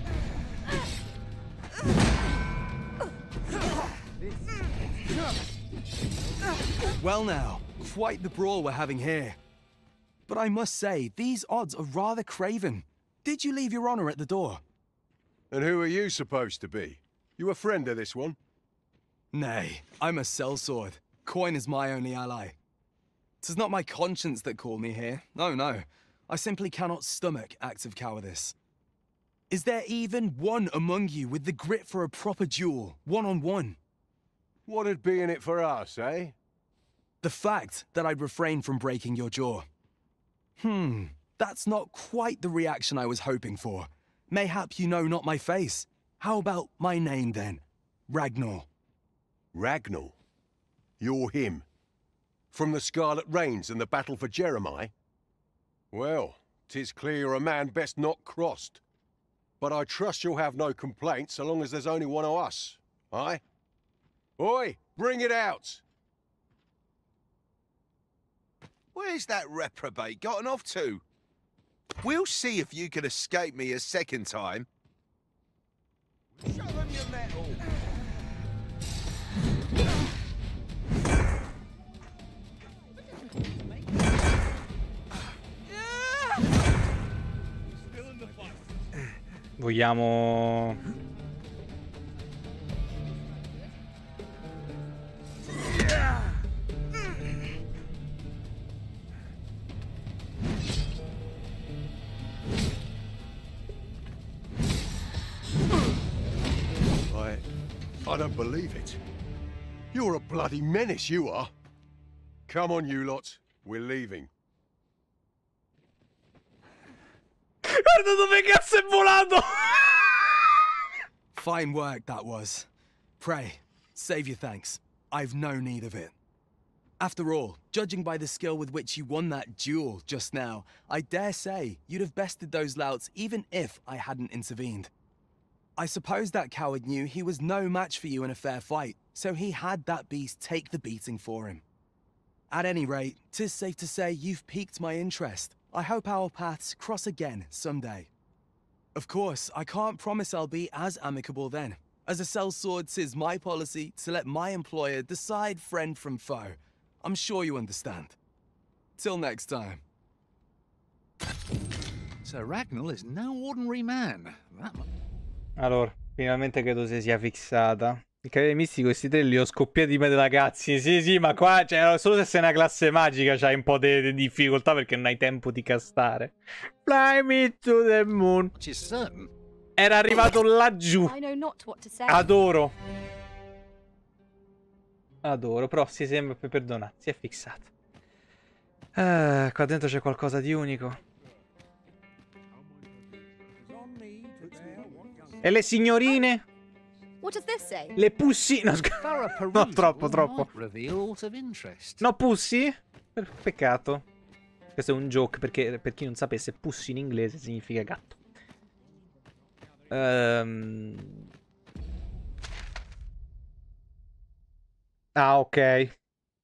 Well now, quite the brawl we're having here. But I must say, these odds are rather craven. Did you leave your honor at the door? And who are you supposed to be? You a friend of this one? Nay, I'm a sellsword. Coin is my only ally. 'Tis not my conscience that called me here. No, no. I simply cannot stomach acts of cowardice. Is there even one among you with the grit for a proper duel, one-on-one? What'd be in it for us, eh? The fact that I'd refrain from breaking your jaw. That's not quite the reaction I was hoping for. Mayhap you know not my face. How about my name, then? Ragnar. Ragnar? You're him? From the Scarlet Rains and the battle for Jeremiah? Well, 'tis clear you're a man best not crossed. But I trust you'll have no complaints so long as there's only one of us, aye? Oi, bring it out! Where's that reprobate gotten off to? We'll see if you can escape me a second time. Show them your metal! Vogliamo... I don't believe it. You're a bloody menace, you are. Come on, you lot. We're leaving. Guarda dove cazzo è volato! Fine work, that was. Pray, save your thanks. I've no need of it. After all, judging by the skill with which you won that duel just now, I dare say you'd have bested those louts even if I hadn't intervened. I suppose that coward knew he was no match for you in a fair fight, so he had that beast take the beating for him. At any rate, 'tis safe to say you've piqued my interest. I hope our paths cross again someday. Of course, I can't promise I'll be as amicable then. As a sellsword, 'tis my policy to let my employer decide friend from foe. I'm sure you understand. Till next time. Sir Ragnar is no ordinary man. Allora, finalmente credo si sia fissata. Il Cavaliere Mistico, questi tre li ho scoppiati prima della cutscene. Sì, ma qua, cioè, solo se sei una classe magica c'hai un po' di difficoltà perché non hai tempo di castare. Fly me to the moon. Era arrivato laggiù. Adoro. Adoro, però si sembra perdonare, si è fissata. Qua dentro c'è qualcosa di unico. E le signorine? What does this say? Le pussy? No, no, troppo. No, pussy? Peccato. Questo è un joke, perché per chi non sapesse, pussy in inglese significa gatto. Ah, ok.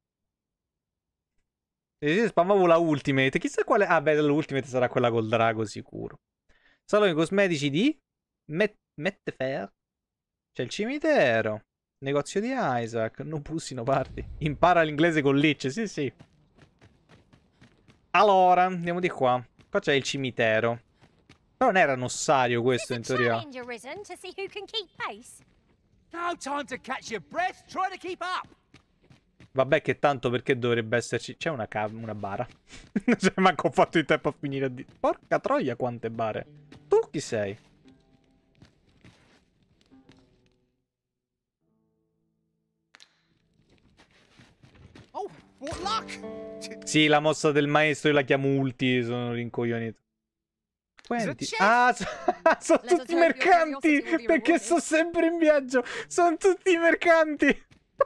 E spammavo la ultimate. Chissà quale... Ah, beh, l'ultimate sarà quella col drago, sicuro. Saloni cosmetici di... Mettefair. C'è il cimitero. Negozio di Isaac. No pussy, no party. Impara l'inglese con Lich, sì. Allora, andiamo di qua. Qua c'è il cimitero. Però non era un ossario questo, in teoria. No time to catch your breath. Try to keep up. Vabbè che tanto perché dovrebbe esserci... C'è una bara. Non c'è manco ho fatto in tempo a finire a dire... Porca troia quante bare. Tu chi sei? Oh, what luck! Sì, la mossa del maestro io la chiamo ulti, sono rincoglionito. Ah, sono tutti mercanti! Perché sto sempre in viaggio! Sono tutti mercanti!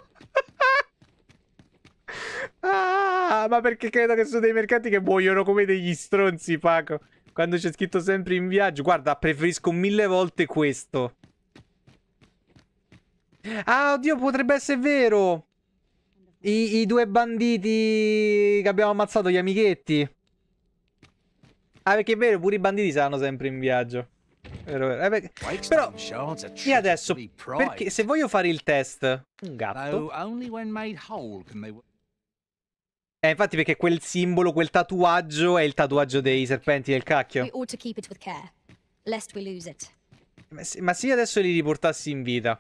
Ah, ma perché credo che sono dei mercanti che muoiono come degli stronzi, Paco. Quando c'è scritto sempre in viaggio. Guarda, preferisco 1000 volte questo. Ah, oddio, potrebbe essere vero. I due banditi che abbiamo ammazzato, gli amichetti. Ah, perché è vero, pure i banditi saranno sempre in viaggio. Però io adesso, perché se voglio fare il test, un gatto. Infatti perché quel simbolo, quel tatuaggio è il tatuaggio dei serpenti del cacchio. We ought to keep it with care, lest we lose it. Ma se io adesso li riportassi in vita.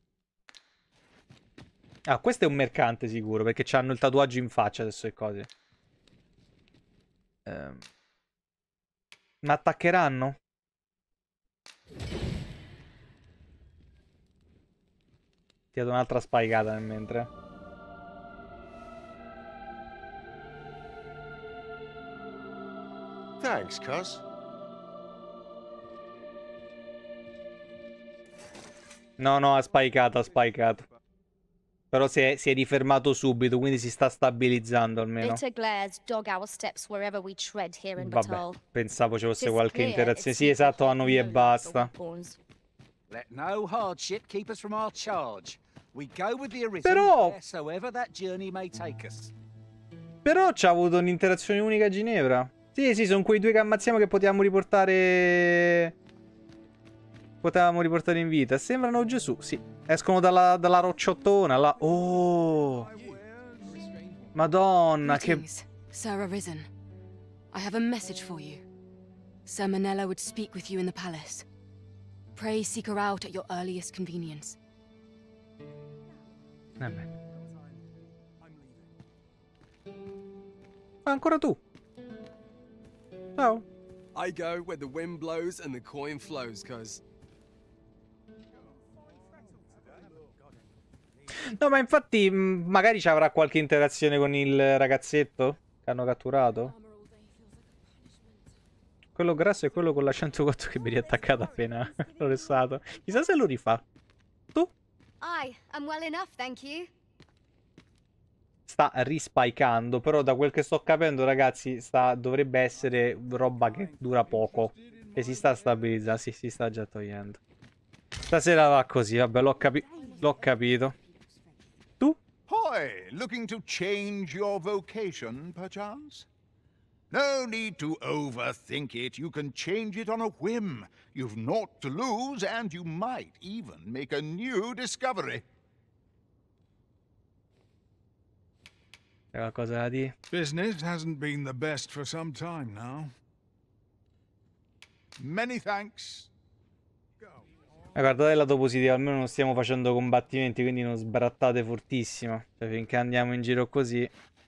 Ah, questo è un mercante sicuro, perché hanno il tatuaggio in faccia adesso e cose. Ma attaccheranno? Ti do un'altra spikata nel mentre. Thanks, cuz. No, ha spikeato, ha spikeato. Però si è rifermato subito, quindi si sta stabilizzando almeno. Bitter glares dog our steps wherever we tread here in Vabbè, Batal. pensavo ci fosse qualche interazione. Sì, esatto, vanno via e basta. Let no hardship keep us from our charge. We go with the Arisen Però- wheresoever that journey may take us. Però c'ha avuto un'interazione unica a Ginevra. Sì, sono quei due che ammazziamo che potevamo riportare... Potevamo riportare in vita. Sembrano Gesù, sì. Escono dalla rocciottona, là. Oh! Madonna, che... Greetings, Sir Arisen. I have a message for you. Sir Manella would speak with you in the palace. Pray seek her out at your earliest convenience. Ancora tu. Ciao. I go where the wind blows and the coin flows, cuz. No, ma infatti magari ci avrà qualche interazione con il ragazzetto che hanno catturato. Quello grasso è quello con la 104 che mi riattaccato appena l'ho restato. Chissà se lo rifà. I'm well enough, thank you. Sta rispikando, però da quel che sto capendo, ragazzi, dovrebbe essere roba che dura poco. E si sta stabilizzando, sì, si sta già togliendo. Stasera va così, vabbè, l'ho capito. Hoy, looking to change your vocation, perchance? No need to overthink it. You can change it on a whim. You've naught to lose, and you might even make a new discovery. C'è qualcosa da dire? Business hasn't been the best for some time now. Many thanks. Guardate il lato positivo, almeno non stiamo facendo combattimenti, quindi non sbrattate fortissimo. Cioè, finché andiamo in giro così.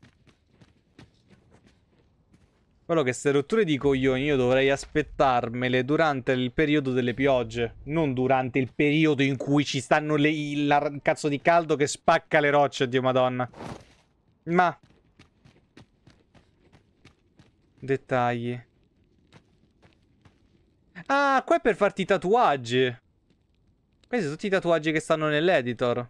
Quello che ste rotture di coglioni io dovrei aspettarmele durante il periodo delle piogge, non durante il periodo in cui ci stanno il cazzo di caldo che spacca le rocce, Dio madonna. Ma dettagli. Ah, qua è per farti i tatuaggi. Questi sono tutti i tatuaggi che stanno nell'editor.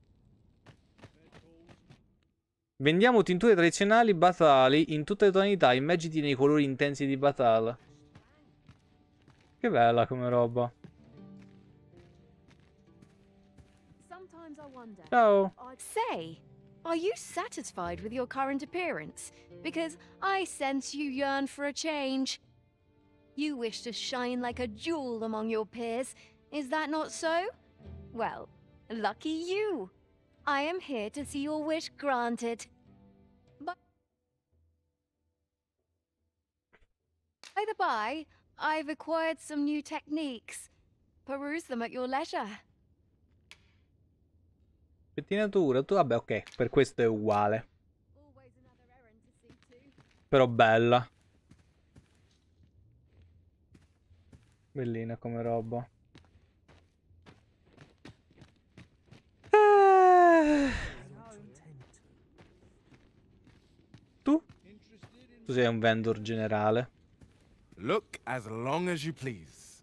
Vendiamo tinture tradizionali Batali in tutte le tonalità. Immergiti nei colori intensi di Batal. Che bella come roba. Ciao. Say, are you satisfied with your current appearance? Because I sense you yearn for a change. You wish to shine like a jewel among your peers. Is that not so? Well, lucky you. I am here to see your wish granted. But by the by, I've acquired some new techniques. Peruse them at your leisure. Pettinatura, tu vabbè, ok, per questo è uguale. Però bella. Bellina come roba. Tu sei un vendor generale. Look as long as you please.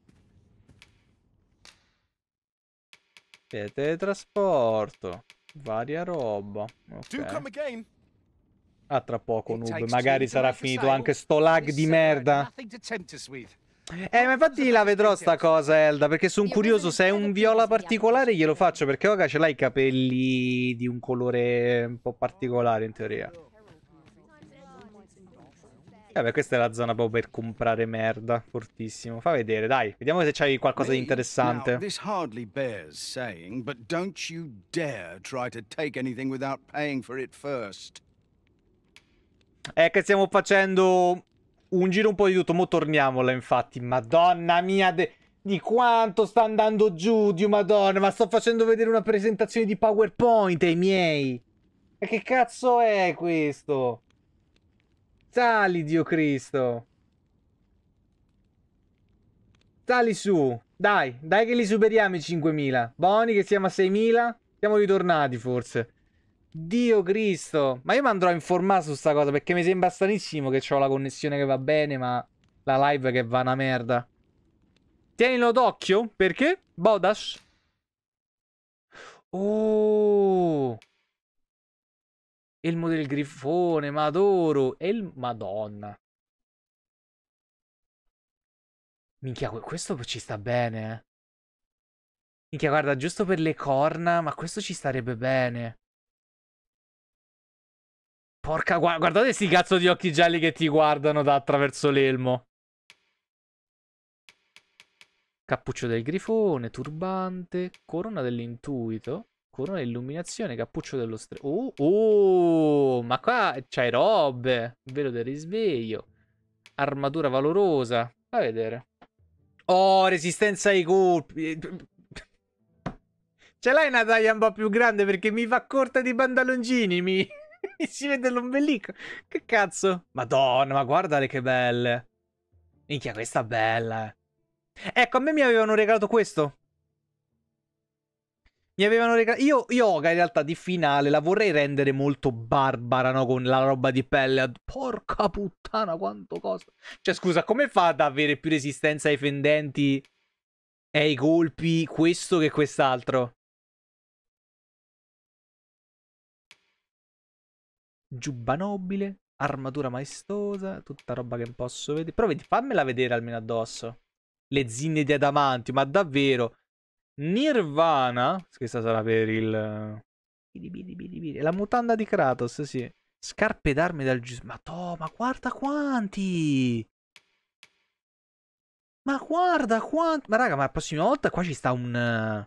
Teletrasporto. Varia roba. Do come Ok. again. Ah, tra poco, noob. Magari sarà finito anche sto lag di merda. Ma infatti la vedrò sta cosa, Elda, perché sono curioso se è un viola particolare glielo faccio, perché Oga ce l'ha i capelli di un colore un po' particolare in teoria. Vabbè, questa è la zona proprio per comprare merda. Fortissimo. Fa vedere, dai. Vediamo se c'hai qualcosa di interessante. Now, this hardly bears saying, but don't you dare try to take anything without paying for it first. È che stiamo facendo un giro un po' di tutto. Mo' torniamo là, infatti. Madonna mia, di quanto sta andando giù, Dio madonna. Ma sto facendo vedere una presentazione di PowerPoint ai miei. E che cazzo è questo? Sali, Dio Cristo. Sali su. Dai che li superiamo i 5.000. Buoni che siamo a 6.000. Siamo ritornati forse. Dio Cristo. Ma io mi andrò a informare su sta cosa, perché mi sembra stranissimo che ho la connessione che va bene, ma la live che va una merda. Tienilo d'occhio. Perché? Bodash. Oh. Elmo del grifone, ma adoro. Madonna. Minchia, questo ci sta bene, eh. Minchia, guarda, giusto per le corna, ma questo ci starebbe bene. Porca, guardate sti cazzo di occhi gialli che ti guardano da attraverso l'elmo. Cappuccio del grifone, turbante, corona dell'intuito. Corona dell'illuminazione, cappuccio dello oh, ma qua c'hai robe. Velo del risveglio. Armatura valorosa. Fa vedere. Oh, resistenza ai colpi. Ce l'hai una taglia un po' più grande perché mi fa corta di pantaloncini. Mi si vede l'ombelico. Che cazzo? Madonna, ma guardale che belle. Minchia, questa è bella. Ecco, a me mi avevano regalato questo. Mi avevano regalato... Io Oga in realtà di finale la vorrei rendere molto barbara, no? Con la roba di pelle. Porca puttana, quanto costa. Cioè, scusa, come fa ad avere più resistenza ai fendenti e ai colpi questo che quest'altro? Giubba nobile, armatura maestosa, tutta roba che non posso vedere. Però vedi, fammela vedere almeno addosso. Le zinne di adamantium, ma davvero... Nirvana, questa sarà per il... La mutanda di Kratos, sì. Scarpe d'armi dal ma guarda quanti! Ma guarda quanti! Ma raga, ma la prossima volta qua ci sta un...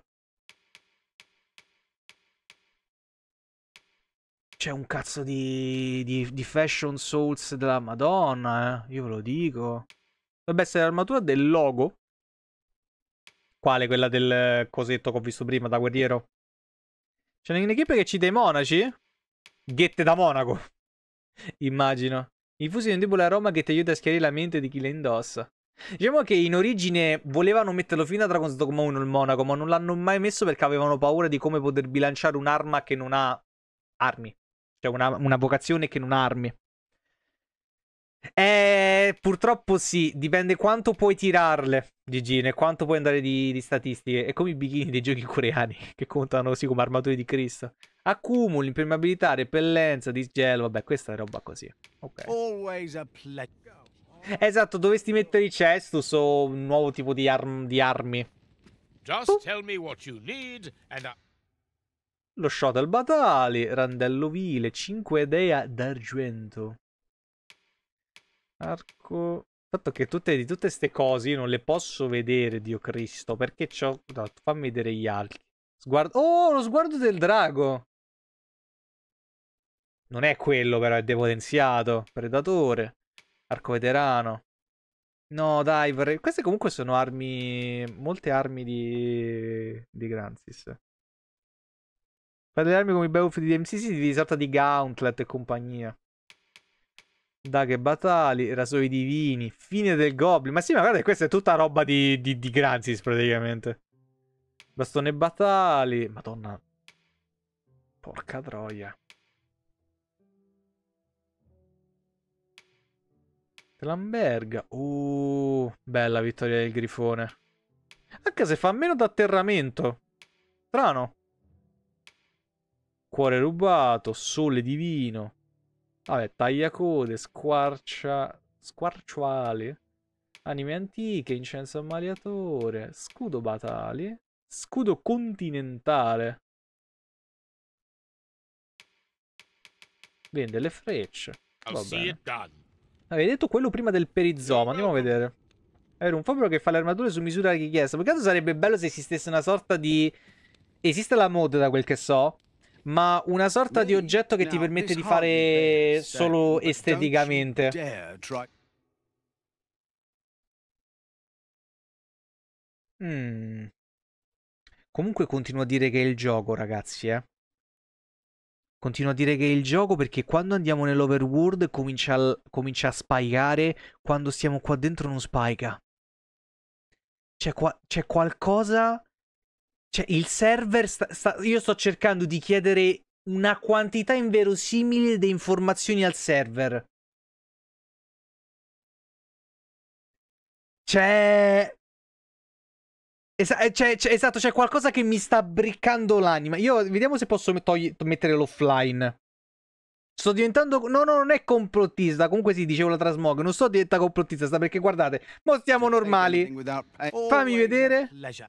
C'è un cazzo di Fashion Souls della Madonna, Io ve lo dico. Dovrebbe essere l'armatura del logo. Quale? Quella del cosetto che ho visto prima da guerriero? C'è un'equipe che cita i monaci? Ghette da Monaco. Immagino. Infusi di un debole aroma che ti aiuta a schiarire la mente di chi le indossa. Diciamo che in origine volevano metterlo fino a Dragon's Dogma 1 il Monaco, ma non l'hanno mai messo perché avevano paura di come poter bilanciare un'arma che non ha armi. Cioè una vocazione che non ha armi. Purtroppo sì, dipende quanto puoi tirarle, Gigine, quanto puoi andare di statistiche. È come i bikini dei giochi coreani, che contano sì come armature di Cristo. Accumuli, impermeabilità, repellenza, disgelo, vabbè, questa è roba così. Ok. Esatto, dovresti mettere i Cestus o un nuovo tipo di armi. Just tell me what you need and Lo Shotel Batali, Randello Vile, 5 dea d'argento. Arco... Il fatto che tutte queste cose io non le posso vedere, Dio Cristo, perché c'ho... No, fammi vedere gli altri. Sguardo... Oh, lo sguardo del drago! Non è quello, però, è depotenziato. Predatore. Arco veterano. No, dai, vorrei... Queste comunque sono armi... Molte armi di Grancis. Fate le armi come i buff di DMCC, di sorta di Gauntlet e compagnia. Daghe batali, rasoi divini, fine del goblin. Ma sì, ma guarda, questa è tutta roba di Grancis praticamente. Bastone batali. Madonna. Porca troia. Lamberga. Bella vittoria del grifone. Anche se fa meno d'atterramento. Strano. Cuore rubato, sole divino. Vabbè, tagliacode, squarciali, anime antiche, incenso ammaliatore, scudo batali, scudo continentale. Vende le frecce. Va bene. Avevi detto quello prima del perizoma, andiamo a vedere. Avere un fabbro che fa le armature su misura richiesta. Peccato sarebbe bello se esistesse una sorta di... Esiste la mod da quel che so, ma una sorta di oggetto che ti permette di fare solo esteticamente. Comunque continuo a dire che è il gioco, ragazzi, Continuo a dire che è il gioco perché quando andiamo nell'overworld comincia a spikare, quando stiamo qua dentro non spika. C'è qualcosa... Cioè, il server io sto cercando di chiedere una quantità inverosimile di informazioni al server. Esatto, c'è qualcosa che mi sta briccando l'anima. Vediamo se posso mettere l'offline. Sto diventando... No, non è complottista. Comunque sì, dicevo la Trasmog. Non sto diventando complottista, sta perché guardate. Mo stiamo normali. Fammi vedere.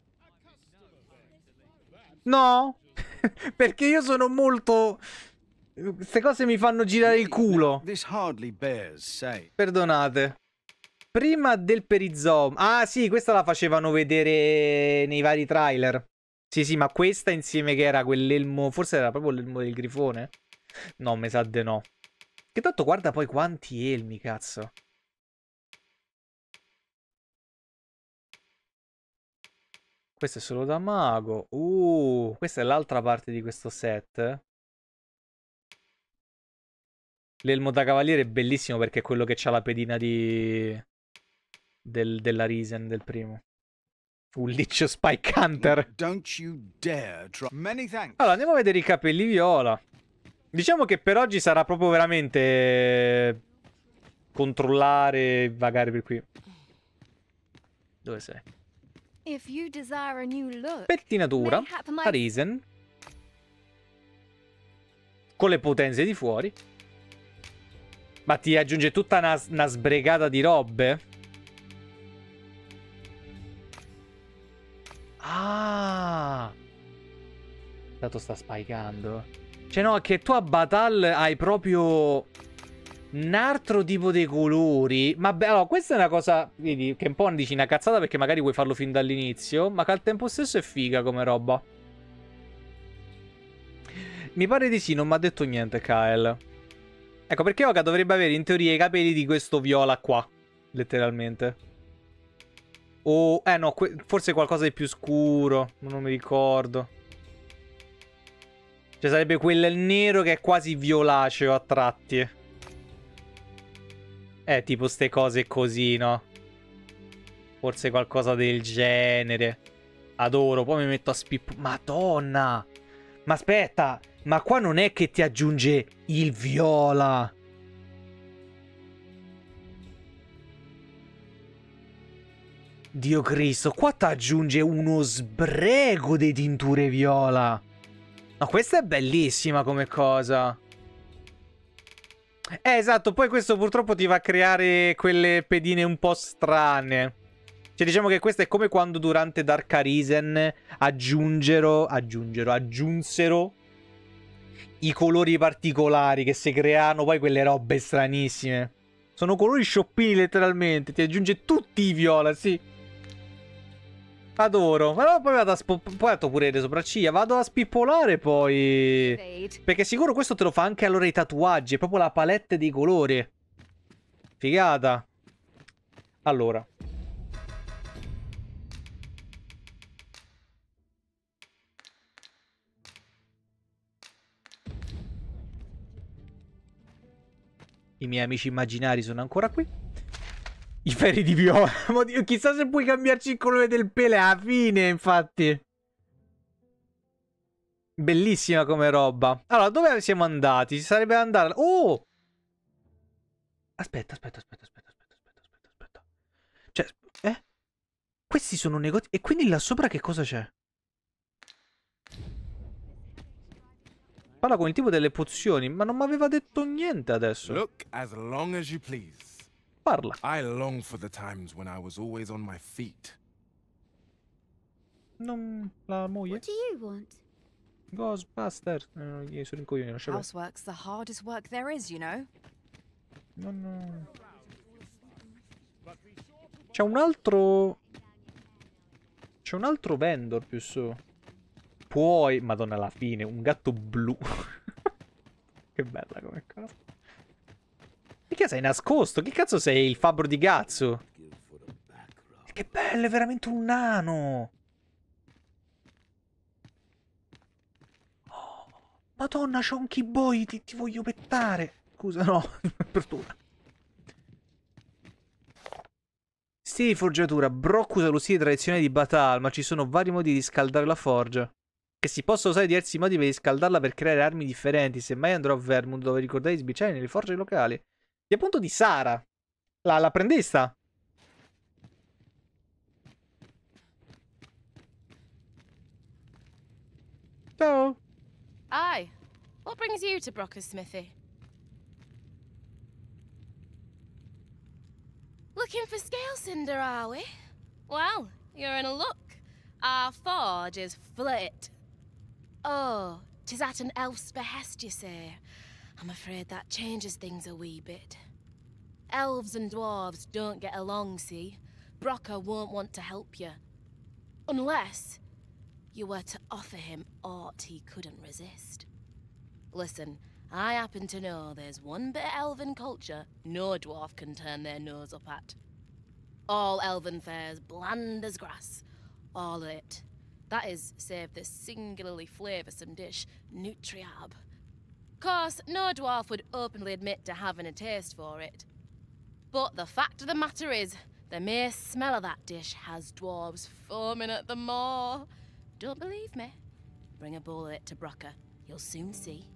No. Perché io sono molto... Queste cose mi fanno girare il culo. Perdonate. Prima del perizoma. Ah sì, questa la facevano vedere nei vari trailer. Sì, ma questa insieme che era quell'elmo... Forse era proprio l'elmo del grifone. No, mi sa de no. Che tanto guarda poi quanti elmi, cazzo. Questo è solo da mago. Questa è l'altra parte di questo set. L'elmo da cavaliere è bellissimo perché è quello che c'ha la pedina della Risen del primo. Un liccio Spike Hunter. Allora, andiamo a vedere i capelli viola. Diciamo che per oggi sarà proprio veramente controllare, vagare per qui. Dove sei? Pettinatura, Arisen, con le potenze di fuori. Ma ti aggiunge tutta una sbregata di robe? Ah! Dato sta spikando. Cioè no, che tu a Batal hai proprio un altro tipo di colori. Ma beh, allora, questa è una cosa, vedi, che un po' dici una cazzata perché magari vuoi farlo fin dall'inizio, ma che al tempo stesso è figa come roba. Mi pare di sì, non mi ha detto niente Kael. Ecco, perché Oga dovrebbe avere in teoria i capelli di questo viola qua, letteralmente. O, no, forse qualcosa di più scuro, non mi ricordo. Cioè sarebbe quel nero che è quasi violaceo a tratti. Tipo ste cose così, no? Forse qualcosa del genere. Adoro, poi mi metto a spippare. Madonna! Ma aspetta, ma qua non è che ti aggiunge il viola. Dio Cristo, qua ti aggiunge uno sbrego di tinture viola. No, questa è bellissima come cosa. Esatto, poi questo purtroppo ti va a creare quelle pedine un po' strane. Cioè diciamo che questo è come quando durante Dark Arisen aggiunsero i colori particolari che si creano poi quelle robe stranissime. Sono colori scioppini letteralmente, ti aggiunge tutti i viola, sì. Adoro. Ma poi vado a pure le sopracciglia. Vado a spippolare poi. Perché sicuro questo te lo fa anche allora i tatuaggi. È proprio la palette dei colori. Figata. Allora. I miei amici immaginari sono ancora qui. I ferri di viola. Oddio, chissà se puoi cambiarci il colore del pelo alla fine, infatti. Bellissima come roba. Allora, dove siamo andati? Si sarebbe andare... Oh! Aspetta. Cioè, questi sono negozi... E quindi là sopra che cosa c'è? Parla con il tipo delle pozioni, ma non mi aveva detto niente adesso. Look as long as you please. Parla. I long for the times when I was always on my feet. Non la moglie. What do you want? Ghostbusters. Io sono in coglione, lascia Housework's the hardest work there is, you know. No. C'è un altro... C'è un altro vendor più su. Puoi... Madonna, alla fine, un gatto blu. Che bella come cosa. Perché sei nascosto? Che cazzo sei, il fabbro di Gatsu? Che bello, è veramente un nano. Oh, Madonna, c'ho un Keyboy, ti voglio pettare. Scusa, no, per tu. Stili di forgiatura. Brock usa lo stile tradizionale di Batal, ma ci sono vari modi di scaldare la forgia. Che si possono usare diversi modi per riscaldarla per creare armi differenti. Semmai andrò a Vermund dove ricordare di sbirciare nelle forge locali. E appunto di Sara. L'apprendista. Ciao. Aye. What brings you to Brocker's smithy? Looking for scale cinder, are we? Well, you're in a luck. Our forge is full of it. Oh, 'tis at an elf's behest, you say. I'm afraid that changes things a wee bit. Elves and dwarves don't get along, see? Brocker won't want to help you. Unless you were to offer him aught he couldn't resist. Listen, I happen to know there's one bit of elven culture no dwarf can turn their nose up at. All elven fare's bland as grass. All of it. That is, save this singularly flavoursome dish, Nutriab. Course, no dwarf would openly admit to having a taste for it. But the fact of the matter is, the mere smell of that dish has dwarves foaming at the maw. Don't believe me? Bring a bowl of it to Brocker. You'll soon see.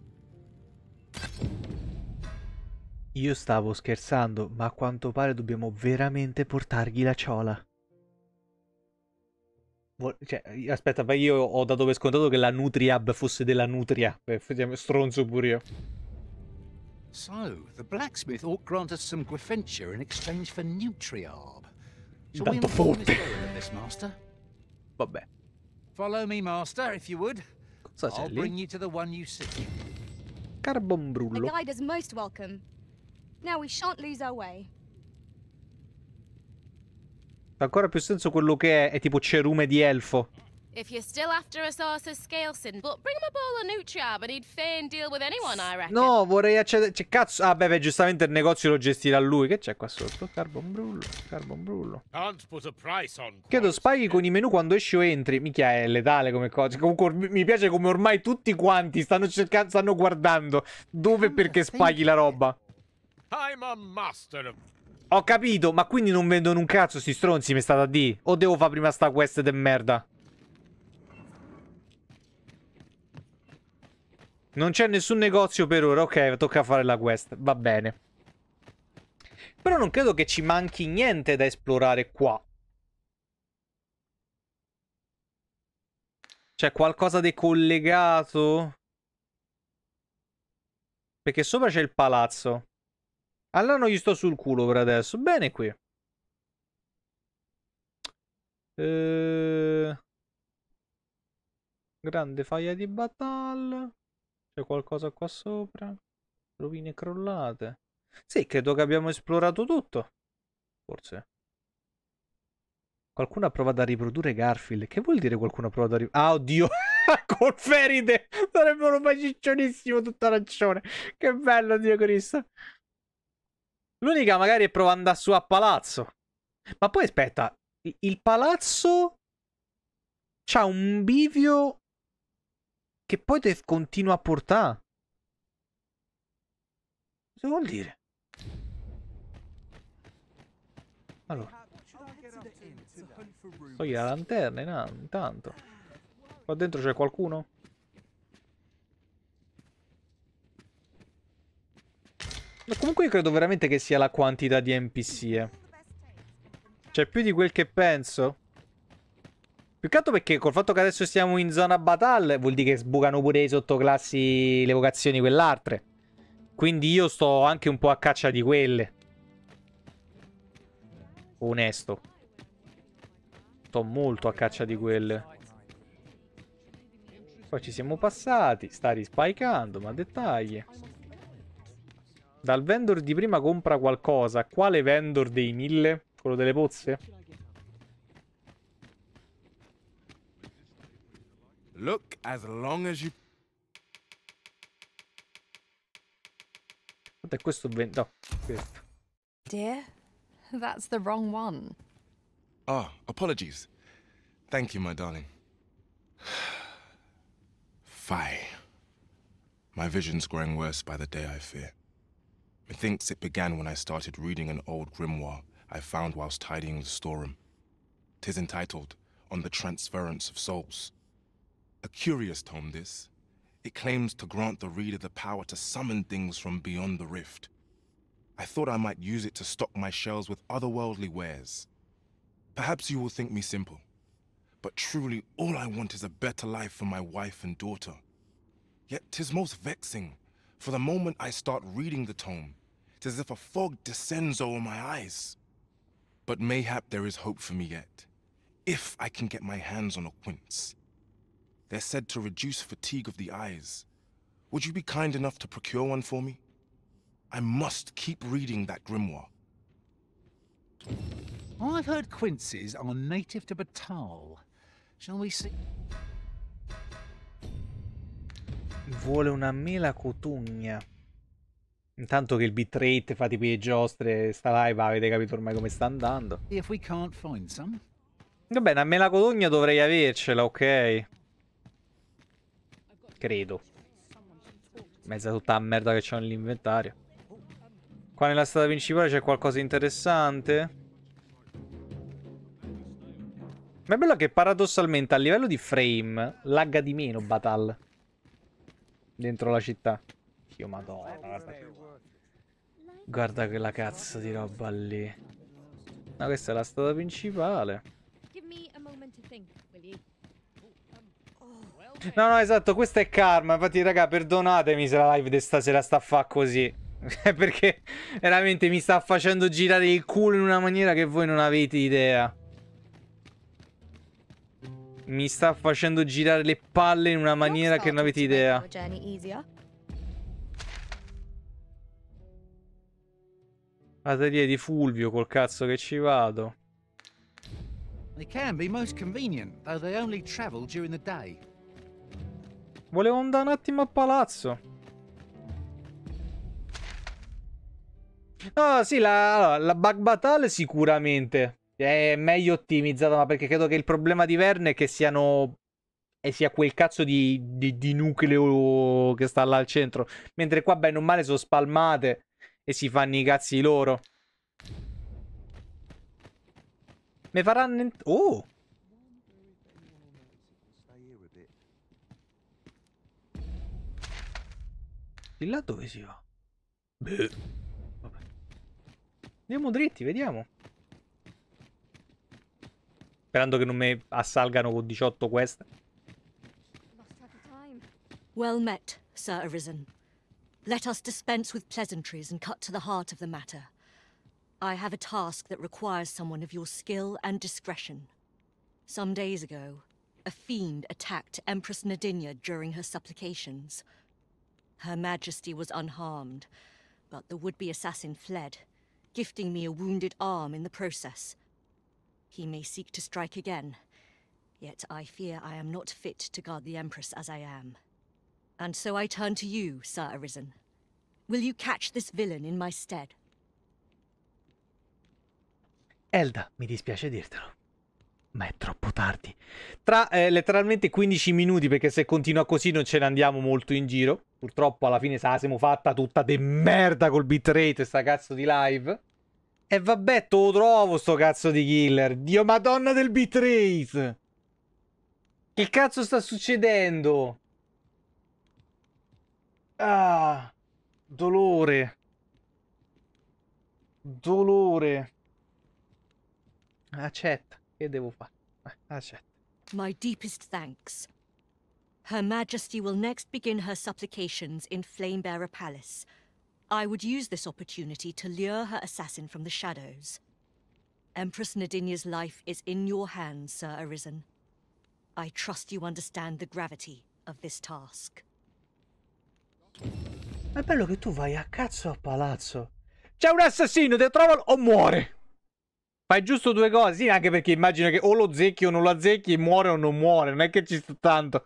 Io stavo scherzando, ma a quanto pare dobbiamo veramente portargli la ciola. Cioè, aspetta, ma io ho dato per scontato che la Nutriab fosse della Nutria. Stronzo pure io. So, the blacksmith ought grant us some Gwynfenture in exchange for Nutriarb. Shall we Tanto inform forte. Miss Doran of this, Master? Vabbè. Follow me, Master, if you would. Cosa c'è I'll lì? bring you to the one you seek. A Carbonbrullo. guide is most welcome. Now we shan't lose our way. Fa ancora più senso quello che è tipo cerume di elfo. If you're still after a source of scale cinder, but bring him a bowl of Nutriab and he'd fain deal with anyone, I reckon. No, vorrei accedere... C'è cazzo... Ah, beh, giustamente il negozio lo gestirà lui. Che c'è qua sotto? Carbonbrullo. Carbonbrullo. Can't put a price on. Chiedo spaghi con i menu quando esci o entri. Minchia, è letale come cosa. Comunque mi piace come ormai tutti quanti stanno cercando, stanno guardando dove e perché spaghi la roba. I'm a master of... Ho capito, ma quindi non vendono un cazzo sti stronzi, mi state a dire? O devo fare prima sta quest de merda? Non c'è nessun negozio per ora, ok, tocca fare la quest, va bene. Però non credo che ci manchi niente da esplorare qua. C'è qualcosa di collegato? Perché sopra c'è il palazzo. Allora non gli sto sul culo per adesso. Bene qui. Grande faia di battaglia. C'è qualcosa qua sopra. Rovine crollate. Sì, credo che abbiamo esplorato tutto. Forse. Qualcuno ha provato a riprodurre Garfield. Che vuol dire qualcuno ha provato a riprodurre? Ah, oddio. Col feride. Sarebbe uno maciccionissimo tutto arancione. Che bello, Dio Cristo. L'unica magari è provare ad andare su a palazzo. Ma poi aspetta. Il palazzo c'ha un bivio che poi te continua a portare. Cosa vuol dire? Allora. Togli la lanterna intanto. Qua dentro c'è qualcuno? Ma comunque io credo veramente che sia la quantità di NPC, C'è più di quel che penso. Più che altro perché col fatto che adesso stiamo in zona battle vuol dire che sbucano pure i sottoclassi le vocazioni quell'altre. Quindi io sto anche un po' a caccia di quelle. Onesto. Sto molto a caccia di quelle. Poi ci siamo passati. Sta rispikando, ma dettagli. Dal vendor di prima compra qualcosa. Quale vendor dei 1000? Quello delle pozze? Look as long as you... È questo no, questo. Dear, that's the wrong one. Oh, apologies. Thank you, my darling. Fie. My vision's growing worse by the day, I fear. Methinks it began when I started reading an old grimoire I found whilst tidying the storeroom. 'Tis entitled On the Transference of Souls. A curious tome, this. It claims to grant the reader the power to summon things from beyond the rift. I thought I might use it to stock my shelves with otherworldly wares. Perhaps you will think me simple, but truly all I want is a better life for my wife and daughter. Yet 'tis most vexing, for the moment I start reading the tome, 'tis as if a fog descends over my eyes. But mayhap there is hope for me yet, if I can get my hands on a quince. They're said to reduce fatigue of the eyes. Would you be kind enough to procure one for me? I must keep reading that grimoire. I've heard quinces are native to Batal. Shall we see? Vuole una mela cotugna. Intanto che il bitrate fa tipo le giostre, sta live, avete capito ormai come sta andando. If we can't find some. Vabbè, una mela cotugna dovrei avercela, ok? Credo. Mezza tutta la merda che c'ho nell'inventario. Qua nella strada principale c'è qualcosa di interessante. Ma è bello che paradossalmente a livello di frame lagga di meno Batal dentro la città. Dio madonna, guarda quella cazzo di roba lì. No, questa è la strada principale. No, esatto, questa è karma. Infatti, raga, perdonatemi se la live di stasera sta a fa così. Perché veramente mi sta facendo girare il culo in una maniera che voi non avete idea. Mi sta facendo girare le palle in una maniera che non avete idea. Atelier di Fulvio, col cazzo che ci vado. They can be most convenient, though they only travel during the day. Volevo andare un attimo a palazzo. No, sì, la Bug Battle sicuramente è meglio ottimizzata, ma perché credo che il problema di Verne è che sia quel cazzo di nucleo che sta là al centro. Mentre qua, bene o male, sono spalmate e si fanno i cazzi loro. Mi faranno... Oh! Di là dove si va? Beh. Vabbè. Andiamo dritti, vediamo. Sperando che non mi assalgano con 18 quest. Well met, Sir Arisen. Let us dispense with pleasantries and cut to the heart of the matter. I have a task that requires someone of your skill and discretion. Some days ago, a fiend attacked Empress Nadinia during her supplications. Her Majesty was unharmed, but the would-be assassin fled, gifting me a wounded arm in the process. He may seek to strike again, yet I fear I am not fit to guard the Empress as I am. And so I turn to you, Sir Arisen. Will you catch this villain in my stead? Elda, mi dispiace dirtelo, ma è troppo tardi. Tra letteralmente 15 minuti, perché se continua così non ce ne andiamo molto in giro. Purtroppo alla fine se la siamo fatta tutta de merda col bitrate sta cazzo di live. E vabbè, te lo trovo sto cazzo di killer. Dio madonna del bitrate. Che cazzo sta succedendo? Ah, dolore. Dolore. Accetta, che devo fare? Accetta. My deepest thanks. Her Majesty will next begin her supplications in Flamebearer Palace. I would use this opportunity to lure her assassin from the shadows. Empress Nadinia's life is in your hands, Sir Arisen. I trust you understand the gravity of this task. È bello che tu vai a cazzo a palazzo. C'è un assassino, te trovo o muore. Fai giusto due cose, sì, anche perché immagino che o lo zecchi o non lo azzecchi, muore o non muore, non è che ci sta tanto.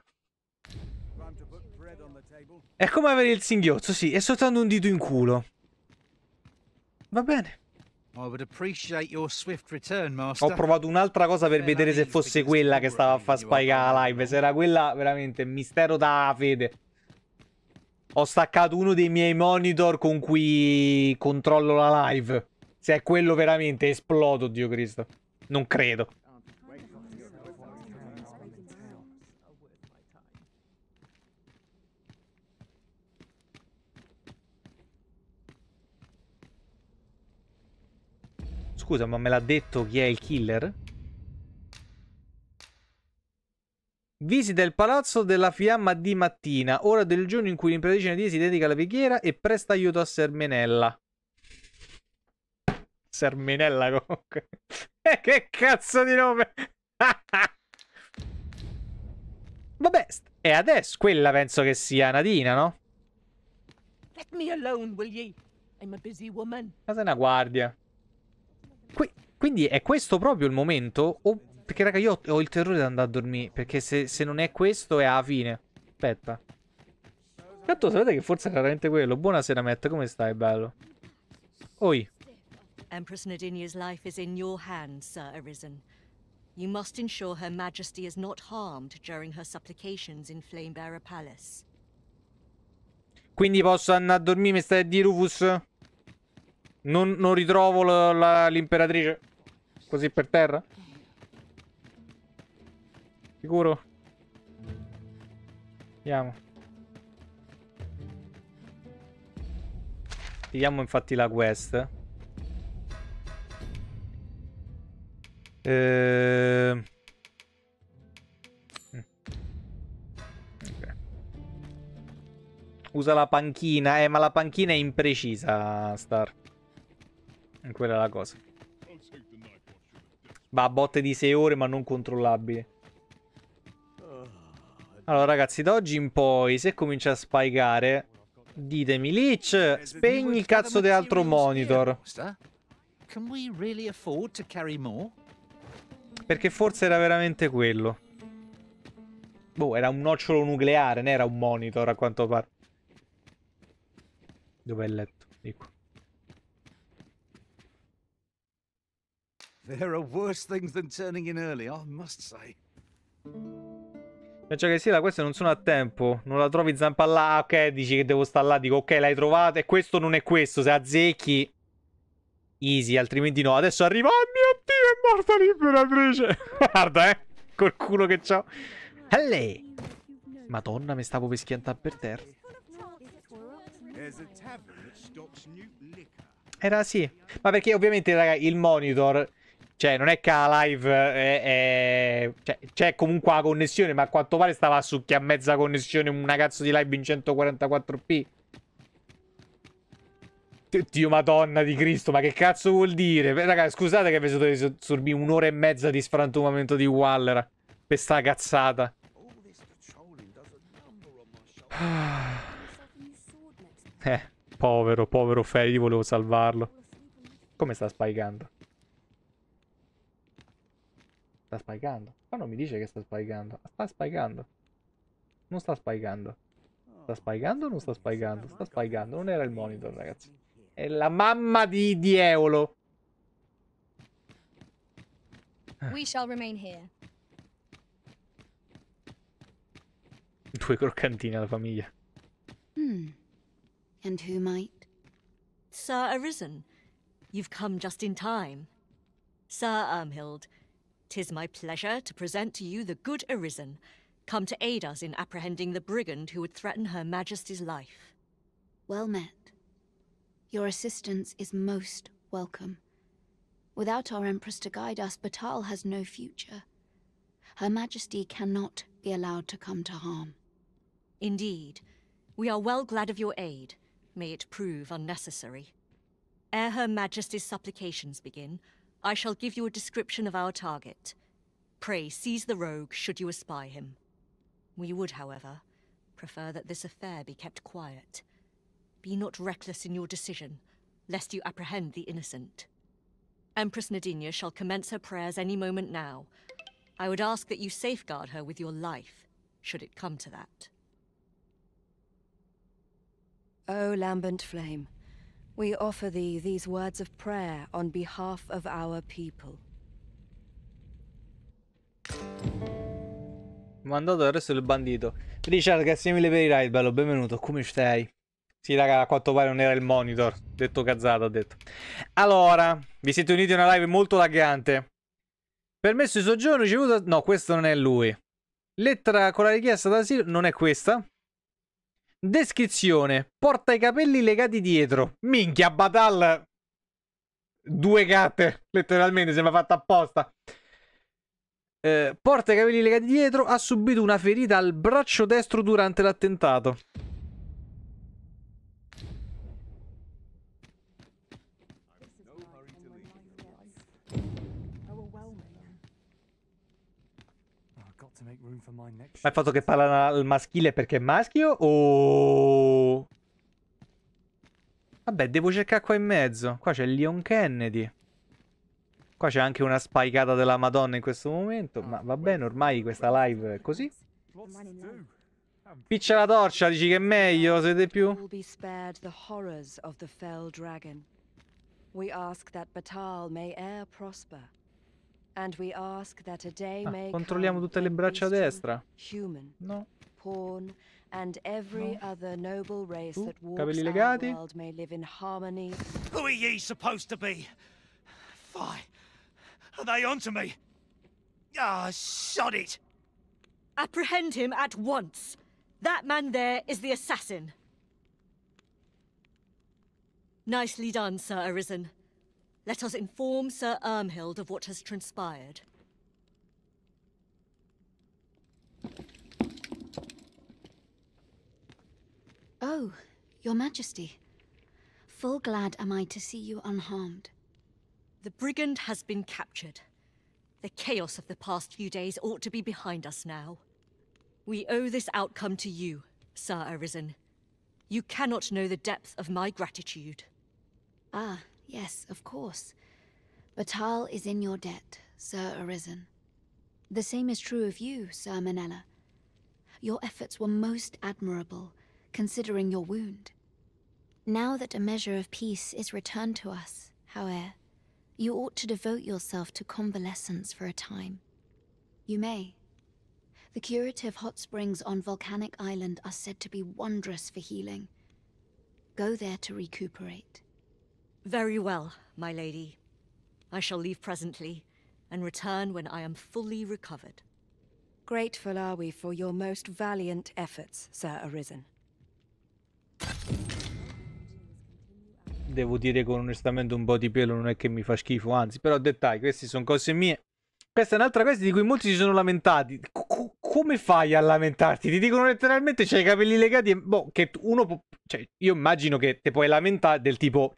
È come avere il singhiozzo, sì, è soltanto un dito in culo. Va bene. I would appreciate your swift return, Master. Ho provato un'altra cosa per vedere se fosse quella che stava a far spikare la live. Se era quella, veramente, mistero da fede. Ho staccato uno dei miei monitor con cui controllo la live. Se è quello veramente, esplodo, Dio Cristo. Non credo. Scusa, ma me l'ha detto chi è il killer? Visita il palazzo della fiamma di mattina, ora del giorno in cui l'imperatrice Nadia si dedica alla preghiera e presta aiuto a Sermenella. Sermenella comunque. Che cazzo di nome? Vabbè, è adesso. Quella penso che sia Nadina, no? Let me alone, will ye? I'm a busy woman. Ma sei una guardia. Quindi è questo proprio il momento? O... Perché raga io ho il terrore di andare a dormire. Perché se non è questo è alla fine. Aspetta. Tanto sapete che forse è veramente quello. Buonasera Matt, come stai bello? Oi. Empress Nadinia's life is in your hands, Sir Arisen. You must ensure Her Majesty is not harmed during her supplications in Flamebearer Palace. Quindi posso andare a dormire, mi stai a dire Rufus? Non ritrovo l'imperatrice? Così per terra? Sicuro? Andiamo. Vediamo infatti la quest. Okay. Usa la panchina. Ma la panchina è imprecisa, Star. Quella è la cosa. Va a botte di 6 ore ma non controllabili. Allora ragazzi, da oggi in poi, se comincia a spikare, ditemi, Lich, spegni il cazzo di altro monitor. Can we really afford to carry more? Perché forse era veramente quello. Boh, era un nocciolo nucleare, non era un monitor a quanto pare. Dov'è il letto? Ecco. There are worse things than turning in early, I must say. Penso che sì, da queste non sono a tempo. Non la trovi zampa là. Ok, dici che devo stare là. Dico ok, l'hai trovata. E questo non è questo. Se azzecchi, easy, altrimenti no. Adesso arriva. Oh mio Dio, è morta l'imperatrice. Guarda, col culo che c'ho. Hello. Madonna, mi stavo per schiantare per terra. Era sì. Ma perché ovviamente, raga, il monitor... Cioè, non è che la live cioè, c'è comunque la connessione, ma a quanto pare stava a succhia a mezza connessione una cazzo di live in 144p. Dio madonna di Cristo, ma che cazzo vuol dire? Raga, scusate che vi sono sorbire un'ora e mezza di sfrantumamento di Waller per sta cazzata. Povero Feli, volevo salvarlo. Come sta spikando? Sta spikando. Ma non mi dice che sta spikando. Sta spikando. Non sta spikando. Sta spikando o non sta spikando? Sta spikando. Non era il monitor, ragazzi. È la mamma di Eolo. We shall remain here. 2 croccantine alla famiglia. And who might? Sir Arisen, you've come just in time. Sir Ermhild, 'tis my pleasure to present to you the good Arisen, come to aid us in apprehending the brigand who would threaten Her Majesty's life. Well met. Your assistance is most welcome. Without our Empress to guide us, Batal has no future. Her Majesty cannot be allowed to come to harm. Indeed. We are well glad of your aid. May it prove unnecessary. Ere Her Majesty's supplications begin, I shall give you a description of our target. Pray seize the rogue should you espy him. We would, however, prefer that this affair be kept quiet. Be not reckless in your decision, lest you apprehend the innocent. Empress Nadinia shall commence her prayers any moment now. I would ask that you safeguard her with your life, should it come to that. O lambent flame, we offer thee these words of prayer on behalf of our people. Mandato il resto del bandito. Richard, grazie mille per i ride, bello, benvenuto. Come stai? Sì, raga, a quanto pare non era il monitor. Detto cazzata, ho detto. Allora, vi siete uniti a una live molto laggante. Permesso di soggiorno ricevuto... No, questo non è lui. Lettera con la richiesta d'asilo... Non è questa. Descrizione. Porta i capelli legati dietro. Minchia, Batal. 2 gatte. Letteralmente, sembra fatta apposta. Porta i capelli legati dietro. Ha subito una ferita al braccio destro durante l'attentato. Ma il fatto che parla al maschile perché è maschio o... Vabbè, devo cercare qua in mezzo. Qua c'è Leon Kennedy. Qua c'è anche una spikata della Madonna in questo momento. Ma va bene, ormai questa live è così. Piccia la torcia, dici che è meglio, siete più? We ask that Batal may e'er prosper. And we ask that a day may controlliamo tutte le braccia a destra. Human, no. Pawn, and every other noble race that walks capelli our legati. world may live in harmony. Who are ye supposed to be? Fie. Are they onto me? Ah, sod it. Apprehend him at once. That man there is the assassin. Nicely done, Sir Arisen. Let us inform Sir Ermhild of what has transpired. Oh, Your Majesty. Full glad am I to see you unharmed. The brigand has been captured. The chaos of the past few days ought to be behind us now. We owe this outcome to you, Sir Arisen. You cannot know the depth of my gratitude. Ah, yes, of course. Batal is in your debt, Sir Arisen. The same is true of you, Sir Manella. Your efforts were most admirable, considering your wound. Now that a measure of peace is returned to us, however, you ought to devote yourself to convalescence for a time. You may. The curative hot springs on Volcanic Island are said to be wondrous for healing. Go there to recuperate. Very well, my lady. I shall leave presently, and return when I am fully recovered. Grateful are we for your most valiant efforts, Sir Arisen. Devo dire con onestamente un po' di pelo non è che mi fa schifo, anzi, però dettagli, queste sono cose mie. Questa è un'altra cosa di cui molti si sono lamentati. Come fai a lamentarti? Ti dicono letteralmente c'hai i capelli legati e... Boh, che uno può... Cioè, io immagino che te puoi lamentare del tipo...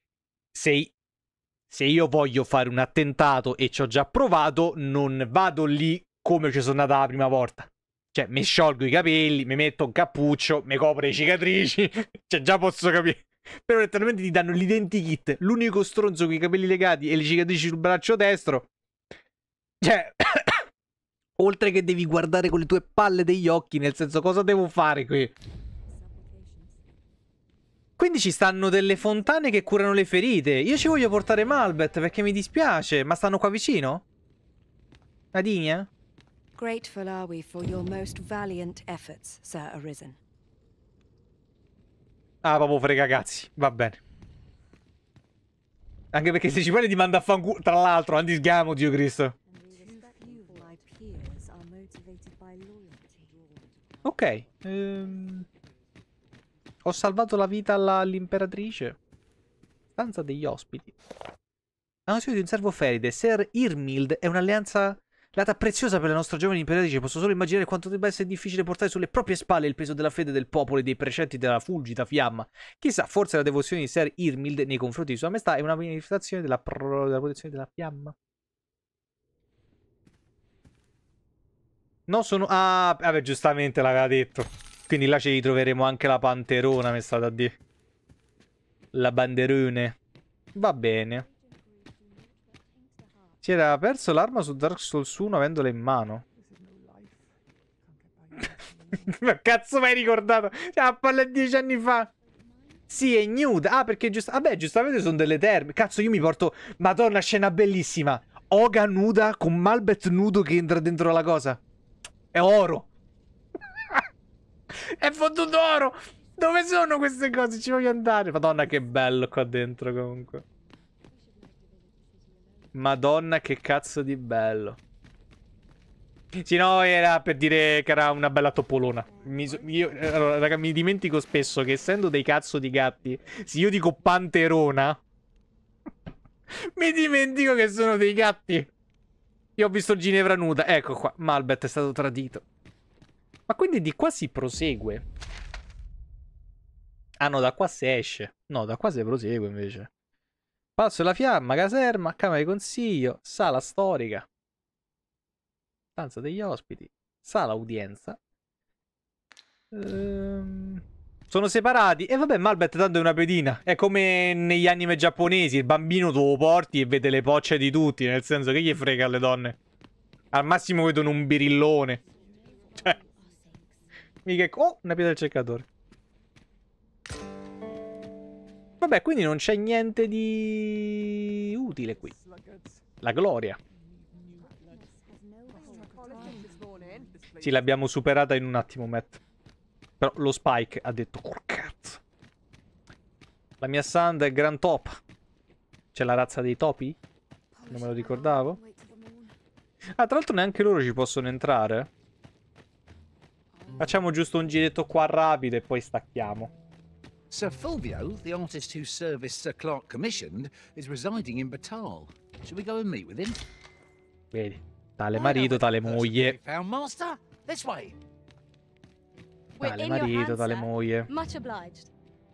Se io voglio fare un attentato e ci ho già provato, non vado lì come ci sono andata la prima volta. Cioè, mi sciolgo i capelli, mi metto un cappuccio, mi copro le cicatrici. Cioè, già posso capire. Però letteralmente ti danno l'identikit. L'unico stronzo con i capelli legati e le cicatrici sul braccio destro. Cioè, oltre che devi guardare con le tue palle degli occhi, nel senso, cosa devo fare qui? Quindi ci stanno delle fontane che curano le ferite. Io ci voglio portare Malbeth perché mi dispiace. Ma stanno qua vicino? Nadinia? Grateful are we for your most valiant efforts, Sir Arisen. Ah, proprio frega cazzi. Va bene. Anche perché se ci vuole ti manda a fanculo. Tra l'altro, antisgamo, Dio Cristo. Ok. Ho salvato la vita all'imperatrice. Stanza degli ospiti. Hanno seguito un servo feride. Ser Irmild è un'alleanza preziosa per la nostra giovane imperatrice. Posso solo immaginare quanto debba essere difficile portare sulle proprie spalle il peso della fede del popolo e dei precetti della fulgida fiamma. Chissà, forse la devozione di Ser Irmild nei confronti di sua maestà è una manifestazione della protezione della fiamma. No, sono... Ah, vabbè, giustamente l'aveva detto. Quindi là ci ritroveremo anche la panterona, mi è stata a dire. La banderone. Va bene. Si era perso l'arma su Dark Souls 1 avendola in mano. Ma cazzo mi hai ricordato? Cioè, parla 10 anni fa. Sì, è nude. Ah, perché vabbè, giustamente sono delle terme. Cazzo, io mi porto... Madonna, scena bellissima. Oga nuda con Malbeth nudo che entra dentro la cosa. È oro. È fottuto oro. Dove sono queste cose? Ci voglio andare. Madonna, che bello qua dentro comunque. Madonna, che cazzo di bello. Sì, no, era per dire che era una bella toppolona. Allora, raga, mi dimentico spesso che essendo dei cazzo di gatti, se io dico panterona, mi dimentico che sono dei gatti. Io ho visto Ginevra nuda. Ecco qua, Malbeth è stato tradito. Ma quindi di qua si prosegue? Ah no, da qua si esce. No, da qua si prosegue invece. Palazzo della Fiamma, caserma, camera di consiglio, sala storica. Stanza degli ospiti, sala udienza. Sono separati. E vabbè, Malbeth tanto è una pedina. È come negli anime giapponesi. Il bambino tu lo porti e vede le pocce di tutti. Nel senso che gli frega alle donne. Al massimo vedono un birillone. Cioè. Mica... Oh, una pietra del cercatore. Vabbè, quindi non c'è niente di utile qui. La gloria. Sì, l'abbiamo superata in un attimo, Matt. Però lo Spike ha detto, oh cazzo. La mia Sand è Gran Top. C'è la razza dei topi? Non me lo ricordavo. Ah, tra l'altro neanche loro ci possono entrare. Facciamo giusto un giretto qua rapido e poi stacchiamo. Sir Fulvio, the artist whose service Sir Clark commissioned, is residing in Batal. Should we go and meet with him? Vedi, tale marito, tale moglie. Found master? This way. Tale marito, tale moglie. Much obliged.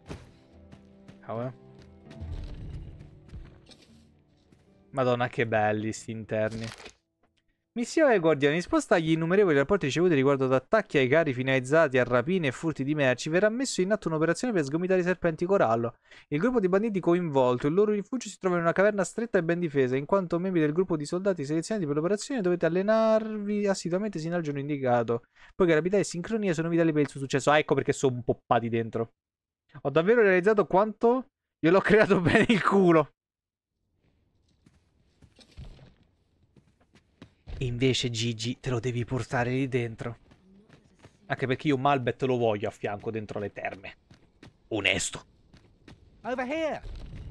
Madonna, che belli sti interni. Missione ai guardiani. Risposta agli innumerevoli rapporti ricevuti riguardo ad attacchi ai carri finalizzati a rapine e furti di merci, verrà messo in atto un'operazione per sgomitare i serpenti corallo. Il gruppo di banditi coinvolto, il loro rifugio si trova in una caverna stretta e ben difesa. In quanto membri del gruppo di soldati selezionati per l'operazione dovete allenarvi assiduamente sino al giorno indicato. Poiché rapidità e sincronia sono vitali per il suo successo. Ah, ecco perché sono poppati dentro. Ho davvero realizzato quanto io l'ho creato bene il culo. Invece Gigi te lo devi portare lì dentro. Anche perché io Malbeth lo voglio a fianco dentro le terme. Onesto. Over here.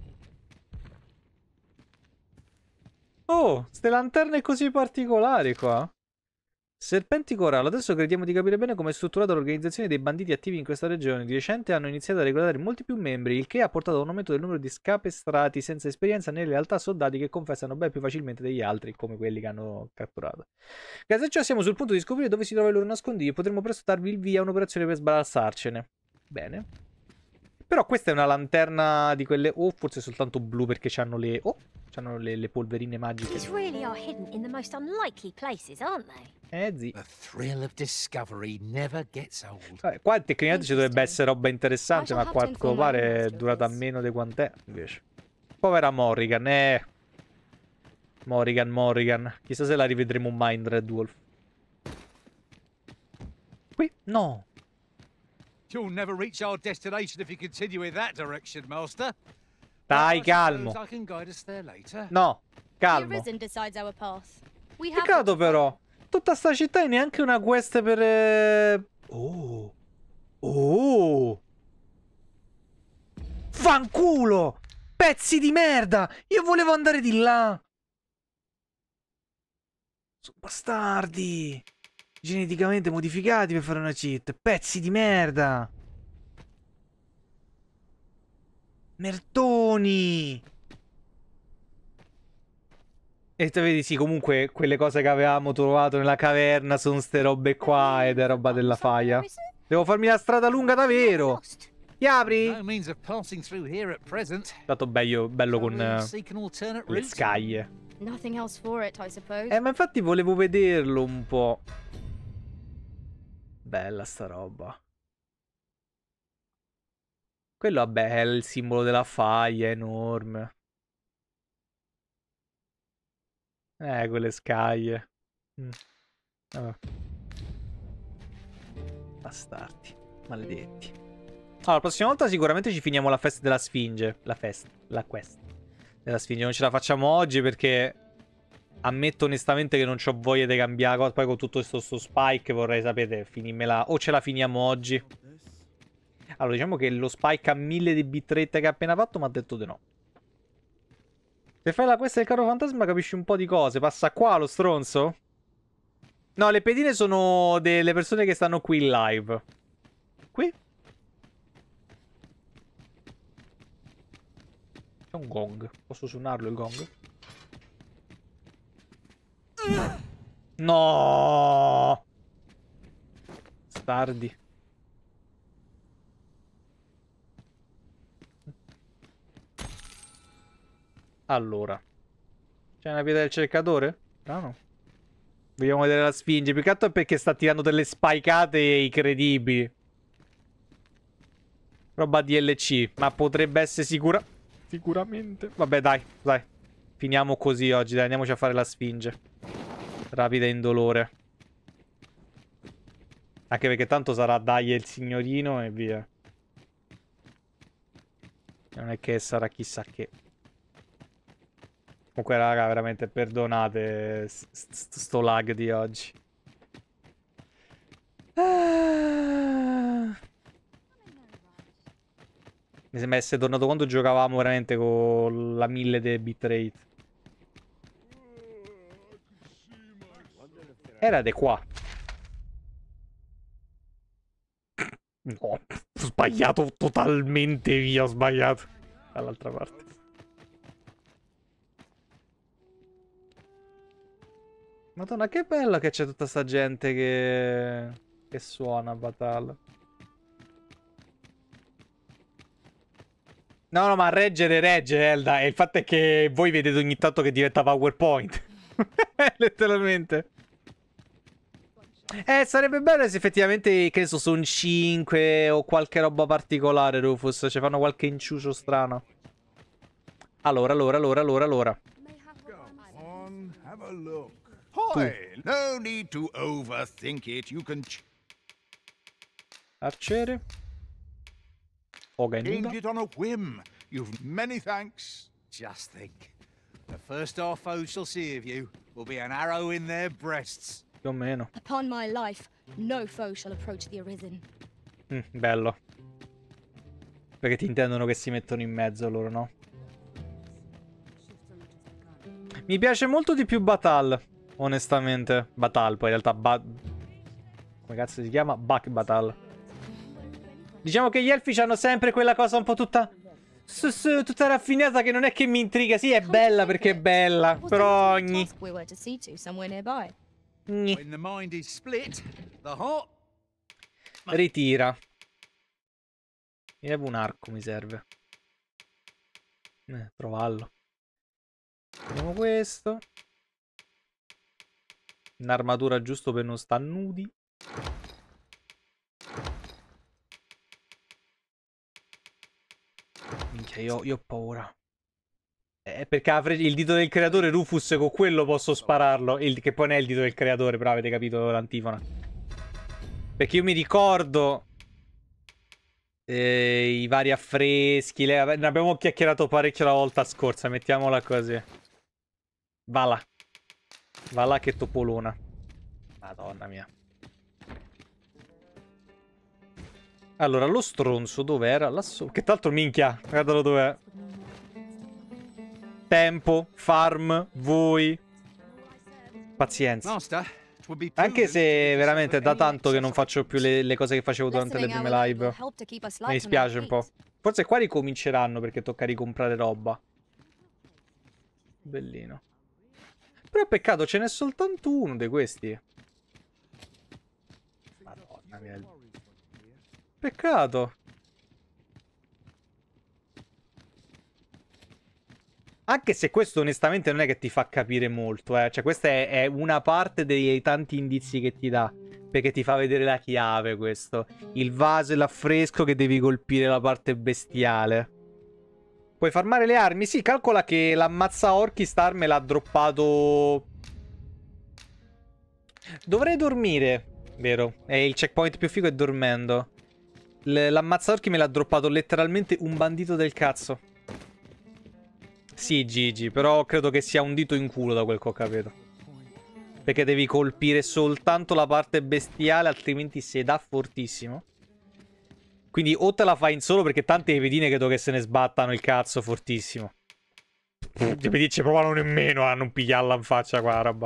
Oh, ste lanterne così particolari qua. Serpenti corallo. Adesso crediamo di capire bene come è strutturata l'organizzazione dei banditi attivi in questa regione. Di recente hanno iniziato a reclutare molti più membri, il che ha portato ad un aumento del numero di scapestrati senza esperienza nelle realtà soldati che confessano ben più facilmente degli altri, come quelli che hanno catturato. Grazie a ciò siamo sul punto di scoprire dove si trova il loro nascondiglio e potremo presto darvi il via a un'operazione per sbarazzarcene. Bene. Però questa è una lanterna di quelle... Oh, forse soltanto blu perché c'hanno le... Oh, c'hanno le polverine magiche. These really are hidden in the most unlikely places, aren't they? Zi. The thrill of discovery never gets old. Qua tecnicamente ci dovrebbe essere roba interessante, ma a quanto pare è durata meno di quant'è, invece. Povera Morrigan, Morrigan. Chissà se la rivedremo mai in Red Wolf. Qui? No. You'll never reach our destination if you continue in that direction, Master. Dai, calmo. I can guide us there later. No, The calmo. Arisen decides our path. We have Peccato però. Tutta sta città e neanche una quest per... Oh. Oh. Fanculo. Pezzi di merda. Io volevo andare di là. Sono bastardi. Geneticamente modificati per fare una cheat. Pezzi di merda. Mertoni. E te vedi, sì, comunque quelle cose che avevamo trovato nella caverna sono ste robe qua ed è roba della faia. Devo farmi la strada lunga davvero. Ti apri? Stato bello con le scaglie. nothing else for it, I suppose. Ma infatti volevo vederlo un po'. Bella sta roba. Quello, vabbè, è il simbolo della faia, è enorme. Quelle scaglie. Vabbè. Bastardi. Maledetti. Allora, la prossima volta sicuramente ci finiamo la festa della Sfinge. La quest della Sfinge. Non ce la facciamo oggi perché ammetto onestamente che non ho voglia di cambiare cosa. Poi con tutto questo spike vorrei, sapete, finirmela. O ce la finiamo oggi. Allora, diciamo che lo spike a 1000 di bitrate che ha appena fatto mi ha detto di no. Se fai la quest del carro fantasma capisci un po' di cose. Passa qua lo stronzo? No, le pedine sono delle persone che stanno qui in live. Qui? C'è un gong. Posso suonarlo il gong? No! Stardi. Allora. C'è una pietra del cercatore? Ah no. Vogliamo vedere la Sfinge. Più che altro è perché sta tirando delle spikate incredibili. Roba DLC. Ma potrebbe essere sicuramente. Vabbè, dai. Finiamo così oggi. Dai, andiamoci a fare la Sfinge. Rapida e indolore. Anche perché tanto sarà dai il signorino e via. Non è che sarà chissà che. Comunque raga, veramente perdonate sto lag di oggi. Mi sembra essere tornato quando giocavamo veramente con la 1000 di bitrate. Era di qua. No, ho sbagliato totalmente via, ho sbagliato. Dall'altra parte. Madonna, che bella che c'è tutta sta gente che suona Batal. No, ma regge, Elda. E il fatto è che voi vedete ogni tanto che diventa PowerPoint. Letteralmente. Sarebbe bello se effettivamente, che ne so, sono 5 o qualche roba particolare, Rufus. Ci fanno qualche inciucio strano. Allora. No need to overthink it. You can Arciere. Change it on a whim. You've many thanks. Just think. The first our foes shall see of you will be an arrow in their breasts. Più o meno. Upon my life, no foe shall approach the Arisen. Bello. Perché ti intendono che si mettono in mezzo loro, no? Mi piace molto di più Batal, onestamente. Batal, poi in realtà come cazzo si chiama? Batal. Diciamo che gli elfi hanno sempre quella cosa un po' tutta raffinata che non è che mi intriga. Sì, è bella perché è bella, però Ritira. Mi levo un arco, mi serve. Trovarlo. Prendiamo questo. Un'armatura giusto per non star nudi. Minchia, io ho paura. Perché il dito del creatore Rufus, con quello posso spararlo. Che poi non è il dito del creatore, però avete capito l'antifona. Perché io mi ricordo i vari affreschi. Ne abbiamo chiacchierato parecchio la volta scorsa. Mettiamola così. Va là. Va là che topolona. Madonna mia. Allora, lo stronzo dov'era? Lassù. Che tra l'altro, minchia, guardalo dov'è. Tempo, farm, voi. Pazienza. Anche se veramente è da tanto che non faccio più le cose che facevo durante le prime live. Mi dispiace un po'. Forse qua ricominceranno perché tocca ricomprare roba. Bellino. Però peccato, ce n'è soltanto uno di questi. Madonna mia. Peccato. Anche se questo onestamente non è che ti fa capire molto, Cioè questa è una parte dei tanti indizi che ti dà. Perché ti fa vedere la chiave questo. Il vaso e l'affresco che devi colpire la parte bestiale. Puoi farmare le armi? Sì, calcola che l'ammazza orchi star me l'ha droppato... Dovrei dormire, vero? E il checkpoint più figo è dormendo. L'ammazza orchi me l'ha droppato letteralmente un bandito del cazzo. Sì, Gigi, però credo che sia un dito in culo da quel che ho capito. Perché devi colpire soltanto la parte bestiale, altrimenti si dà fortissimo. Quindi o te la fai in solo, perché tante pedine credo che se ne sbattano il cazzo fortissimo. I pedini ci provano nemmeno a non pigliarla in faccia qua, roba.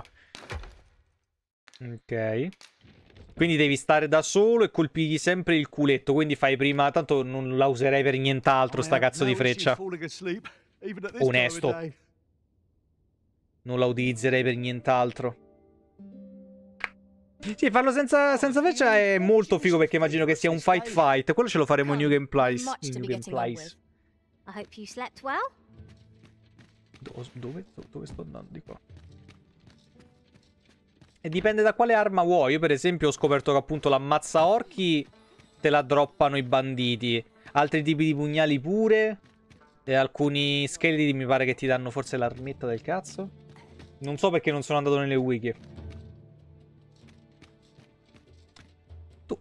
Ok. Quindi devi stare da solo e colpigli sempre il culetto. Quindi fai prima... Tanto non la userei per nient'altro sta cazzo di freccia. Onesto. Non la utilizzerei per nient'altro. Sì, farlo senza freccia è molto figo, perché immagino che sia un fight. Quello ce lo faremo in New Game Plus. I hope you slept well. Dove sto andando? Di qua. E dipende da quale arma vuoi. Io per esempio ho scoperto che appunto l'ammazza orchi te la droppano i banditi. Altri tipi di pugnali pure. E alcuni scheletri mi pare che ti danno forse l'armetta del cazzo. Non so perché non sono andato nelle wiki. Tu.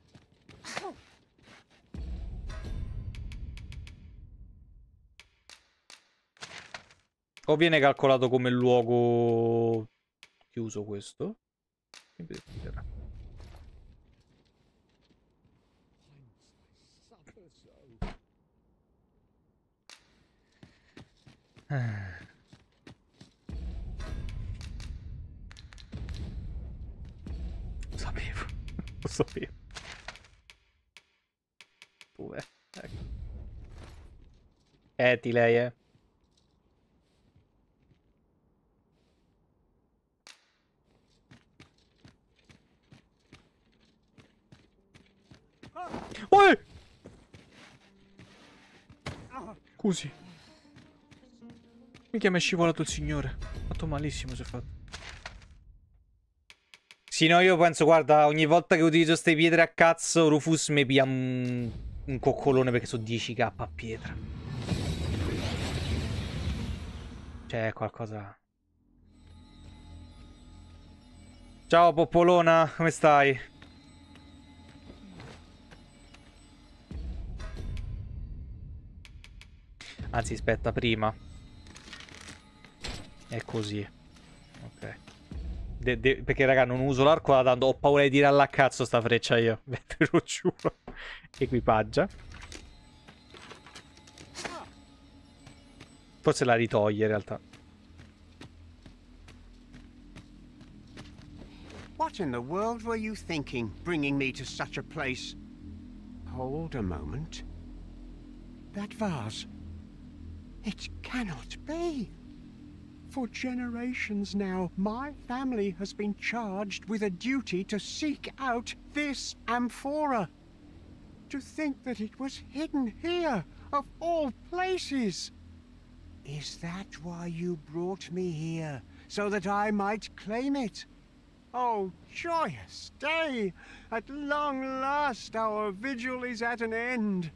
O viene calcolato come luogo chiuso questo? Lo sapevo. Dov'è? Ecco. Ti lei, Scusi. Mica mi è scivolato il signore. Ha fatto malissimo, si è fatto. Sì, no, io penso, guarda, ogni volta che utilizzo ste pietre a cazzo, Rufus mi pia un coccolone perché sono 10k a pietra. C'è qualcosa... Ciao Poppolona, come stai? Anzi, aspetta, prima. È così. Ok. Perché, raga, non uso l'arco da tanto. Ho paura di tirarla a cazzo sta freccia io. Te lo giuro. Equipaggia. Forse la ritoglie, in realtà. What in the world were you thinking, bringing me to such a place? Hold a moment. That vase. It cannot be. For generations now, my family has been charged with a duty to seek out this amphora. To think that it was hidden here, of all places. Is that why you brought me here? So that I might claim it? Oh, joyous day! At long last our vigil is at an end.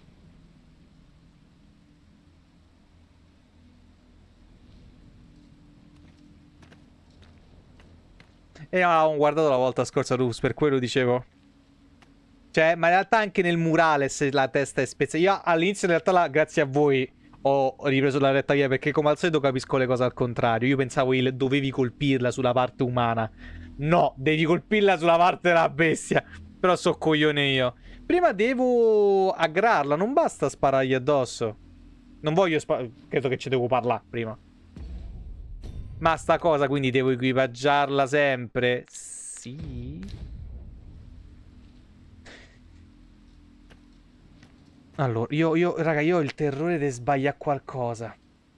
E avevamo guardato la volta scorsa, Rufus, per quello dicevo. Cioè, ma in realtà anche nel murales la testa è spezza. Io all'inizio in realtà, grazie a voi, ho ripreso la retta via, perché come al solito capisco le cose al contrario. Io pensavo dovevi colpirla sulla parte umana. No, devi colpirla sulla parte della bestia. Però so coglione io. Prima devo aggrarla, non basta sparargli addosso. Non voglio credo che ci devo parlare prima. Ma sta cosa quindi devo equipaggiarla sempre? Sì. Allora, raga, io ho il terrore di sbagliare qualcosa.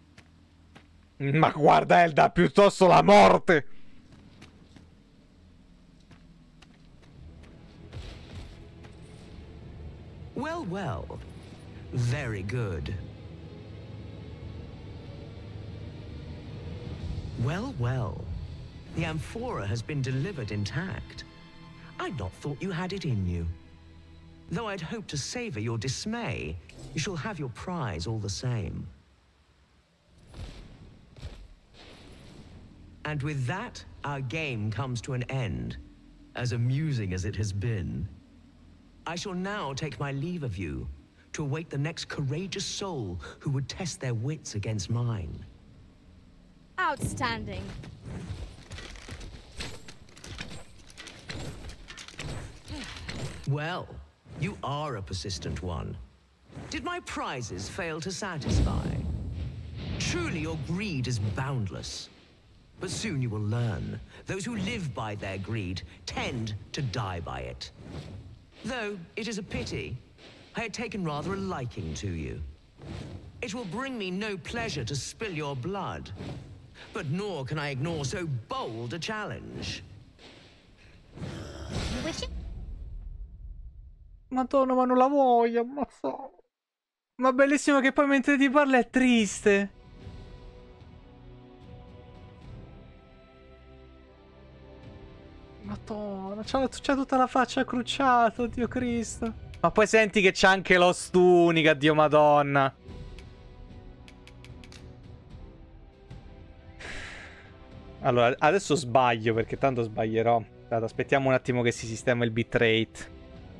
Ma guarda, Elda, piuttosto la morte! Well, well. Very good. Well, well. The amphora has been delivered intact. I'd not thought you had it in you. Though I'd hoped to savor your dismay, you shall have your prize all the same. And with that, our game comes to an end, as amusing as it has been. I shall now take my leave of you, to await the next courageous soul who would test their wits against mine. Outstanding. Well, you are a persistent one. Did my prizes fail to satisfy? Truly, your greed is boundless. But soon you will learn. Those who live by their greed tend to die by it. Though it is a pity, I had taken rather a liking to you. It will bring me no pleasure to spill your blood, but nor can I ignore so bold a challenge. You wish it? Madonna, ma non la voglio, ammazzo. Ma bellissimo che poi mentre ti parla è triste. Madonna, c'ha tutta la faccia crucciata, Dio Cristo. Ma poi senti che c'è anche l'ostunica, Dio Madonna. Allora, adesso sbaglio, perché tanto sbaglierò. Aspetta, aspettiamo un attimo che si sistema il bitrate.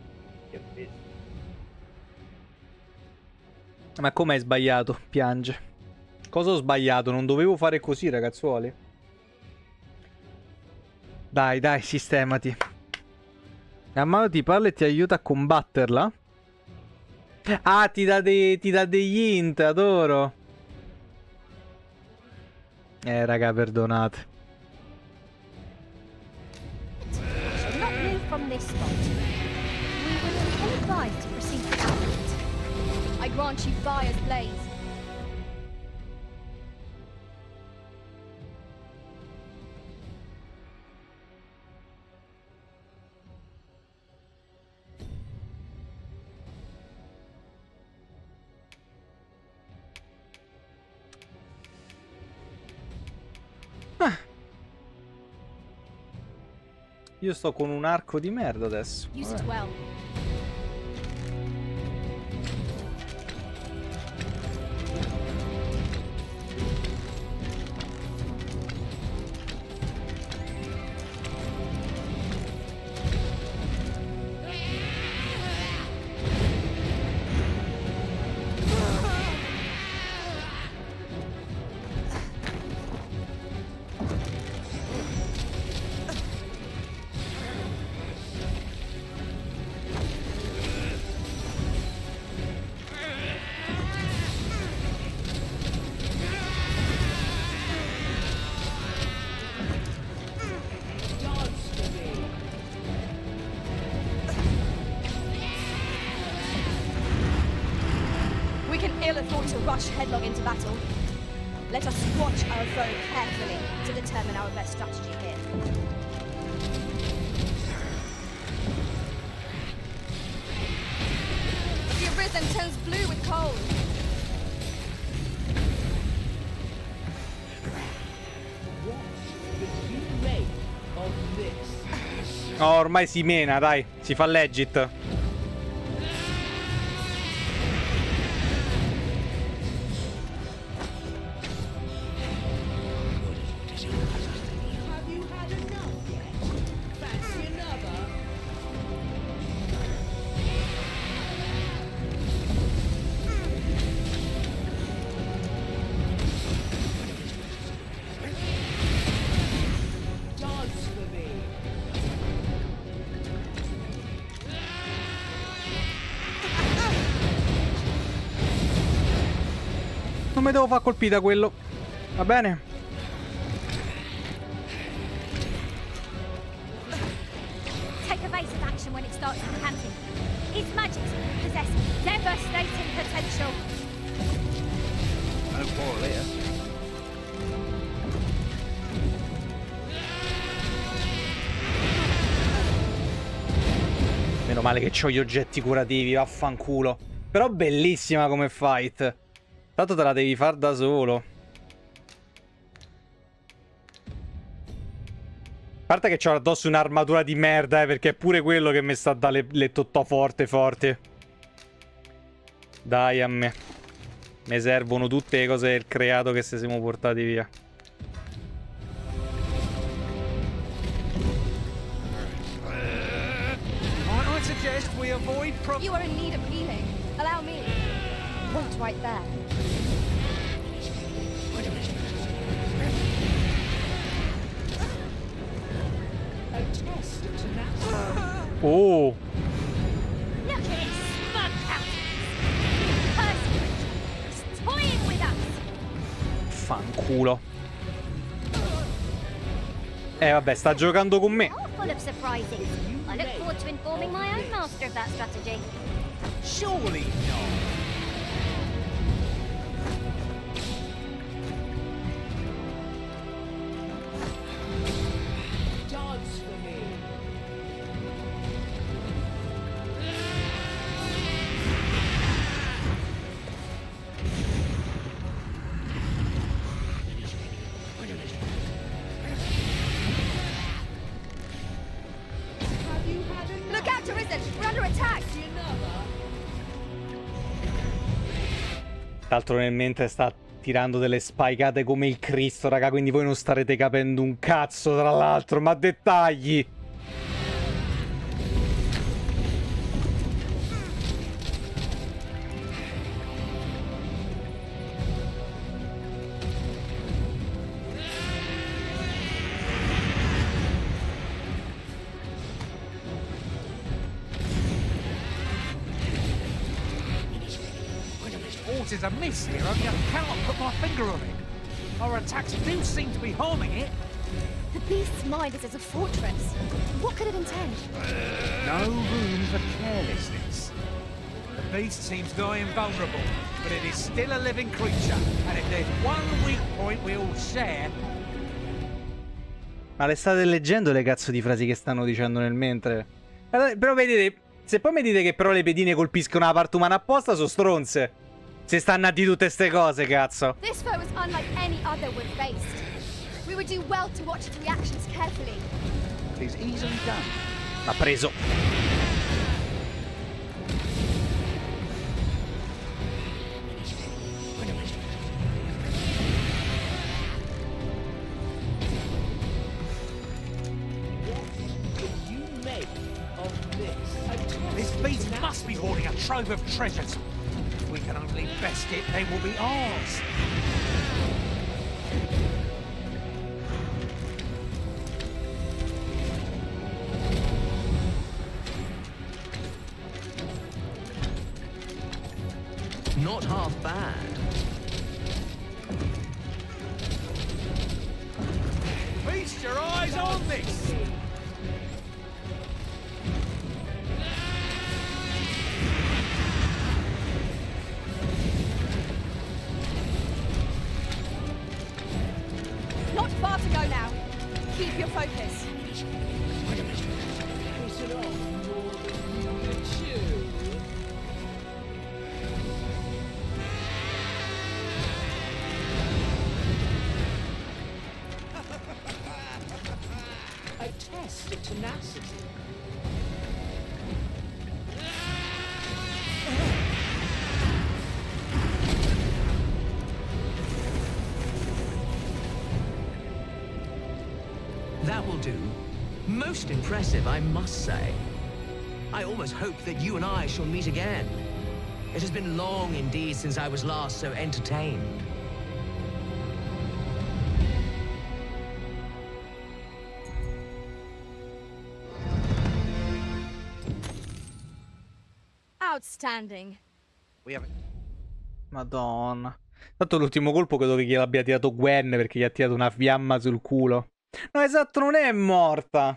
Ma com'è sbagliato? Piange. Cosa ho sbagliato? Non dovevo fare così, ragazzuoli. Dai, dai, sistemati. La mano ti parla e ti aiuta a combatterla? Ah, ti dà degli hint, adoro. Raga, perdonate. Not move from this spot. We will ill advised to proceed without it. I grant you fire's blaze. Io sto con un arco di merda adesso. Use it well. Headlong into battle. Let us watch our foe carefully to determine our best strategy here. The Arisen turns blue with cold. Oh, ormai si mena, dai, si fa legit. Non mi devo far colpire da quello. Va bene? Take evasive action when it starts encamping. Its magics possess devastating potential. No quarrel here. Meno male che c'ho gli oggetti curativi, vaffanculo. Però bellissima come fight. Tanto te la devi far da solo. parte che c'ho addosso un'armatura di merda, perché è pure quello che mi sta a dare le totò forti. Dai a me. Mi servono tutte le cose del creato che se siamo portati via. I suggest we avoid You are in need of healing. Allow me. Wait right there. Oh. Look at it, smug countenance. He's toying with us. Fanculo. Vabbè, sta giocando con me. All full of surprises. I look forward to informing my own master of that strategy. Surely not. Dance for me. Look out, Arisen! We're under attack! Tra l'altro nel mentre sta tirando delle spikate come il Cristo, raga, quindi voi non starete capendo un cazzo, tra l'altro, ma dettagli! Is a miss here, only I cannot put my finger on it. Our attacks do seem to be harming it. The beast's mind is as a fortress. What could it intend? No room for carelessness. The beast seems nigh invulnerable, but it is still a living creature, and if there's one weak point we all share... Ma le state leggendo le cazzo di frasi che stanno dicendo nel mentre? Però vedete, se poi mi dite che però le pedine colpiscono la parte umana apposta, sono stronze. Se stanno a di tutte ste cose, cazzo. This foe is unlike any other we've faced. We would do well to watch its reactions carefully. It is easily done. L'ha preso. This beast must be hoarding a trove of treasures. If we can only best it, they will be ours. Not half bad. Feast your eyes on this! Not far to go now. Keep your focus. A test of tenacity. That will do. Most impressive, I must say. I almost hope that you and I shall meet again. It has been long indeed since I was last so entertained. Outstanding. Madonna. Tanto l'ultimo colpo credo che gliel'abbia tirato Gwen perché gli ha tirato una fiamma sul culo. No, esatto, non è morta.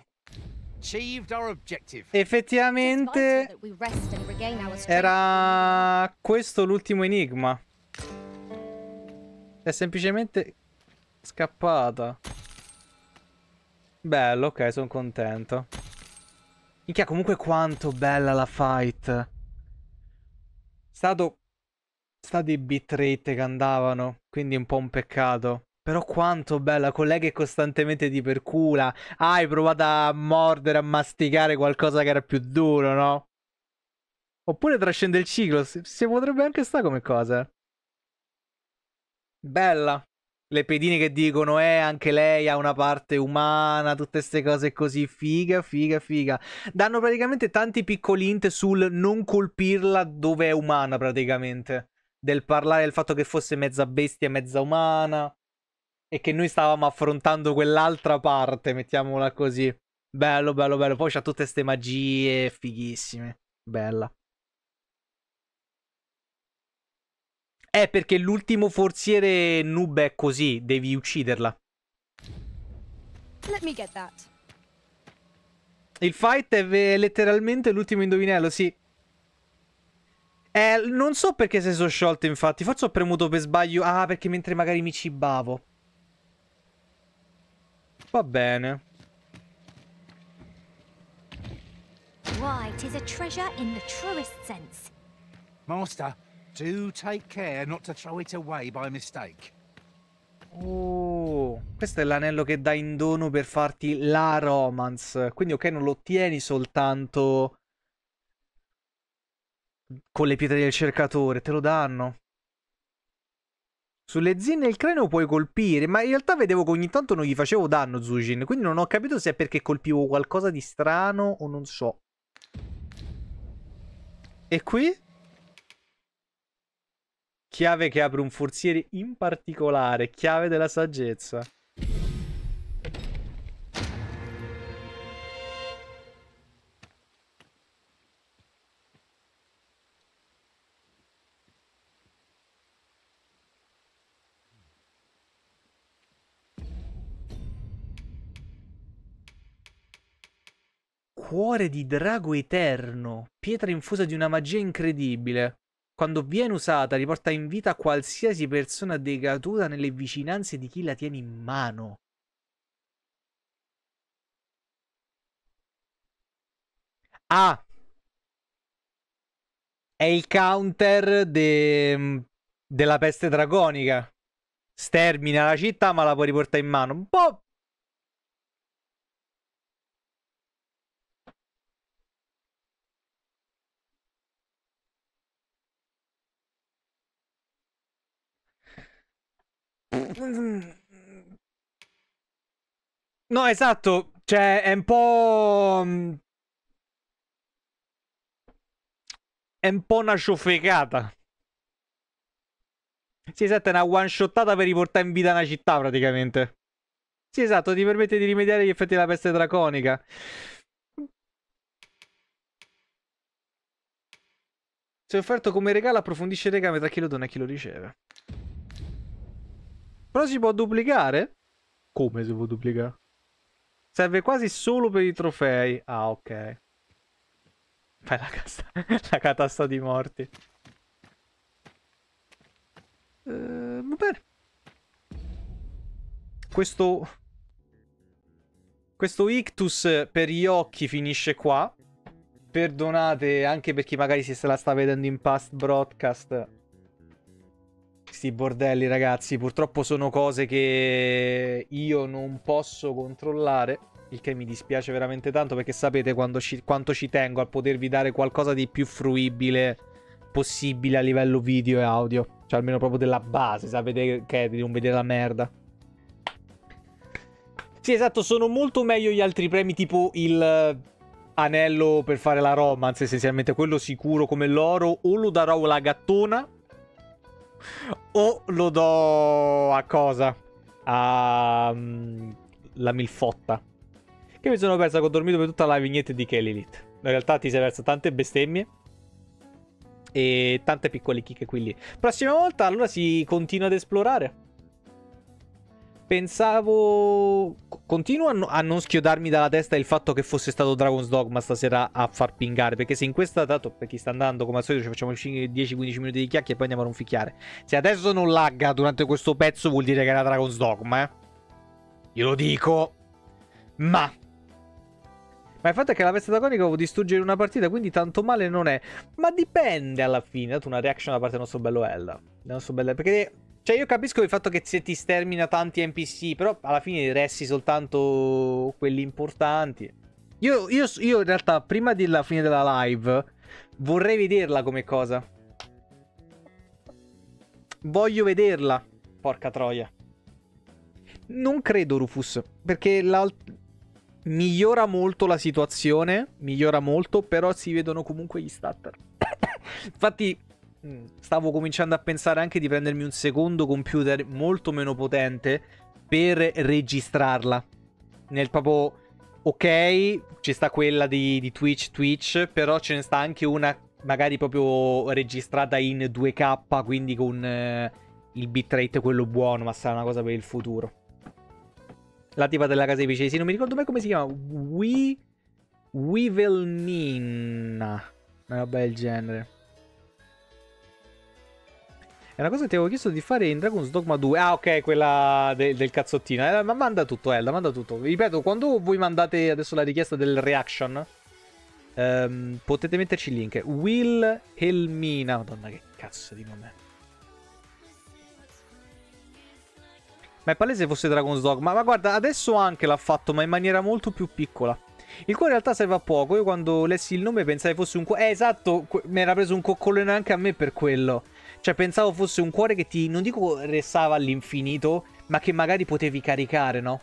Effettivamente era questo l'ultimo enigma. È semplicemente scappata. Bello, ok, sono contento. Minchia, comunque quanto bella la fight. Stati i bitrate che andavano, quindi è un po' un peccato. Però quanto bella, con lei che costantemente ti percula. Ah, hai provato a mordere, a masticare qualcosa che era più duro, no? Oppure trascende il ciclo. Si potrebbe anche stare come cosa. Bella. Le pedine che dicono, anche lei ha una parte umana, tutte queste cose così, figa, figa, figa. Danno praticamente tanti piccoli hint sul non colpirla dove è umana, praticamente. Del parlare del fatto che fosse mezza bestia, mezza umana. E che noi stavamo affrontando quell'altra parte, mettiamola così. Bello, bello, bello. Poi c'ha tutte queste magie fighissime. Bella. Perché l'ultimo forziere noob è così, devi ucciderla. Let me get that. Il fight è letteralmente l'ultimo indovinello, sì. Non so perché si sono sciolto, infatti. Forse ho premuto per sbaglio. Ah, perché mentre magari mi cibavo. Va bene. Why, 'tis a treasure in the truest sense. Master, do take care not to throw it away by mistake. Oh, questo è l'anello che dà in dono per farti la romance. Quindi ok, non lo ottieni soltanto con le pietre del cercatore, te lo danno. Sulle zinne e il cranio puoi colpire, ma in realtà vedevo che ogni tanto non gli facevo danno, Zujin, quindi non ho capito se è perché colpivo qualcosa di strano o non so. E qui? Chiave che apre un forziere in particolare, chiave della saggezza. Cuore di drago eterno, pietra infusa di una magia incredibile. Quando viene usata riporta in vita qualsiasi persona decaduta nelle vicinanze di chi la tiene in mano. Ah! È il counter della peste dragonica. Stermina la città ma la puoi riportare in mano. Un po'... No, esatto, cioè è un po'... È un po' una ciofecata. Sì, esatto, è una one-shottata per riportare in vita una città, praticamente. Sì, esatto, ti permette di rimediare gli effetti della peste draconica. Se offerto come regalo, approfondisce il legame tra chi lo dona e chi lo riceve. Però si può duplicare? Come si può duplicare? Serve quasi solo per i trofei. Ah, ok. Fai la catasta di morti. Va bene. Questo ictus per gli occhi finisce qua. Perdonate anche per chi magari se la sta vedendo in past broadcast. Sti bordelli, ragazzi, purtroppo sono cose che io non posso controllare, il che mi dispiace veramente tanto, perché sapete quanto ci tengo a potervi dare qualcosa di più fruibile possibile a livello video e audio. Cioè almeno proprio della base, sapete che è di non vedere la merda. Sì, esatto, sono molto meglio gli altri premi, tipo il anello per fare la romance, essenzialmente quello sicuro come l'oro, o lo darò alla gattona o lo do a cosa? A la milfotta. Che mi sono persa che ho dormito per tutta la vignetta di Kellylit. In realtà ti sei persa tante bestemmie e tante piccole chicche qui lì. Prossima volta allora si continua ad esplorare. Pensavo... Continuo a non schiodarmi dalla testa il fatto che fosse stato Dragon's Dogma stasera a far pingare. Perché se in questa... Tanto per chi sta andando, come al solito, ci facciamo 10-15 minuti di chiacchiere e poi andiamo a ronficchiare. Se adesso non lagga durante questo pezzo vuol dire che era Dragon's Dogma, Io lo dico. Ma il fatto è che la peste draconica può distruggere una partita, quindi tanto male non è. Ma dipende alla fine. Dato una reaction da parte del nostro bello Ella. Perché Cioè, io capisco il fatto che se ti stermina tanti NPC, però alla fine resti soltanto quelli importanti. Io in realtà, prima della fine della live, vorrei vederla come cosa. Voglio vederla. Porca troia. Non credo, Rufus, perché migliora molto la situazione, migliora molto, però si vedono comunque gli stutter. Infatti stavo cominciando a pensare anche di prendermi un secondo computer molto meno potente per registrarla. Nel proprio, ok, ci sta quella di Twitch, però ce ne sta anche una magari proprio registrata in 2K, quindi con il bitrate quello buono, ma sarà una cosa per il futuro. La tipa della casa dei vicesi, non mi ricordo mai come si chiama. Wevelmina. Una roba del genere. È una cosa che ti avevo chiesto di fare in Dragon's Dogma 2. Ah, ok, quella del cazzottino. Ma manda tutto, Elda, manda tutto. Ripeto, quando voi mandate adesso la richiesta del reaction, potete metterci il link. Wilhelmina. Madonna, che cazzo di nome. Ma è palese fosse Dragon's Dogma. Ma guarda, adesso anche l'ha fatto, ma in maniera molto più piccola. Il cuore in realtà serve a poco. Io quando lessi il nome pensai fosse un cuore. Esatto, mi era preso un coccolone anche a me per quello. Cioè pensavo fosse un cuore che ti, non dico restava all'infinito, ma che magari potevi caricare, no?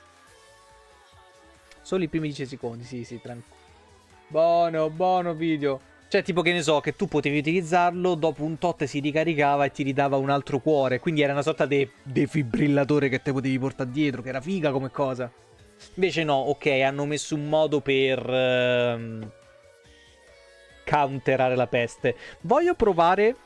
Solo i primi 10 secondi, sì, tranquillo. Buono video. Cioè tipo che ne so, che tu potevi utilizzarlo, dopo un tot si ricaricava e ti ridava un altro cuore. Quindi era una sorta di defibrillatore che te potevi portare dietro, che era figa come cosa. Invece no, ok, hanno messo un modo per counterare la peste. Voglio provare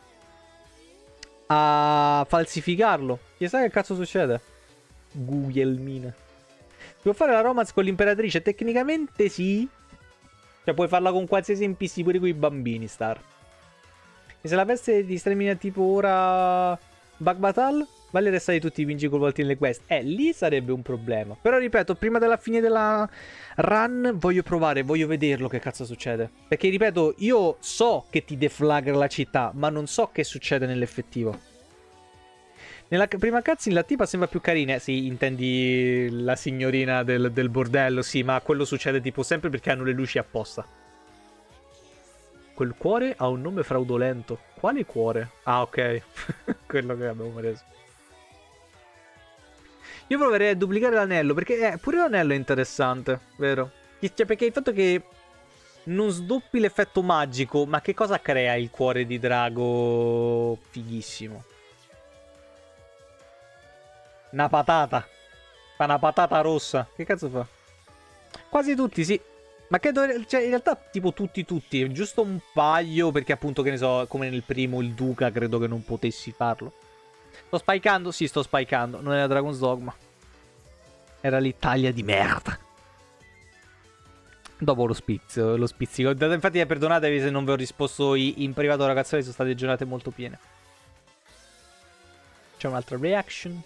a falsificarlo. Chissà che cazzo succede. Guglielmina. Puoi fare la romance con l'imperatrice? Tecnicamente sì. Cioè puoi farla con qualsiasi NPC, pure con i bambini, Star. E se la veste ti stermina tipo ora Bagbatal, vale restare tutti i vinci coinvolti nelle quest. Lì sarebbe un problema. Però ripeto, prima della fine della run voglio provare, voglio vederlo che cazzo succede. Perché ripeto, io so che ti deflagra la città, ma non so che succede nell'effettivo. Nella prima cutscene la tipa sembra più carina. Sì, intendi la signorina del bordello, sì, ma quello succede tipo sempre perché hanno le luci apposta. Quel cuore ha un nome fraudolento. Quale cuore? Ah, ok. Quello che abbiamo preso. Io proverei a duplicare l'anello, perché pure l'anello è interessante, vero? Cioè, perché il fatto che non sdoppi l'effetto magico, ma che cosa crea il cuore di drago fighissimo? Una patata. Fa una patata rossa. Che cazzo fa? Quasi tutti, sì. Ma che cioè, in realtà tipo tutti. Giusto un paio, perché appunto, che ne so, come nel primo il Duca, credo che non potessi farlo. Sto spikando? Sì, sto spikando. Non era Dragon's Dogma. Era l'Italia di merda. Dopo lo spizzico. Infatti perdonatevi se non vi ho risposto in privato, ragazzi, sono state giornate molto piene. C'è un'altra reaction.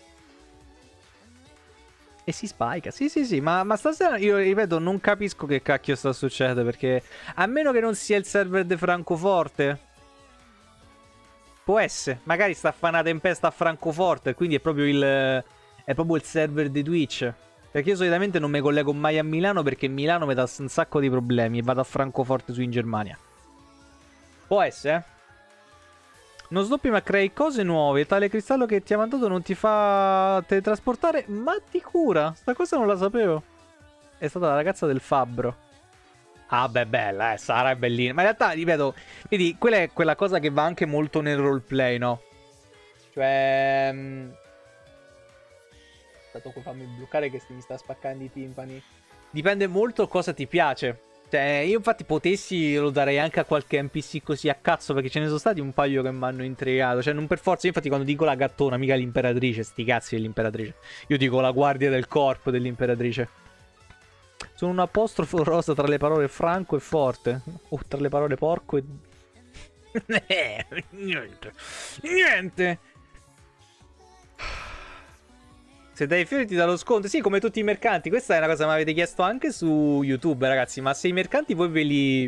E si spike. Sì, ma stasera io ripeto, non capisco che cacchio sta succedendo, perché a meno che non sia il server di Francoforte. Può essere, magari sta a fare una tempesta a Francoforte, quindi è proprio il server di Twitch. Perché io solitamente non mi collego mai a Milano, perché Milano mi dà un sacco di problemi e vado a Francoforte su in Germania. Può essere, Non sdoppi ma crei cose nuove. Tale cristallo che ti ha mandato non ti fa teletrasportare, ma ti cura. Sta cosa non la sapevo. È stata la ragazza del fabbro. Ah beh, bella, Sara è bellina. Ma in realtà, ripeto, vedi, quella è quella cosa che va anche molto nel roleplay, no? Cioè... Aspetta, fammi bloccare che mi sta spaccando i timpani. Dipende molto cosa ti piace. Cioè, io infatti potessi lo darei anche a qualche NPC così a cazzo, perché ce ne sono stati un paio che mi hanno intrigato. Cioè, non per forza, io infatti quando dico la gattona, mica l'imperatrice, sti cazzi dell'imperatrice. Io dico la guardia del corpo dell'imperatrice. Sono un apostrofo rosa tra le parole franco e forte. O tra le parole porco e... Niente. Se dai fiori ti dà lo sconto. Sì, come tutti i mercanti. Questa è una cosa che mi avete chiesto anche su YouTube, ragazzi. Ma se i mercanti voi ve li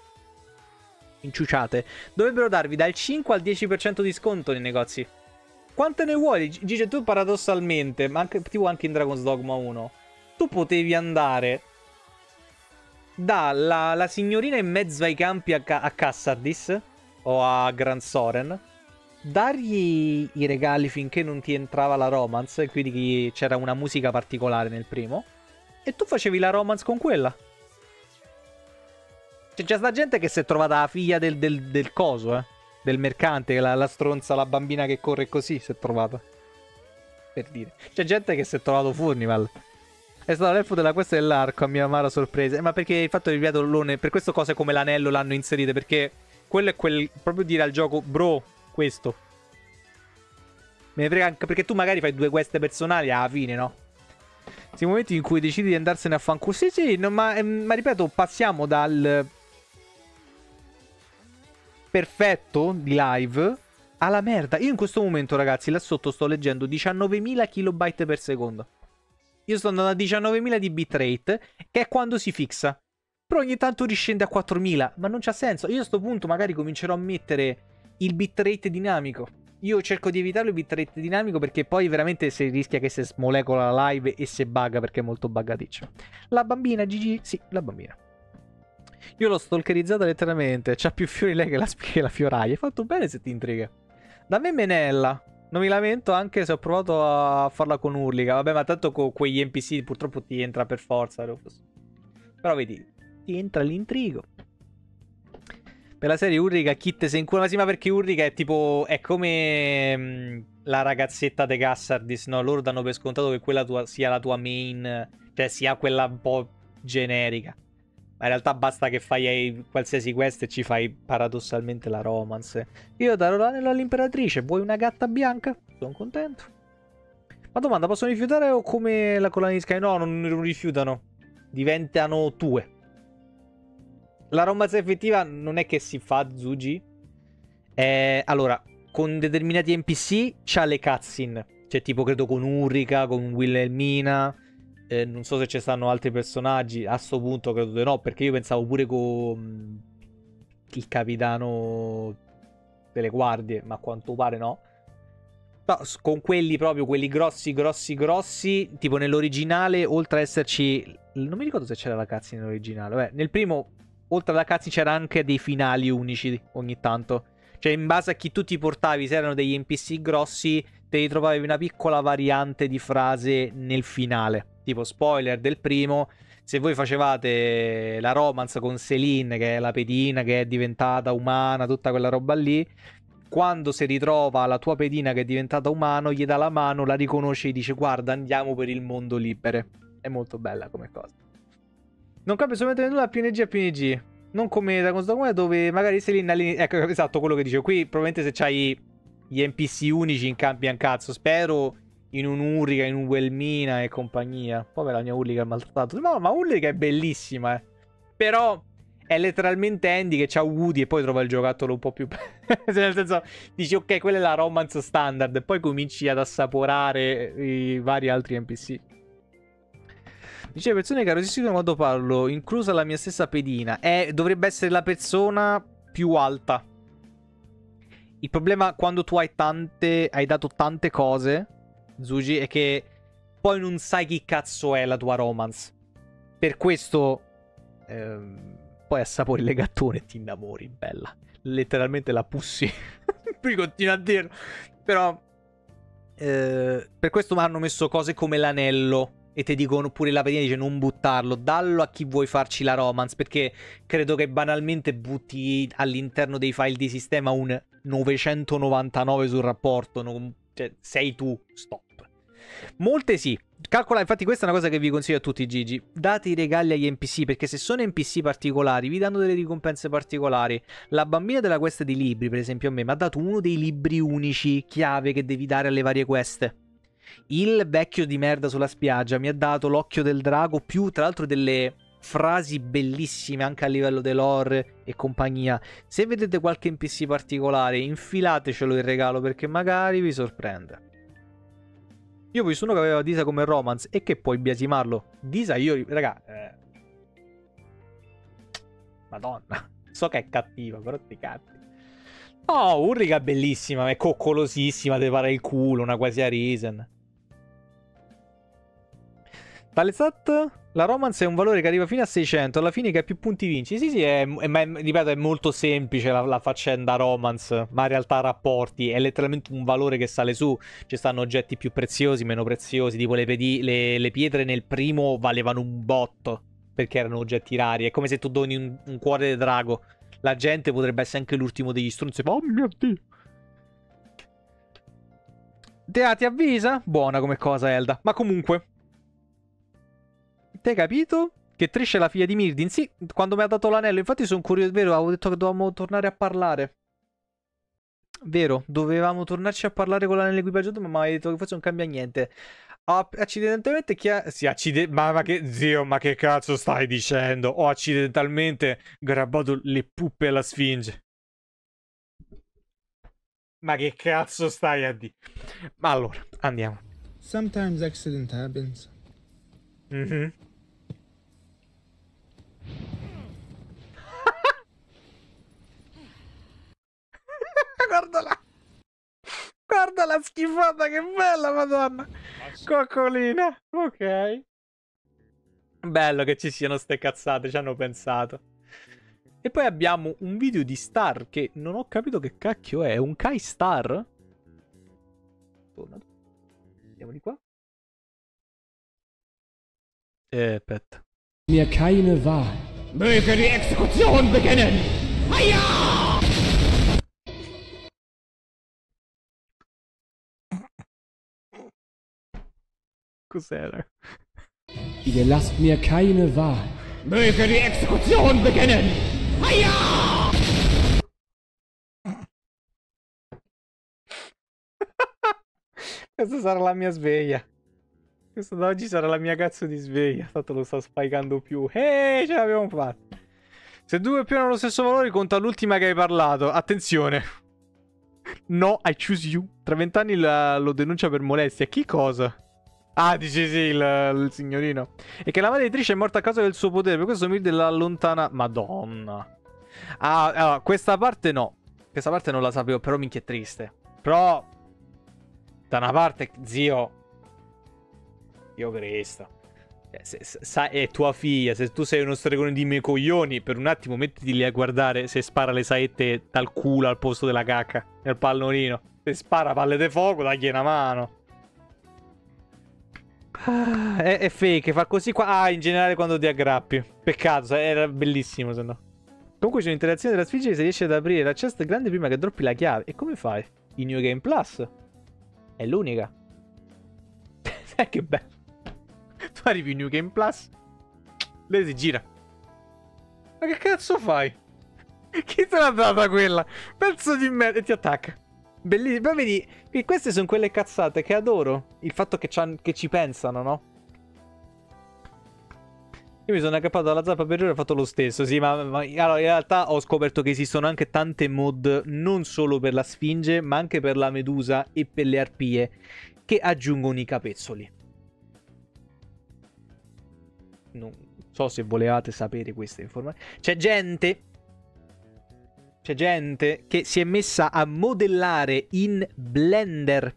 inciuciate, dovrebbero darvi dal 5 al 10% di sconto nei negozi. quante ne vuoi? Dice tu paradossalmente, ma anche, tipo anche in Dragon's Dogma 1, tu potevi andare dalla signorina in mezzo ai campi a Cassardis o a Gran Soren, dargli i regali finché non ti entrava la romance, e quindi c'era una musica particolare nel primo, e tu facevi la romance con quella. C'è sta gente che si è trovata la figlia del coso, del mercante, la stronza, la bambina che corre così, si è trovata. Per dire. C'è gente che si è trovato Furnival. È stato l'elfo della questa dell'arco, a mia amara sorpresa. Ma perché il fatto, ripeto, per questo cose come l'anello l'hanno inserite, perché quello è quel, proprio dire al gioco, bro, questo. Me ne frega anche, perché tu magari fai 2 quest personali alla fine, no? Sì, momenti in cui decidi di andarsene a fanculo. Sì, no, ma ripeto, passiamo dal perfetto di live alla merda. Io in questo momento, ragazzi, là sotto sto leggendo 19.000 kilobyte per secondo. Io sto andando a 19.000 di bitrate, che è quando si fixa. Però ogni tanto riscende a 4.000, ma non c'ha senso. Io a sto punto magari comincerò a mettere il bitrate dinamico. Io cerco di evitare il bitrate dinamico, perché poi veramente si rischia che si smolecola la live e si bugga, perché è molto buggaticcio. La bambina, GG, sì, la bambina. Io l'ho stalkerizzata letteralmente. C'ha più fiori lei che la fioraia. Hai fatto bene se ti intriga. Da me Menella. Non mi lamento, anche se ho provato a farla con Urlica. Vabbè, ma tanto con quegli NPC purtroppo ti entra per forza, Rufus. Però vedi, ti entra l'intrigo. Per la serie Urlica, Kit se in culo. Ma sì, ma perché Urlica è tipo... È come la ragazzetta de Cassardis, no? Loro danno per scontato che quella sia la tua main. Cioè sia quella un po' generica. Ma in realtà basta che fai qualsiasi quest e ci fai paradossalmente la romance. Io darò l'anello all'imperatrice. Vuoi una gatta bianca? Sono contento. Ma domanda, possono rifiutare o come la collana di Sky? No, non rifiutano. Diventano tue. La romance effettiva non è che si fa, Zuji. Allora, con determinati NPC c'ha le cutscene. Cioè tipo credo con Ulrica, con Wilhelmina. Non so se ci stanno altri personaggi. A sto punto credo di no, perché io pensavo pure con il capitano delle guardie, ma a quanto pare no. No, con quelli proprio, quelli grossi, tipo nell'originale, oltre ad esserci... Non mi ricordo se c'era la cutscene nell'originale. Beh, nel primo, oltre alla cutscene, c'era anche dei finali unici ogni tanto. Cioè, in base a chi tu ti portavi, se erano degli NPC grossi, te li trovavi una piccola variante di frase nel finale. Tipo, spoiler del primo, se voi facevate la romance con Céline, che è la pedina che è diventata umana, tutta quella roba lì, quando si ritrova la tua pedina che è diventata umano, gli dà la mano, la riconosce e dice guarda, andiamo per il mondo libere. È molto bella come cosa. Non cambia solamente nulla a PNG a PNG. Non come Dragon's Dogma, dove magari Céline all'inizio... Ecco, esatto, quello che dicevo. Qui probabilmente se c'hai gli NPC unici in campi un cazzo. Spero in un Ulrica, in un Wilhelmina e compagnia. Poi la mia Ulrica è maltrattato. Ma Ulrica è bellissima, Però è letteralmente Andy che c'ha Woody e poi trova il giocattolo un po' più... Nel senso, dici ok, quella è la romance standard. E poi cominci ad assaporare i vari altri NPC. Dice persone che arrossiscono quando parlo, inclusa la mia stessa pedina. Dovrebbe essere la persona più alta. Il problema quando tu hai dato tante cose, Zuji, è che poi non sai chi cazzo è la tua romance. Per questo poi assapori le gattone e ti innamori, bella. Letteralmente la pussi. Poi continua a dirlo. Però per questo mi hanno messo cose come l'anello. E ti dicono pure la pedina, dice non buttarlo, dallo a chi vuoi farci la romance, perché credo che banalmente butti all'interno dei file di sistema un 999 sul rapporto, cioè sei tu, stop. Molte sì, calcola, infatti questa è una cosa che vi consiglio a tutti, Gigi, date i regali agli NPC, perché se sono NPC particolari vi danno delle ricompense particolari. La bambina della quest di libri, per esempio a me, mi ha dato uno dei libri unici, chiave, che devi dare alle varie quest. Il vecchio di merda sulla spiaggia mi ha dato l'occhio del drago, più tra l'altro delle frasi bellissime anche a livello dell'ore e compagnia. Se vedete qualche NPC particolare, infilatecelo il regalo, perché magari vi sorprende. Io ho visto uno che aveva Disa come romance e che puoi biasimarlo. Disa io, raga, Madonna, so che è cattiva, però ti cazzi. Oh, Ulrica è bellissima, è coccolosissima, ti pare il culo, una quasi Arisen. Tale stat, la romance è un valore che arriva fino a 600, alla fine che ha più punti vinci. Sì, sì, ripeto, è molto semplice la faccenda romance, ma in realtà rapporti, è letteralmente un valore che sale su. Ci stanno oggetti più preziosi, meno preziosi, tipo le pietre nel primo valevano un botto, perché erano oggetti rari. È come se tu doni un cuore di drago. La gente potrebbe essere anche l'ultimo degli stronzi. Oh mio Dio. Dea ti avvisa? Buona come cosa, Elda. Ma comunque... Te hai capito? Che Trish è la figlia di Myrdin? Sì, quando mi ha dato l'anello. Infatti sono curioso, vero? Avevo detto che dovevamo tornare a parlare. Vero, dovevamo tornarci a parlare con l'anello equipaggiato, ma mi hai detto che forse non cambia niente. Accidentalmente chi ha... Sì, ma che... Zio, ma che cazzo stai dicendo? Ho accidentalmente grabbato le puppe alla Sfinge. Ma che cazzo stai a dire? Ma allora, andiamo. Sometimes accident happens. Guardala. Guarda la schifata, che bella, madonna. Coccolina. Ok. Bello che ci siano ste cazzate, ci hanno pensato. E poi abbiamo un video di Star che non ho capito che cacchio è. Un Kai Star? Andiamo di qua. Aspetta. Mir keine Wahl. Möge die Exekution beginnen! Heia! Cos'era? Ihr lasst mir keine Wahl. Möge die Exekution beginnen! Heia! Questa sarà la mia sveglia. Questa da oggi sarà la mia cazzo di sveglia. Tanto lo sto spikando più. Ce l'abbiamo fatta. Se due o più hanno lo stesso valore, conta l'ultima che hai parlato. Attenzione. No, I choose you. Tra 20 anni lo denuncia per molestia. Chi cosa? Ah, dici sì, il signorino. E che la madre di Trish è morta a causa del suo potere. Per questo Myrdin la allontana. Madonna. Ah, allora, questa parte no. Questa parte non la sapevo, però minchia è triste. Però, da una parte, zio... Io Cristo. È tua figlia. Se tu sei uno stregone di miei coglioni, per un attimo mettiti lì a guardare se spara le saette dal culo al posto della cacca. Nel pallonino. Se spara palle di fuoco, dagli una mano. È fake, fa così qua. Ah, in generale quando ti aggrappi. Peccato, era bellissimo se no. Comunque c'è un'interazione della Sfinge, se riesci ad aprire la chest grande prima che droppi la chiave. E come fai? In New Game Plus. È l'unica. Sai che bello. Tu arrivi in New Game Plus. Lei si gira. Ma che cazzo fai? Chi te l'ha data quella? Pezzo di merda. E ti attacca. Bellissimo. Poi vedi che queste sono quelle cazzate che adoro. Il fatto che ci pensano, no? Io mi sono aggrappato alla zappa per ora e ho fatto lo stesso. Sì, ma allora in realtà ho scoperto che esistono anche tante mod non solo per la Sfinge, ma anche per la Medusa e per le arpie, che aggiungono i capezzoli. Non so se volevate sapere queste informazioni. C'è gente che si è messa a modellare in Blender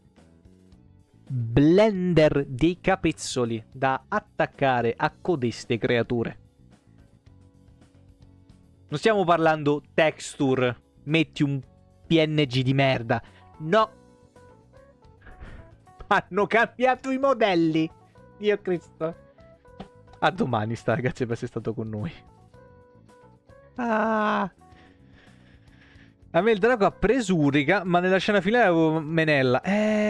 dei capezzoli da attaccare a codeste creature. Non stiamo parlando texture, metti un PNG di merda. No. Hanno cambiato i modelli. Dio Cristo. A domani sta, ragazzi, per essere stato con noi. Ah. A me il drago ha preso Ulrica, ma nella scena finale avevo Menella.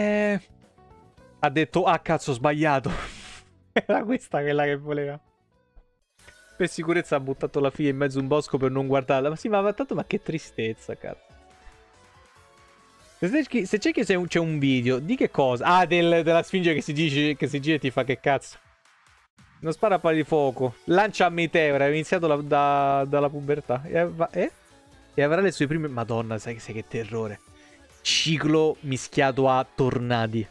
Ha detto, ah cazzo, ho sbagliato. Era questa quella che voleva. Per sicurezza ha buttato la figlia in mezzo a un bosco per non guardarla. Ma sì, ma tanto, ma che tristezza, cazzo. Se cerchi se c'è un video, di che cosa? Ah, della Sfinge che si dice, che si gira e ti fa che cazzo. Non spara a pali di fuoco. Lancia a meteora. È iniziato dalla pubertà. E avrà le sue prime... Madonna, sai che terrore. Ciclo mischiato a tornadi.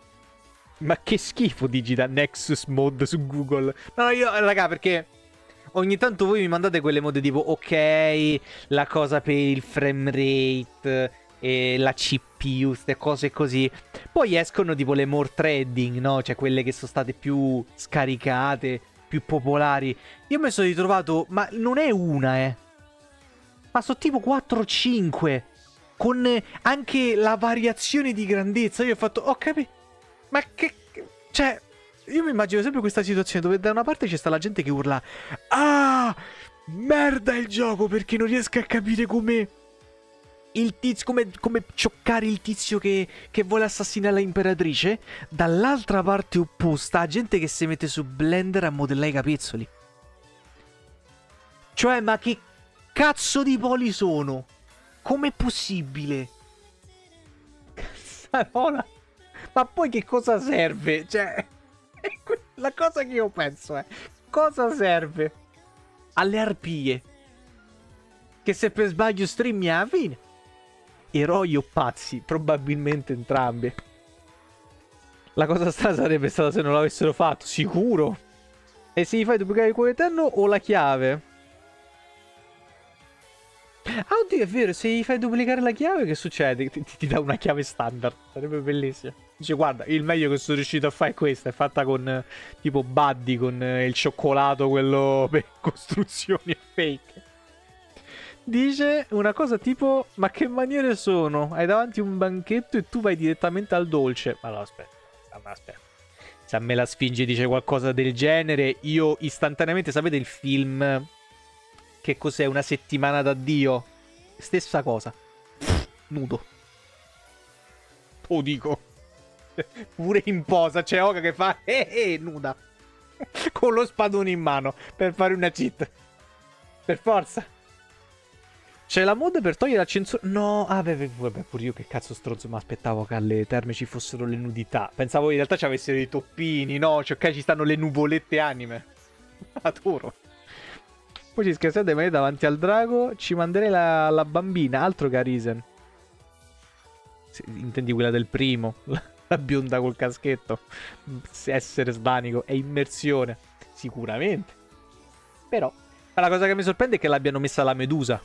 Ma che schifo digita Nexus Mod su Google. No, io, raga, perché ogni tanto voi mi mandate quelle mode tipo ok, la cosa per il frame rate e la CPU, queste cose così. Poi escono tipo le more threading, no? Cioè quelle che sono state più scaricate, più popolari. Io mi sono ritrovato, ma non è una, ma sono tipo 4 o 5. Con anche la variazione di grandezza. Io ho fatto, ho capito. Ma che... Cioè, io mi immagino sempre questa situazione dove da una parte c'è sta la gente che urla ah, merda il gioco, perché non riesco a capire come... il tizio, come cioccare il tizio che vuole assassinare l'imperatrice. Dall'altra parte opposta, gente che si mette su Blender a modellare i capezzoli. Cioè, ma che cazzo di poli sono? Com'è possibile? Cazzarola. Ma poi che cosa serve? Cioè, la cosa che io penso è, cosa serve? Alle arpie. Che se per sbaglio streami alla fine. Eroi o pazzi? Probabilmente entrambi. La cosa strana sarebbe stata se non l'avessero fatto, sicuro. E se gli fai duplicare il cuore eterno o la chiave? Ah, oddio, è vero, se gli fai duplicare la chiave, che succede? Ti dà una chiave standard. Sarebbe bellissimo. Dice, guarda, il meglio che sono riuscito a fare è questa. È fatta con, tipo, Buddy, con il cioccolato, quello per costruzioni fake. Dice una cosa tipo, ma che maniere sono? Hai davanti un banchetto e tu vai direttamente al dolce. Ma no, aspetta. Se a me la Sfinge dice qualcosa del genere, io istantaneamente, sapete il film... Che cos'è? Una settimana d'addio? Stessa cosa. Nudo. Lo dico. Pure in posa c'è Oga che fa nuda. Con lo spadone in mano per fare una cheat. Per forza. C'è la mod per togliere la censura. No, vabbè, pure io che cazzo stronzo. Ma aspettavo che alle terme ci fossero le nudità. Pensavo in realtà ci avessero i toppini. No, cioè, ok, ci stanno le nuvolette anime. Adoro. Poi ci scherzate mai davanti al drago. Ci manderei la bambina. Altro che Arisen. Intendi quella del primo. La bionda col caschetto. Essere sdanico. È immersione. Sicuramente. Però la cosa che mi sorprende è che l'abbiano messa la medusa.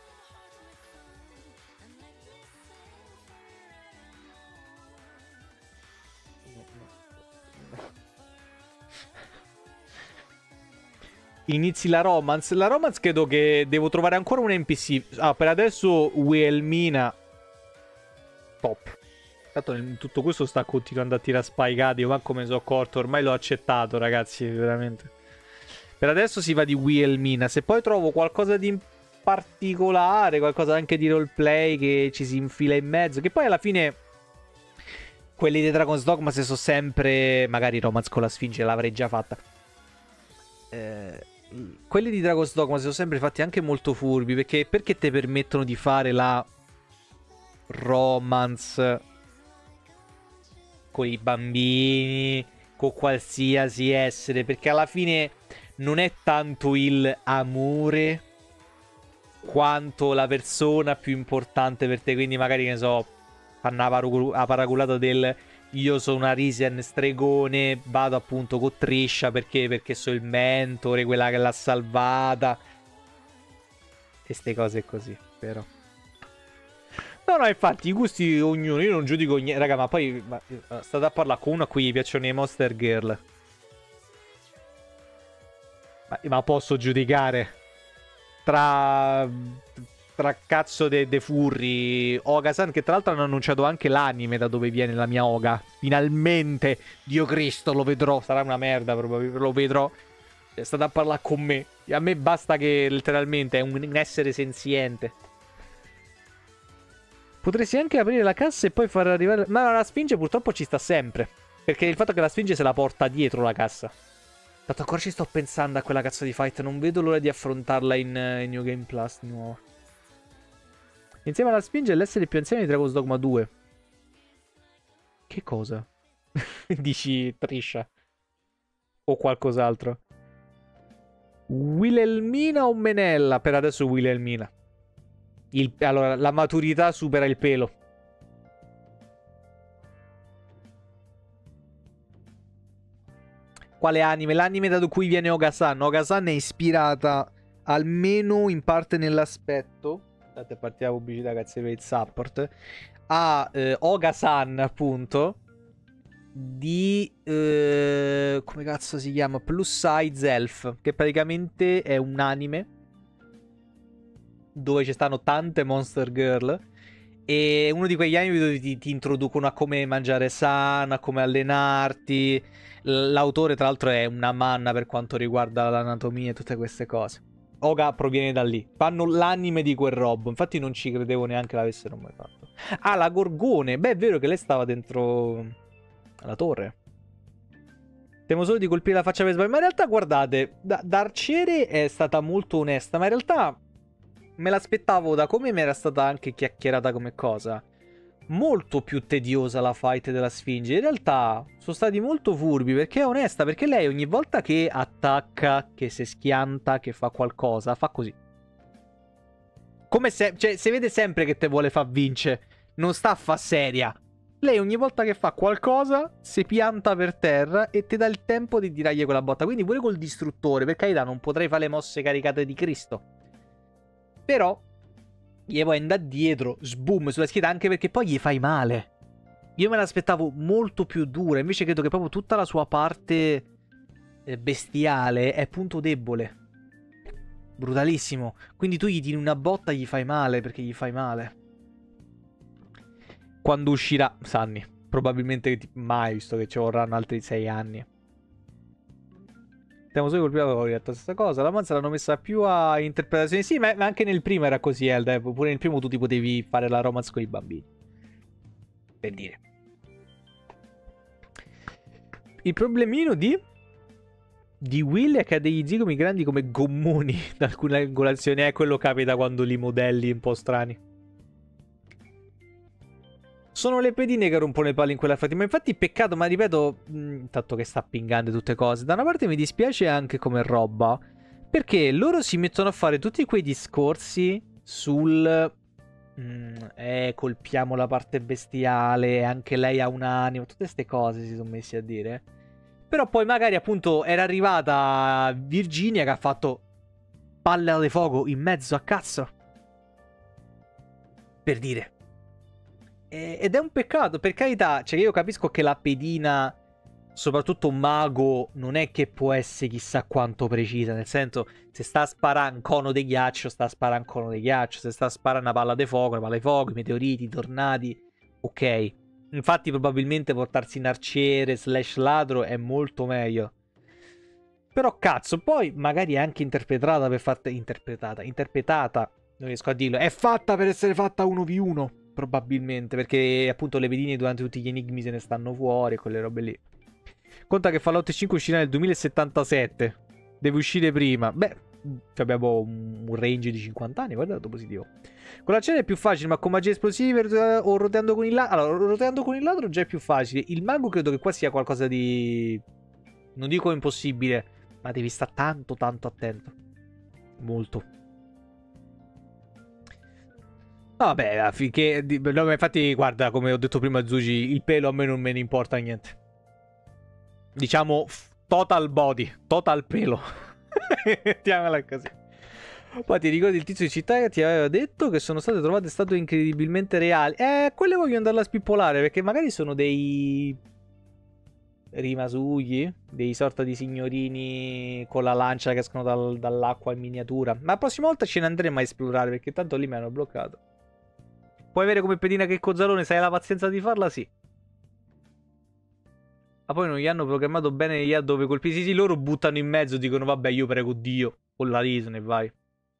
Inizi la romance. La romance credo che devo trovare ancora un NPC. Ah, per adesso Wilhelmina. Top. Tanto in tutto questo sta continuando a tirare spikati. Io manco me ne sono accorto. Ormai l'ho accettato, ragazzi, veramente. Per adesso si va di Wilhelmina. Se poi trovo qualcosa di particolare, qualcosa anche di roleplay che ci si infila in mezzo, che poi alla fine quelli di Dragon's Dogma se sono sempre... Magari romance con la Sfinge l'avrei già fatta. Quelli di Dragon's Dogma si sono sempre fatti anche molto furbi, perché ti permettono di fare la romance con i bambini, con qualsiasi essere, perché alla fine non è tanto il amore quanto la persona più importante per te. Quindi magari, che ne so, fanno la paraculata del io sono una Risen stregone, vado appunto con Trisha perché sono il mentore, quella che l'ha salvata. E ste cose così, però. No, infatti, i gusti ognuno, io non giudico niente. Raga, ma poi state a parlare con uno a cui gli piacciono i Monster Girl. Ma posso giudicare? Tra cazzo de furri, Oga-san, che tra l'altro hanno annunciato anche l'anime da dove viene la mia Oga. Finalmente, Dio Cristo, lo vedrò. Sarà una merda, probabilmente, lo vedrò. State a parlare con me. E a me basta che letteralmente è un essere senziente. Potresti anche aprire la cassa e poi far arrivare... Ma la Sfinge purtroppo ci sta sempre. Perché il fatto che la Sfinge se la porta dietro la cassa. Tanto ancora ci sto pensando a quella cazzo di fight. Non vedo l'ora di affrontarla in New Game Plus di nuovo. Insieme alla Sfinge è l'essere più anziano di Dragon's Dogma 2. Che cosa? Dici Trisha? O qualcos'altro? Wilhelmina o Menella? Per adesso Wilhelmina. Allora, la maturità supera il pelo. Quale anime? L'anime da cui viene Oga-san. Oga-san è ispirata, almeno in parte nell'aspetto, a parte la pubblicità, grazie per il support, a Oga-san, appunto, di come cazzo si chiama? Plus Size Elf, che praticamente è un anime dove ci stanno tante Monster Girl. E uno di quegli anime dove ti introducono a come mangiare sano, a come allenarti. L'autore, tra l'altro, è una manna per quanto riguarda l'anatomia e tutte queste cose. Oga proviene da lì. Fanno l'anime di quel robo. Infatti non ci credevo neanche l'avessero mai fatto. Ah, la Gorgone. Beh, è vero che lei stava dentro la torre. Temo solo di colpire la faccia per sbaglio. Ma in realtà, guardate, da arciere è stata molto onesta. Ma in realtà me l'aspettavo, da come mi era stata anche chiacchierata come cosa, molto più tediosa la fight della Sfinge. In realtà sono stati molto furbi, perché è onesta, perché lei ogni volta che attacca, che si schianta, che fa qualcosa, fa così. Come se, cioè, si vede sempre che te vuole far vincere, non sta a fa seria. Lei ogni volta che fa qualcosa si pianta per terra e ti dà il tempo di tirargli quella botta. Quindi pure col distruttore, per carità, non potrei fare le mosse caricate di Cristo, però gli puoi andare dietro, sboom, sulla schiena, anche perché poi gli fai male. Io me l'aspettavo molto più dura, invece credo che proprio tutta la sua parte bestiale è punto debole. Brutalissimo. Quindi tu gli tiri una botta e gli fai male, perché gli fai male. Quando uscirà, Sunny? Probabilmente mai, visto che ci vorranno altri 6 anni. Stiamo solo colpendo la stessa cosa. La mazza l'hanno messa più a interpretazioni. Sì, ma anche nel primo era così, Elda. Pure nel primo tu ti potevi fare la romance con i bambini. Per dire. Il problemino di Will è che ha degli zigomi grandi come gommoni da alcune angolazioni. Quello capita quando li modelli un po' strani. Sono le pedine che rompono le palle in quella fatti. Ma infatti peccato, ma ripeto, tanto che sta pingando tutte cose. Da una parte mi dispiace anche come roba, perché loro si mettono a fare tutti quei discorsi sul colpiamo la parte bestiale, anche lei ha un'anima, tutte queste cose si sono messi a dire. Però poi magari appunto era arrivata Virginia che ha fatto palla di fuoco in mezzo a cazzo, per dire. Ed è un peccato, per carità. Cioè, io capisco che la pedina, soprattutto un mago, non è che può essere chissà quanto precisa. Nel senso, se sta a sparare un cono di ghiaccio, sta a sparare un cono di ghiaccio. Se sta a sparare una palla di fuoco, i meteoriti, i tornadi, ok. Infatti probabilmente portarsi in arciere / ladro è molto meglio. Però cazzo, poi magari è anche interpretata per farti... Interpretata, non riesco a dirlo. È fatta per essere fatta 1v1. Probabilmente, perché appunto le pedine durante tutti gli enigmi se ne stanno fuori e quelle robe lì. Conta che Fallout 5 uscirà nel 2077. Deve uscire prima. Beh, abbiamo un range di 50 anni, guarda, dato positivo. Con la cena è più facile, ma con magie esplosive o roteando con il ladro... Allora, roteando con il ladro già è più facile. Il mago credo che qua sia qualcosa di... Non dico impossibile, ma devi stare tanto attento. Molto. Vabbè, finché... No, infatti, guarda, come ho detto prima a Zuji, il pelo a me non me ne importa niente. Diciamo, total body, total pelo. Mettiamola così. Poi ti ricordi il tizio di città che ti aveva detto che sono state trovate statue incredibilmente reali? Quelle voglio andarla a spippolare, perché magari sono dei... rimasugli, dei sorta di signorini con la lancia che escono dall'acqua in miniatura. Ma la prossima volta ce ne andremo a esplorare, perché tanto lì mi hanno bloccato. Puoi avere come pedina che Cozzalone, se hai la pazienza di farla, sì. Ma poi non gli hanno programmato bene gli dove colpire. Sì, loro buttano in mezzo, dicono vabbè, io prego Dio, con la reason e vai.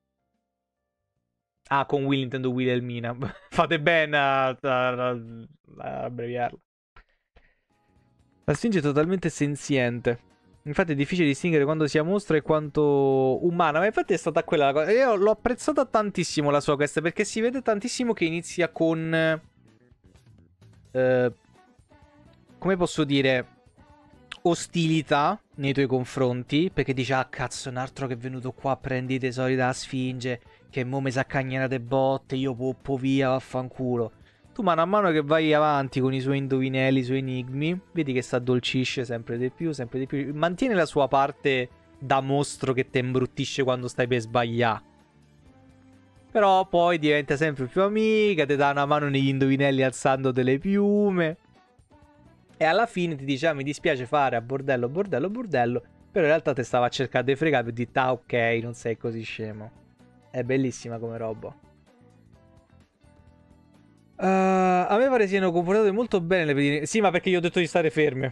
Ah, con Will intendo Will e Elmina. Fate bene a abbreviarla. La Sfinge è totalmente senziente. Infatti è difficile distinguere quando sia mostro e quanto umana. Ma infatti è stata quella la cosa. Io l'ho apprezzata tantissimo la sua quest, perché si vede tantissimo che inizia con... come posso dire? Ostilità nei tuoi confronti. Perché dice, ah cazzo, un altro che è venuto qua a prendere i tesori dalla Sfinge, che mo mi sa cagnare de botte, io poppo via, vaffanculo. Tu man mano che vai avanti con i suoi indovinelli, i suoi enigmi, vedi che si addolcisce sempre di più, sempre di più. Mantiene la sua parte da mostro che ti imbruttisce quando stai per sbagliare. Però poi diventa sempre più amica, ti dà una mano negli indovinelli alzando delle piume. E alla fine ti dice, ah, mi dispiace fare a bordello, bordello, bordello. Però in realtà ti stava a cercare di fregare per dire, ah ok, non sei così scemo. È bellissima come roba. A me pare siano comportate molto bene le pedine. Sì, ma perché gli ho detto di stare ferme.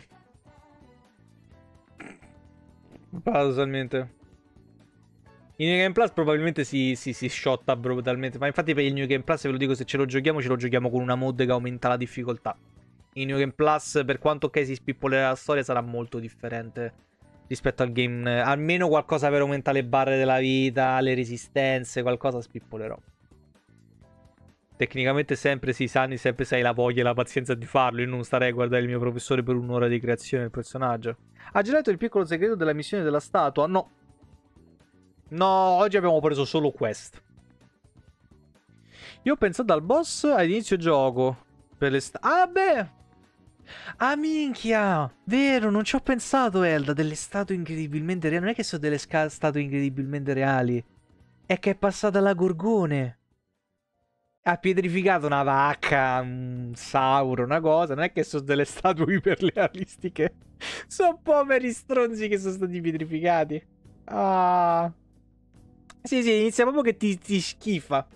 Paradossalmente. In New Game Plus probabilmente si sciotta brutalmente. Ma infatti per il New Game Plus, ve lo dico, se ce lo giochiamo con una mod che aumenta la difficoltà. In New Game Plus, per quanto ok si spippolerà la storia, sarà molto differente rispetto al game. Almeno qualcosa per aumentare le barre della vita, le resistenze, qualcosa spippolerò. Tecnicamente sempre si sanno, sempre se hai la voglia e la pazienza di farlo. Io non starei a guardare il mio professore per un'ora di creazione del personaggio. Ha girato il piccolo segreto della missione della statua? No. No, oggi abbiamo preso solo quest. Io ho pensato al boss all'inizio gioco. Per le ah beh. Ah minchia. Vero, non ci ho pensato, Elda. Delle statue incredibilmente reali. Non è che sono delle statue incredibilmente reali. È che è passata la Gorgone. Ha pietrificato una vacca, un sauro, una cosa. Non è che sono delle statue iperrealistiche. Sono poveri stronzi che sono stati pietrificati. Ah. Sì, inizia proprio che ti schifa.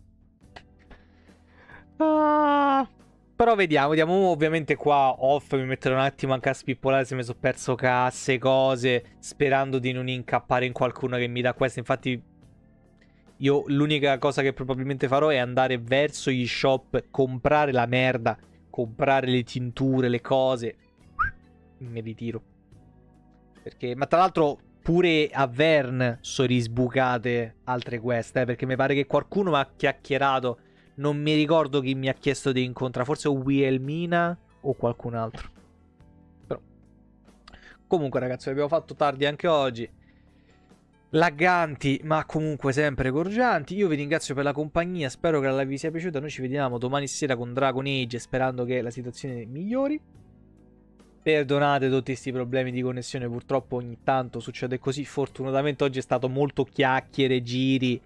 Ah. Però vediamo. Ovviamente qua off mi metterò un attimo anche a spippolare se mi sono perso casse, cose, sperando di non incappare in qualcuno che mi dà questo. Infatti io l'unica cosa che probabilmente farò è andare verso gli shop, comprare la merda, comprare le tinture, le cose. Mi ritiro. Perché, ma tra l'altro pure a Vern sono risbucate altre quest, perché mi pare che qualcuno mi ha chiacchierato. Non mi ricordo chi mi ha chiesto di incontrare, forse Wilhelmina o qualcun altro. Però comunque ragazzi, abbiamo fatto tardi anche oggi. Lagganti, ma comunque sempre gorgianti. Io vi ringrazio per la compagnia, spero che la live vi sia piaciuta. Noi ci vediamo domani sera con Dragon Age, sperando che la situazione migliori. Perdonate tutti questi problemi di connessione, purtroppo ogni tanto succede così. Fortunatamente oggi è stato molto chiacchiere, giri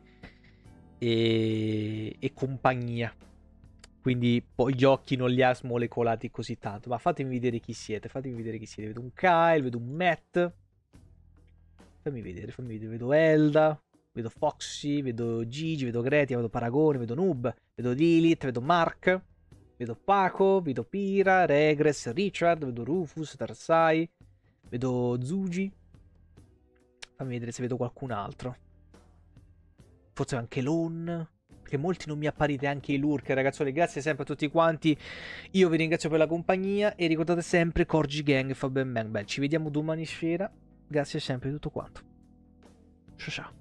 e compagnia. Quindi poi gli occhi non li ha smolecolati così tanto. Ma fatemi vedere chi siete, Vedo un Kyle, vedo un Matt. Fammi vedere, vedo Elda, vedo Foxy, vedo Gigi, vedo Gretia, vedo Paragone, vedo Noob, vedo Lilith, vedo Mark, vedo Paco, vedo Pira, Regress, Richard, vedo Rufus, Tarsai, vedo Zugi. Fammi vedere se vedo qualcun altro. Forse anche Lon, perché molti non mi apparite, anche i lurker, ragazzuoli. Grazie sempre a tutti quanti. Io vi ringrazio per la compagnia e ricordate sempre Corgi Gang fa ben bang. Beh, ci vediamo domani sera. Grazie sempre di tutto quanto. Ciao ciao.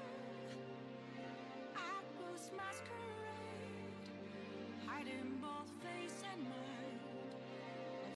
Masquerade, hiding both